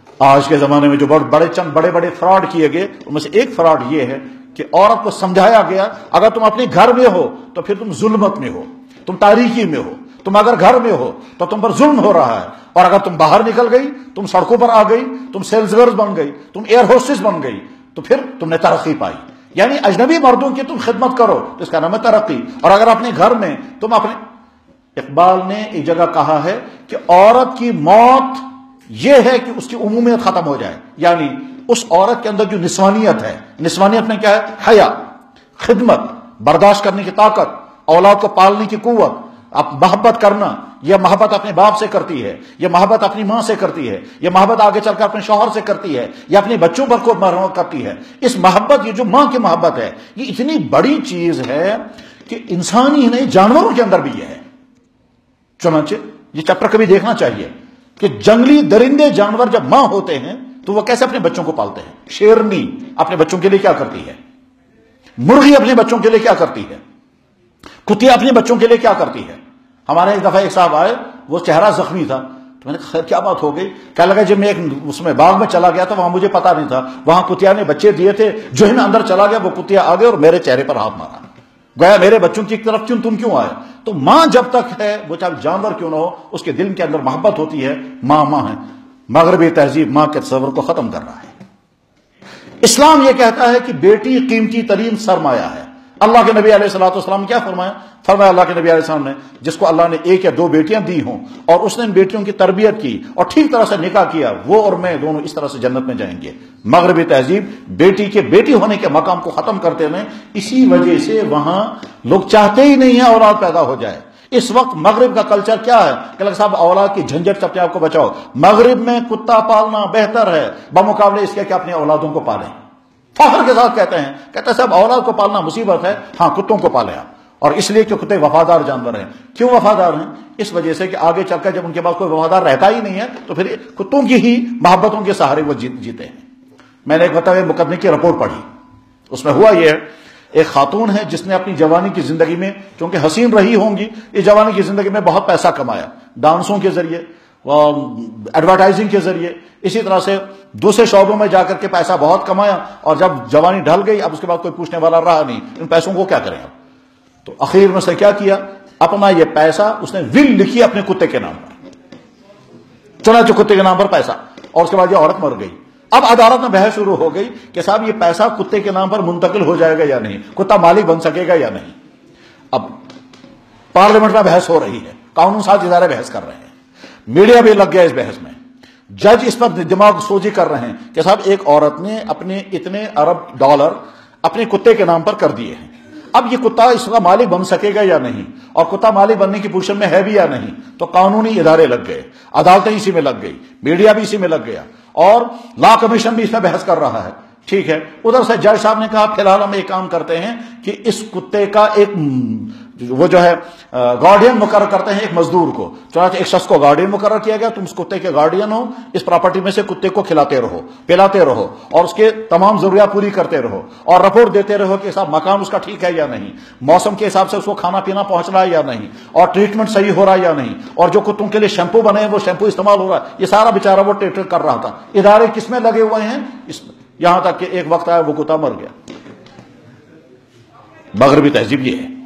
آج کے زمانے میں جو بڑے بڑے فراڈ کیے گئے, ان میں سے ایک فراڈ یہ ہے کہ عورت کو سمجھایا گیا اگر تم اپنے گھر میں ہو تو پھر تم ظلمت میں ہو, تم تاریکی میں ہو, تم اگر گھر میں ہو تو تم پر ظلم ہو رہا ہے, اور اگر تم باہر نکل گئی, تم سڑکوں پر آ گئی, تم سیلز گرلز بن گئی, تم ایئر ہوسٹس بن گئی, تو پھر تم نے ترقی پائی. یعنی اجنبی مردوں کی تم خدمت کرو تو اس کا نام ہے ترقی. اور اگر اپنے گھر میں تم اپنے, اقبال نے ایک جگہ کہا ہے کہ عورت کی موت یہ ہے کہ اس کی عمومیت ختم ہو جائے. یعنی اس عورت کے اندر جو نسوانیت ہے, نسوانیت میں کیا ہے؟ حیا, خدمت, برداشت کرنے کی طاقت, اولاد کو پالنے کی قوت, اب محبت کرنا, یہ محبت اپنے باپ سے کرتی ہے, یہ محبت اپنی ماں سے کرتی ہے, یہ محبت آگے چل کر اپنے شوہر سے کرتی ہے, یہ اپنے بچوں پر کو کرتی ہے. اس محبت, یہ جو ماں کی محبت ہے, یہ اتنی بڑی چیز ہے کہ انسانی ہی نہیں جانوروں کے اندر بھی یہ ہے. چنانچہ یہ چیپٹر کبھی دیکھنا چاہیے کہ جنگلی درندے جانور جب ماں ہوتے ہیں تو وہ کیسے اپنے بچوں کو پالتے ہیں. شیرنی اپنے بچوں کے لیے کیا کرتی ہے, مرغی اپنے بچوں کے لیے کیا کرتی ہے, کتیا اپنے بچوں کے لیے کیا کرتی ہے. ہمارے ایک دفعہ ایک صاحب آئے, وہ چہرہ زخمی تھا, تو میں نے خیر کیا بات ہو گئی؟ کہنے لگا جب میں ایک اس میں باغ میں چلا گیا تھا, وہاں مجھے پتا نہیں تھا, وہاں کتیا نے بچے دیے تھے, جو ہی میں اندر چلا گیا وہ کتیا آ گیا اور میرے چہرے پر ہاتھ مارا, گویا میرے بچوں کی طرف تم کیوں آئے. تو ماں جب تک ہے, وہ چاہے جانور کیوں نہ ہو, اس کے دل کے اندر محبت ہوتی ہے. ماں ہے. مغربی تہذیب ماں کے تصور کو ختم کر رہا ہے. اسلام یہ کہتا ہے کہ بیٹی قیمتی ترین سرمایہ ہے. اللہ کے نبی علیہ الصلوۃ والسلام کیا فرمایا؟ فرمایا اللہ کے نبی علیہ السلام نے, جس کو اللہ نے 1 یا 2 بیٹیاں دی ہوں اور اس نے ان بیٹیوں کی تربیت کی اور ٹھیک طرح سے نکاح کیا, وہ اور میں دونوں اس طرح سے جنت میں جائیں گے. مغربی تہذیب بیٹی کے بیٹی ہونے کے مقام کو ختم کرتے ہیں. اسی وجہ سے وہاں لوگ چاہتے ہی نہیں ہیں اولاد پیدا ہو جائے. اس وقت مغرب کا کلچر کیا ہے کہ صاحب اولاد کی جھنجھٹ سے اپنے آپ کو بچاؤ. مغرب میں کتا پالنا بہتر ہے بمقابلے اس کے کہ اپنے اولادوں کو پالیں. فخر کے ساتھ کہتے ہیں صاحب اولاد کو پالنا مصیبت ہے, ہاں کتوں کو پالیں آپ. اور اس لیے کہ کتے وفادار جانور ہیں. کیوں وفادار ہیں؟ اس وجہ سے کہ آگے چل کر جب ان کے پاس کوئی وفادار رہتا ہی نہیں ہے تو پھر کتوں کی ہی محبتوں کے سہارے وہ جیتے ہیں. میں نے ایک بتایا مقدمے کی رپورٹ پڑھی، اس میں ہوا یہ ہے، ایک خاتون ہے جس نے اپنی جوانی کی زندگی میں، چونکہ حسین رہی ہوں گی، اس جوانی کی زندگی میں بہت پیسہ کمایا، ڈانسوں کے ذریعے، ایڈورٹائزنگ کے ذریعے، اسی طرح سے دوسرے شعبوں میں جا کر کے پیسہ بہت کمایا، اور جب جوانی ڈھل گئی اب اس کے بعد کوئی پوچھنے والا رہا نہیں، ان پیسوں کو کیا کریں اب؟ تو اخیر میں اس نے کیا کیا، اپنا یہ پیسہ اس نے ول لکھی اپنے کتے کے نام پر، چنانچہ کتے کے نام پر پیسہ، اور اس کے بعد یہ عورت مر گئی. اب عدالت میں بحث شروع ہو گئی کہ صاحب یہ پیسہ کتے کے نام پر منتقل ہو جائے گا یا نہیں، کتا مالک بن سکے گا یا نہیں. اب پارلیمنٹ میں بحث ہو رہی ہے، قانون ساز ادارے بحث کر رہے ہیں، میڈیا بھی لگ گیا اس بحث میں، جج اس پر دماغ سوزی کر رہے ہیں کہ صاحب ایک عورت نے اپنے اتنے ارب ڈالر اپنے کتے کے نام پر کر دیے ہیں، اب یہ کتا اس کا مالک بن سکے گا یا نہیں، اور کتا مالک بننے کی پوزیشن میں ہے بھی یا نہیں. تو قانونی ادارے لگ گئے، عدالتیں اسی میں لگ گئی، میڈیا بھی اسی میں لگ گیا، اور لا کمیشن بھی اس میں بحث کر رہا ہے. ٹھیک ہے، ادھر سے جج صاحب نے کہا فی الحال ہم ایک کام کرتے ہیں کہ اس کتے کا ایک وہ جو ہے گارڈین مقرر کرتے ہیں، ایک مزدور کو. چنانچہ ایک شخص کو گارڈین مقرر کیا گیا، تم اس کتے کے گارڈین ہو، اس پراپرٹی میں سے کتے کو کھلاتے رہو، پلاتے رہو، اور اس کے تمام ضروریات پوری کرتے رہو، اور رپورٹ دیتے رہو کہ صاحب مکان اس کا ٹھیک ہے یا نہیں، موسم کے حساب سے اس کو کھانا پینا پہنچ رہا ہے یا نہیں، اور ٹریٹمنٹ صحیح ہو رہا ہے یا نہیں، اور جو کتوں کے لیے شیمپو بنے ہیں وہ شیمپو استعمال ہو رہا ہے. یہ سارا بیچارہ وہ ٹریٹ کر رہا تھا. ادارے کس میں لگے ہوئے ہیں؟ اس میں. یہاں تک کہ ایک وقت آیا وہ کتا مر گیا. مغربی تہذیب یہ ہے.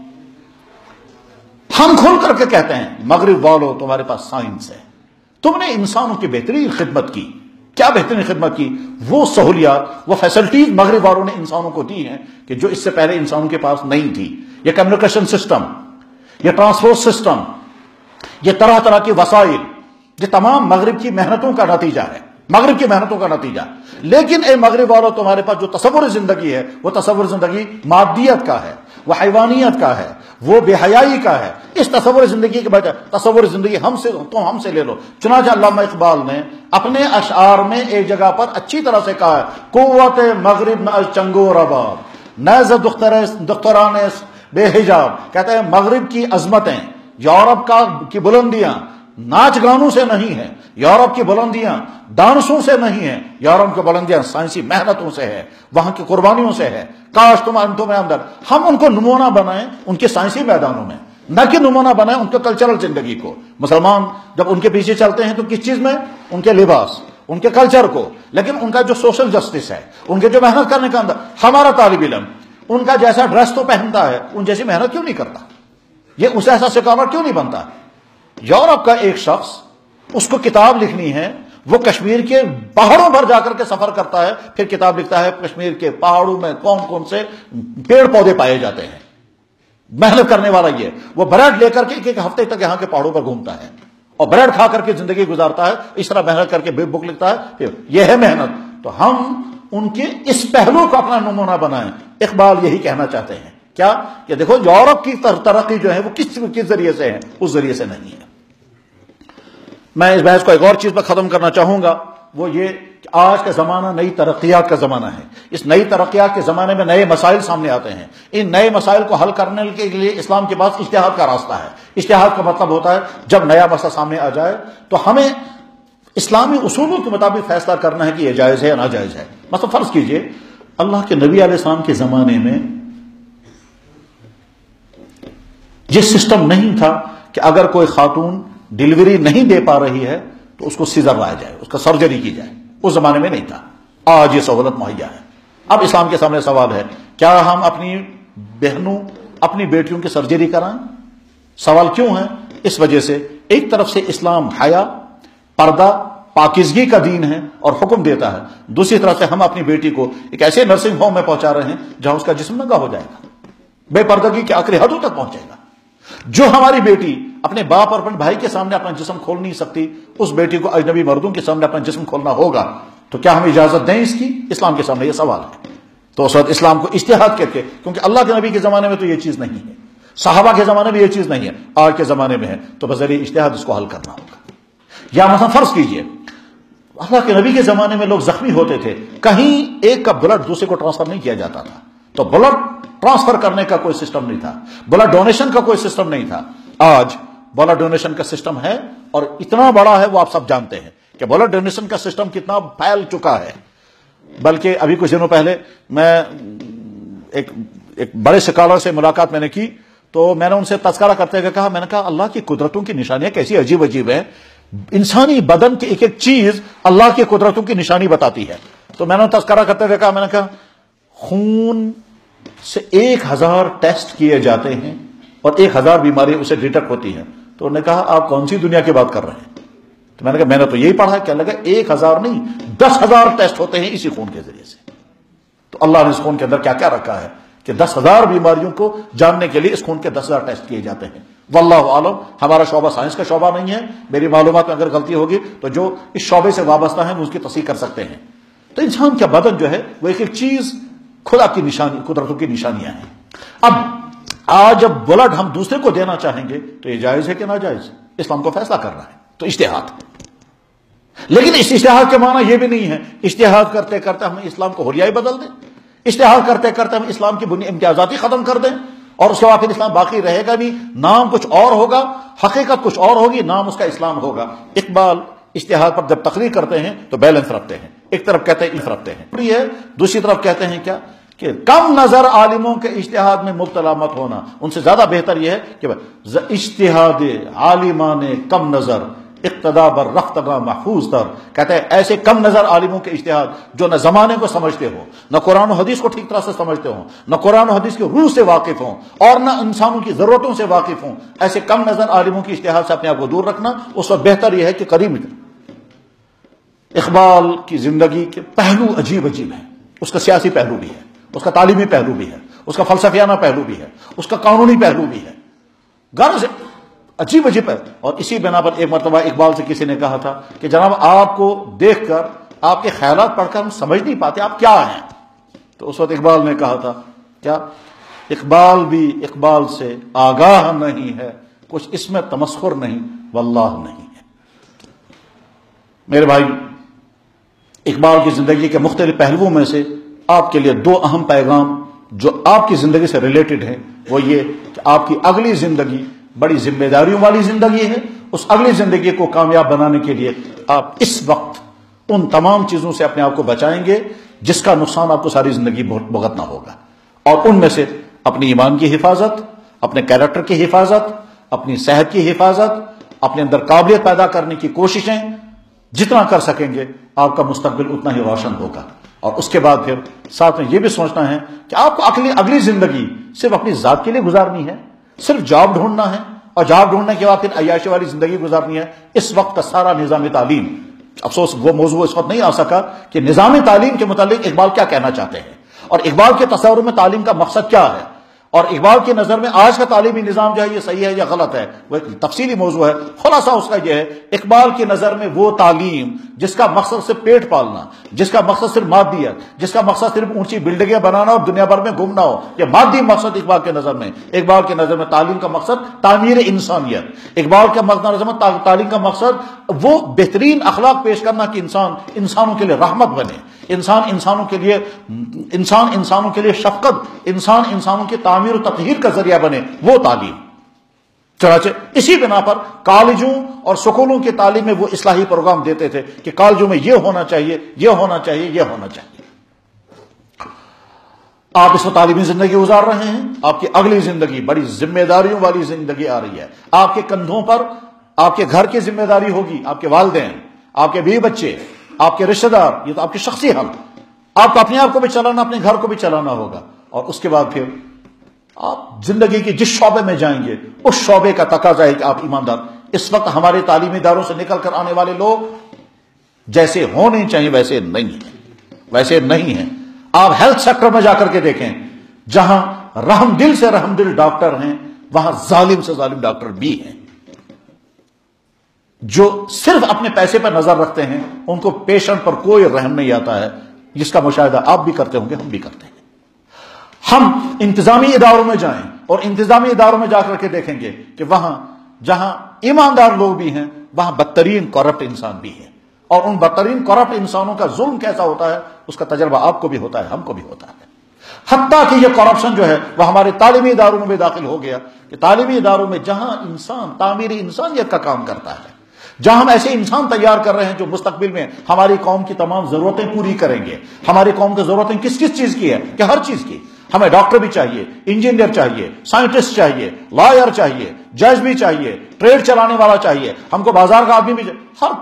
ہم کھول کر کے کہتے ہیں مغرب والو تمہارے پاس سائنس ہے، تم نے انسانوں کی بہترین خدمت کی. کیا بہترین خدمت کی؟ وہ سہولیات، وہ فیسلٹیز مغرب والوں نے انسانوں کو دی ہیں کہ جو اس سے پہلے انسانوں کے پاس نہیں تھی. یہ کمیونیکیشن سسٹم، یہ ٹرانسپورٹ سسٹم، یہ طرح طرح کے وسائل، یہ تمام مغرب کی محنتوں کا نتیجہ ہے، مغرب کی محنتوں کا نتیجہ. لیکن اے مغرب والوں تمہارے پاس جو تصور زندگی ہے وہ تصور زندگی مادیت کا ہے، وہ حیوانیت کا ہے، وہ بے حیائی کا ہے. اس تصور زندگی کے بجائے تصور زندگی ہم سے لے لو. چنانچہ علامہ اقبال نے اپنے اشعار میں ایک جگہ پر اچھی طرح سے کہا ہے، قوت مغرب نہ چنگو رباب نیز دختران بے حجاب. کہتے ہیں مغرب کی عظمتیں، یورپ کی بلندیاں ناچ گانوں سے نہیں ہیں، یورپ کی بلندیاں ڈانسوں سے نہیں ہیں، یورپ کی بلندیاں سائنسی محنتوں سے ہے، وہاں کی قربانیوں سے ہے. کاش تمہیں اندر ہم ان کو نمونہ بنائیں ان کے سائنسی میدانوں میں، نہ کہ نمونہ بنائیں ان کے کلچرل زندگی کو. مسلمان جب ان کے پیچھے چلتے ہیں تو کس چیز میں؟ ان کے لباس، ان کے کلچر کو. لیکن ان کا جو سوشل جسٹس ہے، ان کے جو محنت کرنے کا اندر، ہمارا طالب علم ان کا جیسا ڈریس تو پہنتا ہے، ان جیسی محنت کیوں نہیں کرتا؟ یہ اس ایسا سکالر کیوں نہیں بنتا؟ یورپ کا ایک شخص، اس کو کتاب لکھنی ہے، وہ کشمیر کے پہاڑوں پر جا کر کے سفر کرتا ہے، پھر کتاب لکھتا ہے کشمیر کے پہاڑوں میں کون کون سے پیڑ پودے پائے جاتے ہیں. محنت کرنے والا یہ، وہ بریڈ لے کر کے ایک ہفتے تک یہاں کے پہاڑوں پر گھومتا ہے اور بریڈ کھا کر کے زندگی گزارتا ہے، اس طرح محنت کر کے بک لکھتا ہے. پھر یہ ہے محنت. تو ہم ان کے اس پہلو کو اپنا نمونہ بنائیں. اقبال یہی کہنا چاہتے ہیں، کیا کہ دیکھو یورپ کی ترقی جو ہے وہ کس ذریعے سے ہے، اس ذریعے سے نہیں ہے. میں اس بحث کو ایک اور چیز پر ختم کرنا چاہوں گا، وہ یہ کہ آج کا زمانہ نئی ترقیات کا زمانہ ہے. اس نئی ترقیات کے زمانے میں نئے مسائل سامنے آتے ہیں. ان نئے مسائل کو حل کرنے کے لیے اسلام کے پاس اجتہاد کا راستہ ہے. اجتہاد کا مطلب ہوتا ہے جب نیا مسئلہ سامنے آ جائے تو ہمیں اسلامی اصولوں کے مطابق فیصلہ کرنا ہے کہ یہ جائز ہے یا ناجائز ہے. مثلا فرض کیجئے اللہ کے نبی علیہ السلام کے زمانے میں یہ سسٹم نہیں تھا کہ اگر کوئی خاتون ڈیلیوری نہیں دے پا رہی ہے تو اس کو سیزر لایا جائے، اس کا سرجری کی جائے. اس زمانے میں نہیں تھا. آج یہ سہولت مہیا ہے. اب اسلام کے سامنے سوال ہے، کیا ہم اپنی بہنوں، اپنی بیٹیوں کی سرجری کرائیں؟ سوال کیوں ہے؟ اس وجہ سے ایک طرف سے اسلام حیا، پردہ، پاکیزگی کا دین ہے اور حکم دیتا ہے، دوسری طرف سے ہم اپنی بیٹی کو ایک ایسے نرسنگ ہوم میں پہنچا رہے ہیں جہاں اس کا جسم ننگا ہو جائے گا، بے پردگی کی آخری حدوں تک پہنچے گا. جو ہماری بیٹی اپنے باپ اور اپنے بھائی کے سامنے اپنا جسم کھول نہیں سکتی، اس بیٹی کو اجنبی مردوں کے سامنے اپنا جسم کھولنا ہوگا. تو کیا ہم اجازت دیں اس کی؟ اسلام کے سامنے یہ سوال ہے. تو اس وقت اسلام کو اجتہاد کر کے، کیونکہ اللہ کے نبی کے زمانے میں تو یہ چیز نہیں ہے، صحابہ کے زمانے میں یہ چیز نہیں ہے، آج کے زمانے میں ہے، تو بذریعہ اجتہاد اس کو حل کرنا ہوگا. یا مثلا فرض کیجئے اللہ کے نبی کے زمانے میں لوگ زخمی ہوتے تھے، کہیں ایک کا بلڈ دوسرے کو ٹرانسفر نہیں کیا جاتا تھا، تو بلڈ ٹرانسفر کرنے کا کوئی سسٹم نہیں تھا، بلڈ ڈونیشن کا کوئی سسٹم نہیں تھا۔ آج بلڈ ڈونیشن کا سسٹم ہے اور اتنا بڑا ہے، وہ آپ سب جانتے ہیں کہ بلڈ ڈونیشن کا سسٹم کتنا پھیل چکا ہے۔ بلکہ ابھی کچھ دنوں پہلے میں ایک بڑے سکالر سے ملاقات میں نے کی، تو میں نے ان سے تذکرہ کرتے ہوئے کہا، میں نے کہا اللہ کی قدرتوں کی نشانیاں کیسی عجیب عجیب ہیں، انسانی بدن کی ایک ایک چیز اللہ کی قدرتوں کی نشانی بتاتی ہے۔ تو میں نے تذکرہ کرتے ہوئے کہا، میں نے کہا خون سے 1000 ٹیسٹ کیے جاتے ہیں اور 1000 بیماری اسے ڈیٹیکٹ ہوتی ہیں۔ تو انہوں نے کہا آپ کون سی دنیا کی بات کر رہے ہیں؟ تو میں نے کہا میں نے تو یہی پڑھا، کہنے لگا 1000 نہیں 10,000 ٹیسٹ ہوتے ہیں اسی خون کے ذریعے سے۔ تو اللہ نے اس خون کے اندر کیا کیا رکھا ہے کہ 10,000 بیماریوں کو جاننے کے لیے اس خون کے 10,000 ٹیسٹ کیے جاتے ہیں۔ واللہ عالم، ہمارا شعبہ سائنس کا شعبہ نہیں ہے، میری معلومات میں اگر غلطی ہوگی تو جو اس شعبے سے وابستہ ہیں وہ اس کی تصحیح کر سکتے ہیں۔ تو انسان کا بدن جو ہے وہ ایک ایک چیز خدا کی نشانی، قدرتوں کی نشانیاں ہیں۔ اب آج جب بلڈ ہم دوسرے کو دینا چاہیں گے تو یہ جائز ہے کہ ناجائز؟ اسلام کو فیصلہ کرنا ہے، تو اجتہاد۔ لیکن اس اجتہاد کے معنی یہ بھی نہیں ہے اجتہاد کرتے کرتے ہم اسلام کو حلیائی بدل دیں، اجتہاد کرتے کرتے ہم اسلام کی بنیادی امتیازاتی ختم کر دیں اور اس کے بعد پھر اسلام باقی رہے گا نہیں، نام کچھ اور ہوگا، حقیقت کچھ اور ہوگی، نام اس کا اسلام ہوگا۔ اقبال اجتہاد پر جب تقریر کرتے ہیں تو بیلنس رکھتے ہیں، ایک طرف کہتے ہیں رکھتے ہیں، دوسری طرف کہتے ہیں کیا کہ کم نظر عالموں کے اجتہاد میں مبتلا مت ہونا، ان سے زیادہ بہتر یہ ہے کہ اجتہاد عالمان کم نظر اقتدا بر رفتگاہ محفوظ تر، کہتے ہیں ایسے کم نظر عالموں کے اجتہاد جو نہ زمانے کو سمجھتے ہو، نہ قرآن و حدیث کو ٹھیک طرح سے سمجھتے ہوں، نہ قرآن و حدیث کی روح سے واقف ہوں اور نہ انسانوں کی ضرورتوں سے واقف ہوں، ایسے کم نظر عالموں کی اجتہاد سے اپنے آپ کو دور رکھنا، اس وقت بہتر یہ ہے کہ قریب۔ اقبال کی زندگی کے پہلو عجیب عجیب ہیں، اس کا سیاسی پہلو بھی ہے، اس کا تعلیمی پہلو بھی ہے، اس کا فلسفیانہ پہلو بھی ہے، اس کا قانونی پہلو بھی ہے، غرض عجیب عجیب ہے۔ اور اسی بنا پر ایک مرتبہ اقبال سے کسی نے کہا تھا کہ جناب آپ کو دیکھ کر، آپ کے خیالات پڑھ کر ہم سمجھ نہیں پاتے آپ کیا ہیں۔ تو اس وقت اقبال نے کہا تھا کیا، اقبال بھی اقبال سے آگاہ نہیں ہے، کچھ اس میں تمسخر نہیں واللہ نہیں ہے۔ میرے بھائی، اقبال کی زندگی کے مختلف پہلوؤں میں سے آپ کے لیے 2 اہم پیغام جو آپ کی زندگی سے ریلیٹڈ ہیں وہ یہ کہ آپ کی اگلی زندگی بڑی ذمہ داریوں والی زندگی ہے، اس اگلی زندگی کو کامیاب بنانے کے لیے آپ اس وقت ان تمام چیزوں سے اپنے آپ کو بچائیں گے جس کا نقصان آپ کو ساری زندگی بھگتنا ہوگا، اور ان میں سے اپنی ایمان کی حفاظت، اپنے کیریکٹر کی حفاظت، اپنی صحت کی حفاظت، اپنے اندر قابلیت پیدا کرنے کی کوششیں جتنا کر سکیں گے آپ کا مستقبل اتنا ہی روشن ہوگا۔ اور اس کے بعد پھر ساتھ میں یہ بھی سوچنا ہے کہ آپ کو اگلی زندگی صرف اپنی ذات کے لیے گزارنی ہے، صرف جاب ڈھونڈنا ہے اور جاب ڈھونڈنے کے بعد پھر عیاشی والی زندگی گزارنی ہے۔ اس وقت کا سارا نظام تعلیم، افسوس وہ موضوع اس وقت نہیں آ سکا کہ نظام تعلیم کے متعلق اقبال کیا کہنا چاہتے ہیں اور اقبال کے تصور میں تعلیم کا مقصد کیا ہے، اور اقبال کی نظر میں آج کا تعلیمی نظام جو ہے یہ صحیح ہے یا غلط ہے، وہ ایک تفصیلی موضوع ہے۔ خلاصہ اس کا یہ ہے، اقبال کی نظر میں وہ تعلیم جس کا مقصد صرف پیٹ پالنا، جس کا مقصد صرف مادیت، جس کا مقصد صرف اونچی بلڈنگیں بنانا اور دنیا بھر میں گھومنا ہو، یہ مادی مقصد اقبال کے نظر میں۔ اقبال کی نظر میں تعلیم کا مقصد تعمیر انسانیت، اقبال کے نظر میں تعلیم کا مقصد وہ بہترین اخلاق پیش کرنا کہ انسان انسانوں کے لیے رحمت بنے، انسان انسانوں کے لیے شفقت، انسان انسانوں کی تعمیر و تطہیر کا ذریعہ بنے، وہ تعلیم۔ چنانچہ اسی بنا پر کالجوں اور سکولوں کی تعلیم میں وہ اصلاحی پروگرام دیتے تھے کہ کالجوں میں یہ ہونا چاہیے، یہ ہونا چاہیے، یہ ہونا چاہیے۔ آپ اس میں تعلیمی زندگی گزار رہے ہیں، آپ کی اگلی زندگی بڑی ذمہ داریوں والی زندگی آ رہی ہے، آپ کے کندھوں پر آپ کے گھر کی ذمہ داری ہوگی، آپ کے والدین، آپ کے بیوی بچے، آپ کے رشتہ دار، یہ تو آپ کی شخصی حق، آپ کو اپنے آپ کو بھی چلانا، اپنے گھر کو بھی چلانا ہوگا۔ اور اس کے بعد پھر آپ زندگی کے جس شعبے میں جائیں گے اس شعبے کا تقاضا ہے کہ آپ ایماندار۔ اس وقت ہمارے تعلیمی اداروں سے نکل کر آنے والے لوگ جیسے ہونے چاہیے ویسے نہیں ہیں۔ آپ ہیلتھ سیکٹر میں جا کر کے دیکھیں، جہاں رحم دل سے رحم دل ڈاکٹر ہیں وہاں ظالم سے ظالم ڈاکٹر بھی ہیں، جو صرف اپنے پیسے پر نظر رکھتے ہیں، ان کو پیشنٹ پر کوئی رحم نہیں آتا ہے، جس کا مشاہدہ آپ بھی کرتے ہوں گے، ہم بھی کرتے ہیں۔ ہم انتظامی اداروں میں جائیں اور انتظامی اداروں میں جا کر کے دیکھیں گے کہ وہاں جہاں ایماندار لوگ بھی ہیں وہاں بدترین کرپٹ انسان بھی ہیں، اور ان بدترین کرپٹ انسانوں کا ظلم کیسا ہوتا ہے اس کا تجربہ آپ کو بھی ہوتا ہے، ہم کو بھی ہوتا ہے۔ حتیٰ کہ یہ کرپشن جو ہے وہ ہمارے تعلیمی اداروں میں بھی داخل ہو گیا کہ تعلیمی اداروں میں جہاں انسان تعمیر انسانیت کا کام کرتا ہے، جہاں ہم ایسے انسان تیار کر رہے ہیں جو مستقبل میں ہماری قوم کی تمام ضرورتیں پوری کریں گے. ہماری قوم کی ضرورتیں کس کس چیز کی ہے؟ کہ ہر چیز کی. ہمیں ڈاکٹر بھی چاہیے، انجینئر چاہیے، سائنٹسٹ چاہیے، لائر چاہیے، جج بھی چاہیے، ٹریڈ چلانے والا چاہیے، ہم کو بازار کا آدمی بھی چاہیے، ہر.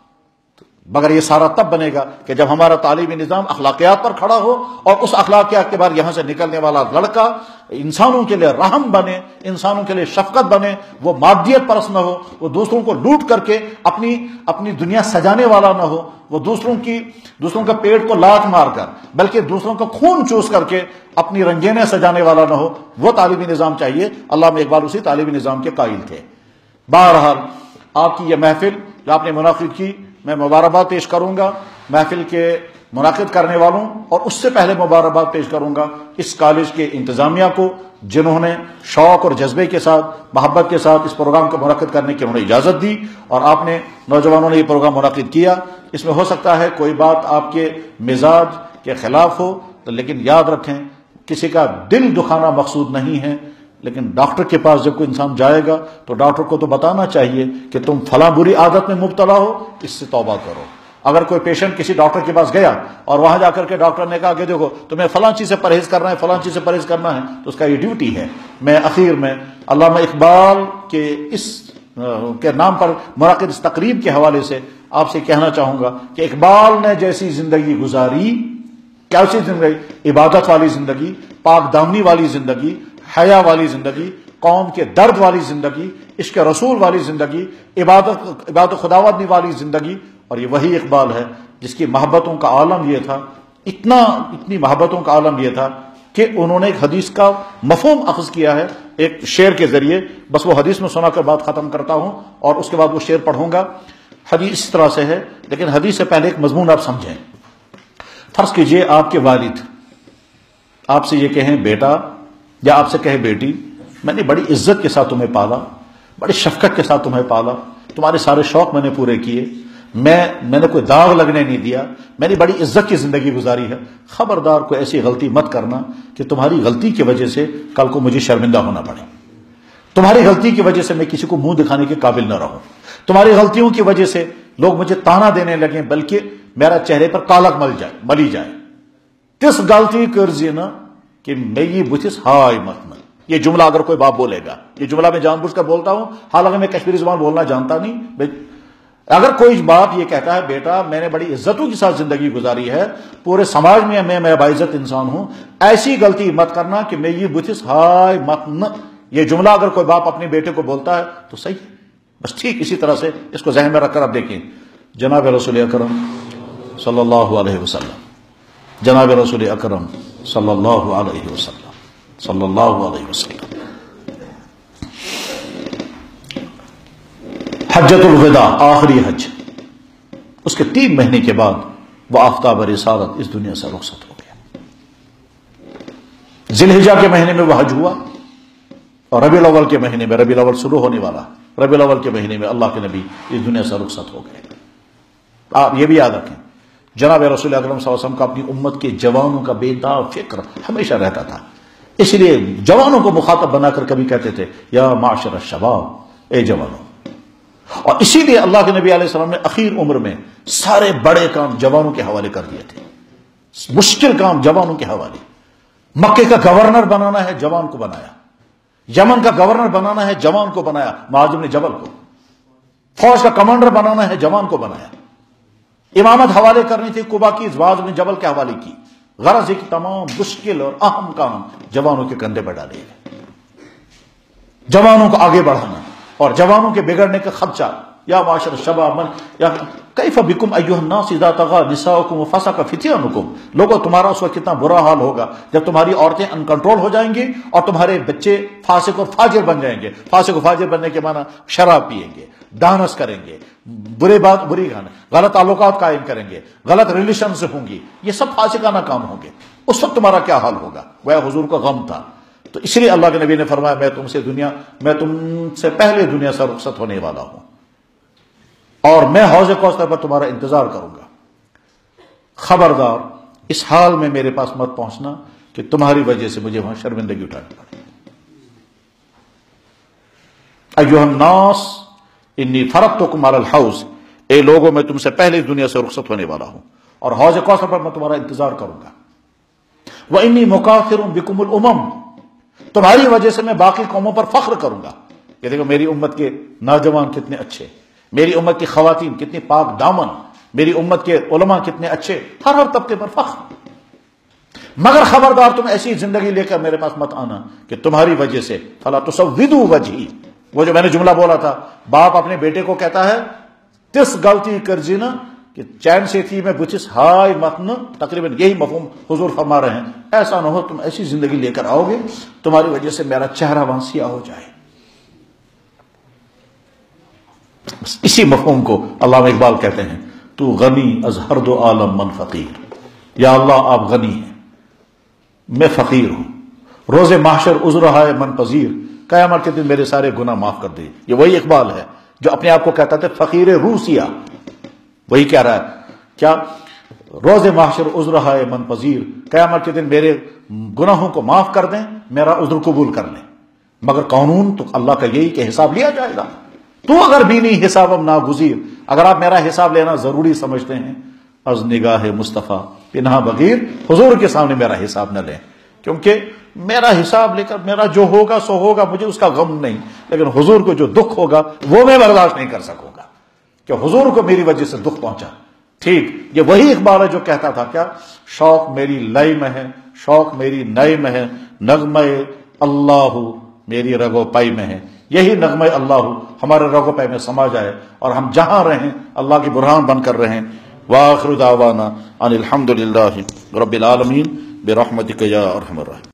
مگر یہ سارا تب بنے گا کہ جب ہمارا تعلیمی نظام اخلاقیات پر کھڑا ہو، اور اس اخلاقیات کے بعد یہاں سے نکلنے والا لڑکا انسانوں کے لیے رحم بنے، انسانوں کے لیے شفقت بنے، وہ مادیت پرست نہ ہو، وہ دوسروں کو لوٹ کر کے اپنی دنیا سجانے والا نہ ہو، وہ دوسروں کا پیٹ کو لات مار کر بلکہ دوسروں کا خون چوس کر کے اپنی رنگینیں سجانے والا نہ ہو. وہ تعلیمی نظام چاہیے. علامہ اقبال اسی تعلیمی نظام کے قائل تھے. بہرحال آپ کی یہ محفل جو آپ نے منعقد کی، میں مبارکباد پیش کروں گا محفل کے منعقد کرنے والوں، اور اس سے پہلے مبارکباد پیش کروں گا اس کالج کے انتظامیہ کو، جنہوں نے شوق اور جذبے کے ساتھ، محبت کے ساتھ اس پروگرام کو منعقد کرنے کی انہوں نے اجازت دی، اور آپ نے نوجوانوں نے یہ پروگرام منعقد کیا. اس میں ہو سکتا ہے کوئی بات آپ کے مزاج کے خلاف ہو، لیکن یاد رکھیں کسی کا دل دکھانا مقصود نہیں ہے. لیکن ڈاکٹر کے پاس جب کوئی انسان جائے گا تو ڈاکٹر کو تو بتانا چاہیے کہ تم فلاں بری عادت میں مبتلا ہو، اس سے توبہ کرو. اگر کوئی پیشنٹ کسی ڈاکٹر کے پاس گیا اور وہاں جا کر کے ڈاکٹر نے کہا کہ دیکھو تمہیں فلاں چیز سے پرہیز کرنا ہے، فلاں چیز سے پرہیز کرنا ہے، تو اس کا یہ ڈیوٹی ہے. میں اخیر میں علامہ اقبال کے اس کے نام پر منعقد اس تقریب کے حوالے سے آپ سے کہنا چاہوں گا کہ اقبال نے جیسی زندگی گزاری، کیسی زندگی؟ عبادت والی زندگی، پاک دامنی والی زندگی، حیا والی زندگی، قوم کے درد والی زندگی، عشق رسول والی زندگی، عبادت خداوندی والی زندگی. اور یہ وہی اقبال ہے جس کی محبتوں کا عالم یہ تھا، اتنی محبتوں کا عالم یہ تھا کہ انہوں نے ایک حدیث کا مفہوم اخذ کیا ہے ایک شعر کے ذریعے. بس وہ حدیث میں سنا کر بات ختم کرتا ہوں اور اس کے بعد وہ شعر پڑھوں گا. حدیث اس طرح سے ہے، لیکن حدیث سے پہلے ایک مضمون آپ سمجھیں. فرض کیجئے آپ کے والد آپ سے یہ کہیں بیٹا، یا آپ سے کہے بیٹی، میں نے بڑی عزت کے ساتھ تمہیں پالا، بڑی شفقت کے ساتھ تمہیں پالا، تمہارے سارے شوق میں نے پورے کیے، میں نے کوئی داغ لگنے نہیں دیا، میں نے بڑی عزت کی زندگی گزاری ہے. خبردار کوئی ایسی غلطی مت کرنا کہ تمہاری غلطی کی وجہ سے کل کو مجھے شرمندہ ہونا پڑے، تمہاری غلطی کی وجہ سے میں کسی کو منہ دکھانے کے قابل نہ رہوں، تمہاری غلطیوں کی وجہ سے لوگ مجھے تانا دینے لگیں بلکہ میرا چہرے پر کالک ملی جائے. تس غلطی کرزی نا کہ میری بتس ہائے متن. یہ جملہ اگر کوئی باپ بولے گا، یہ جملہ میں جان بوجھ کر بولتا ہوں، حالانکہ میں کشمیری زبان بولنا جانتا نہیں. اگر کوئی باپ یہ کہتا ہے بیٹا میں نے بڑی عزتوں کے ساتھ زندگی گزاری ہے، پورے سماج میں باعزت انسان ہوں، ایسی غلطی مت کرنا کہ میں یہ بتس ہائے متن. یہ جملہ اگر کوئی باپ اپنے بیٹے کو بولتا ہے تو صحیح ہے. بس ٹھیک اسی طرح سے اس کو ذہن میں رکھ کر اب دیکھیں جناب رسول اکرم صلی اللہ علیہ وسلم، جناب رسول اکرم صلی اللہ علیہ وسلم، صلی اللہ علیہ وسلم حجۃ الوداع، آخری حج، اس کے 3 مہینے کے بعد وہ آفتاب رسالت اس دنیا سے رخصت ہو گیا. ذی الحجہ کے مہینے میں وہ حج ہوا، اور ربیع الاول کے مہینے میں، ربیع الاول شروع ہونے والا، ربیع الاول کے مہینے میں اللہ کے نبی اس دنیا سے رخصت ہو گئے. آپ یہ بھی یاد رکھیں جناب رسول اکرم صلی اللہ علیہ وسلم کا اپنی امت کے جوانوں کا بے انتہا فکر ہمیشہ رہتا تھا. اس لیے جوانوں کو مخاطب بنا کر کبھی کہتے تھے یا معاشر الشباب، اے جوانوں. اور اسی لیے اللہ کے نبی علیہ السلام نے اخیر عمر میں سارے بڑے کام جوانوں کے حوالے کر دیے تھے، مشکل کام جوانوں کے حوالے. مکے کا گورنر بنانا ہے، جوان کو بنایا. یمن کا گورنر بنانا ہے، جوان کو بنایا، معاذ بن جبل کو. فوج کا کمانڈر بنانا ہے، جوان کو بنایا. امامت حوالے کرنی تھی قبا کی، معاذ بن جبل کے حوالے کی. غرض ہے کہ تمام مشکل اور اہم کام جوانوں کے کندھے پر ڈالے گئے. جوانوں کو آگے بڑھانا اور جوانوں کے بگڑنے کا خدشہ. یا معاشر الشباب یا کیف بکم ایھا الناس اذا طغى نساؤکم وفسق فتيانکم. لوگوں تمہارا اس وقت کتنا برا حال ہوگا جب تمہاری عورتیں ان کنٹرول ہو جائیں گی اور تمہارے بچے فاسق اور فاجر بن جائیں گے. فاسق و فاجر بننے کے معنی شراب پیئیں گے، ڈانس کریں گے، بری گانے، غلط تعلقات قائم کریں گے، غلط ریلیشن سے ہوں گی، یہ سب فاسقانہ کام ہوں گے. اس وقت تمہارا کیا حال ہوگا؟ وہ حضور کا غم تھا. تو اس لیے اللہ کے نبی نے فرمایا میں تم سے پہلے دنیا سے رخصت ہونے والا ہوں اور میں حوض کوثر پر تمہارا انتظار کروں گا. خبردار اس حال میں میرے پاس مت پہنچنا کہ تمہاری وجہ سے مجھے وہاں شرمندگی اٹھانی پڑی۔ ایھا الناس انی فرضتکم علی الحوض، اے لوگوں میں تم سے پہلے اس دنیا سے رخصت ہونے والا ہوں اور حوض کوثر پر میں تمہارا انتظار کروں گا۔ وانی مکافر بکم الامم، تمہاری وجہ سے میں باقی قوموں پر فخر کروں گا کہ دیکھو میری امت کے نوجوان کتنے اچھے، میری امت کی خواتین کتنی پاک دامن، میری امت کے علماء کتنے اچھے، ہر طبقے پر فخر۔ مگر خبردار تم ایسی زندگی لے کر میرے پاس مت آنا کہ تمہاری وجہ سے فلا تسودوا وجہی، وہ جو میں نے جملہ بولا تھا، باپ اپنے بیٹے کو کہتا ہے تس غلطی کرجی نا کہ چین سے تھی میں بچس ہائے متن، تقریباً یہی مفہوم حضور فرما رہے ہیں، ایسا نہ ہو تم ایسی زندگی لے کر آؤ گے تمہاری وجہ سے میرا چہرہ وہاں سیاہ ہو جائے۔ اسی مفہوم کو علامہ اقبال کہتے ہیں تو غنی از ہر دو عالم من فقیر، یا اللہ آپ غنی ہیں میں فقیر ہوں، روز محشر عذرہائے من پذیر، قیامت کے دن میرے سارے گناہ معاف کر دے۔ یہ وہی اقبال ہے جو اپنے آپ کو کہتا تھا فقیر روسیہ، وہی کہہ رہا ہے کیا، روز محشر عذرہائے من پذیر، قیامت کے دن میرے گناہوں کو معاف کر دیں، میرا عذر قبول کر لیں۔ مگر قانون تو اللہ کا یہی کہ حساب لیا جائے گا، تو اگر بھی نہیں حسابم ناگزیر، اگر آپ میرا حساب لینا ضروری سمجھتے ہیں، از نگاہ مصطفیٰ پنہا بغیر، حضور کے سامنے میرا حساب نہ لیں، کیونکہ میرا حساب لے کر میرا جو ہوگا سو ہوگا، مجھے اس کا غم نہیں، لیکن حضور کو جو دکھ ہوگا وہ میں برداشت نہیں کر سکوں گا کہ حضور کو میری وجہ سے دکھ پہنچا۔ ٹھیک، یہ وہی اقبال ہے جو کہتا تھا کیا، شوق میری لئے میں ہے، شوق میری نئے میں ہے، نغمہ اللہ میری رگو پائی میں ہے۔ یہی نغمہ اللہ ہمارے رگو پائی میں سما جائے اور ہم جہاں رہیں اللہ کی برہان بن کر رہیں۔ وآخر دعوانا ان الحمد للہ رب العالمین برحمتک یا ارحم الراحمین۔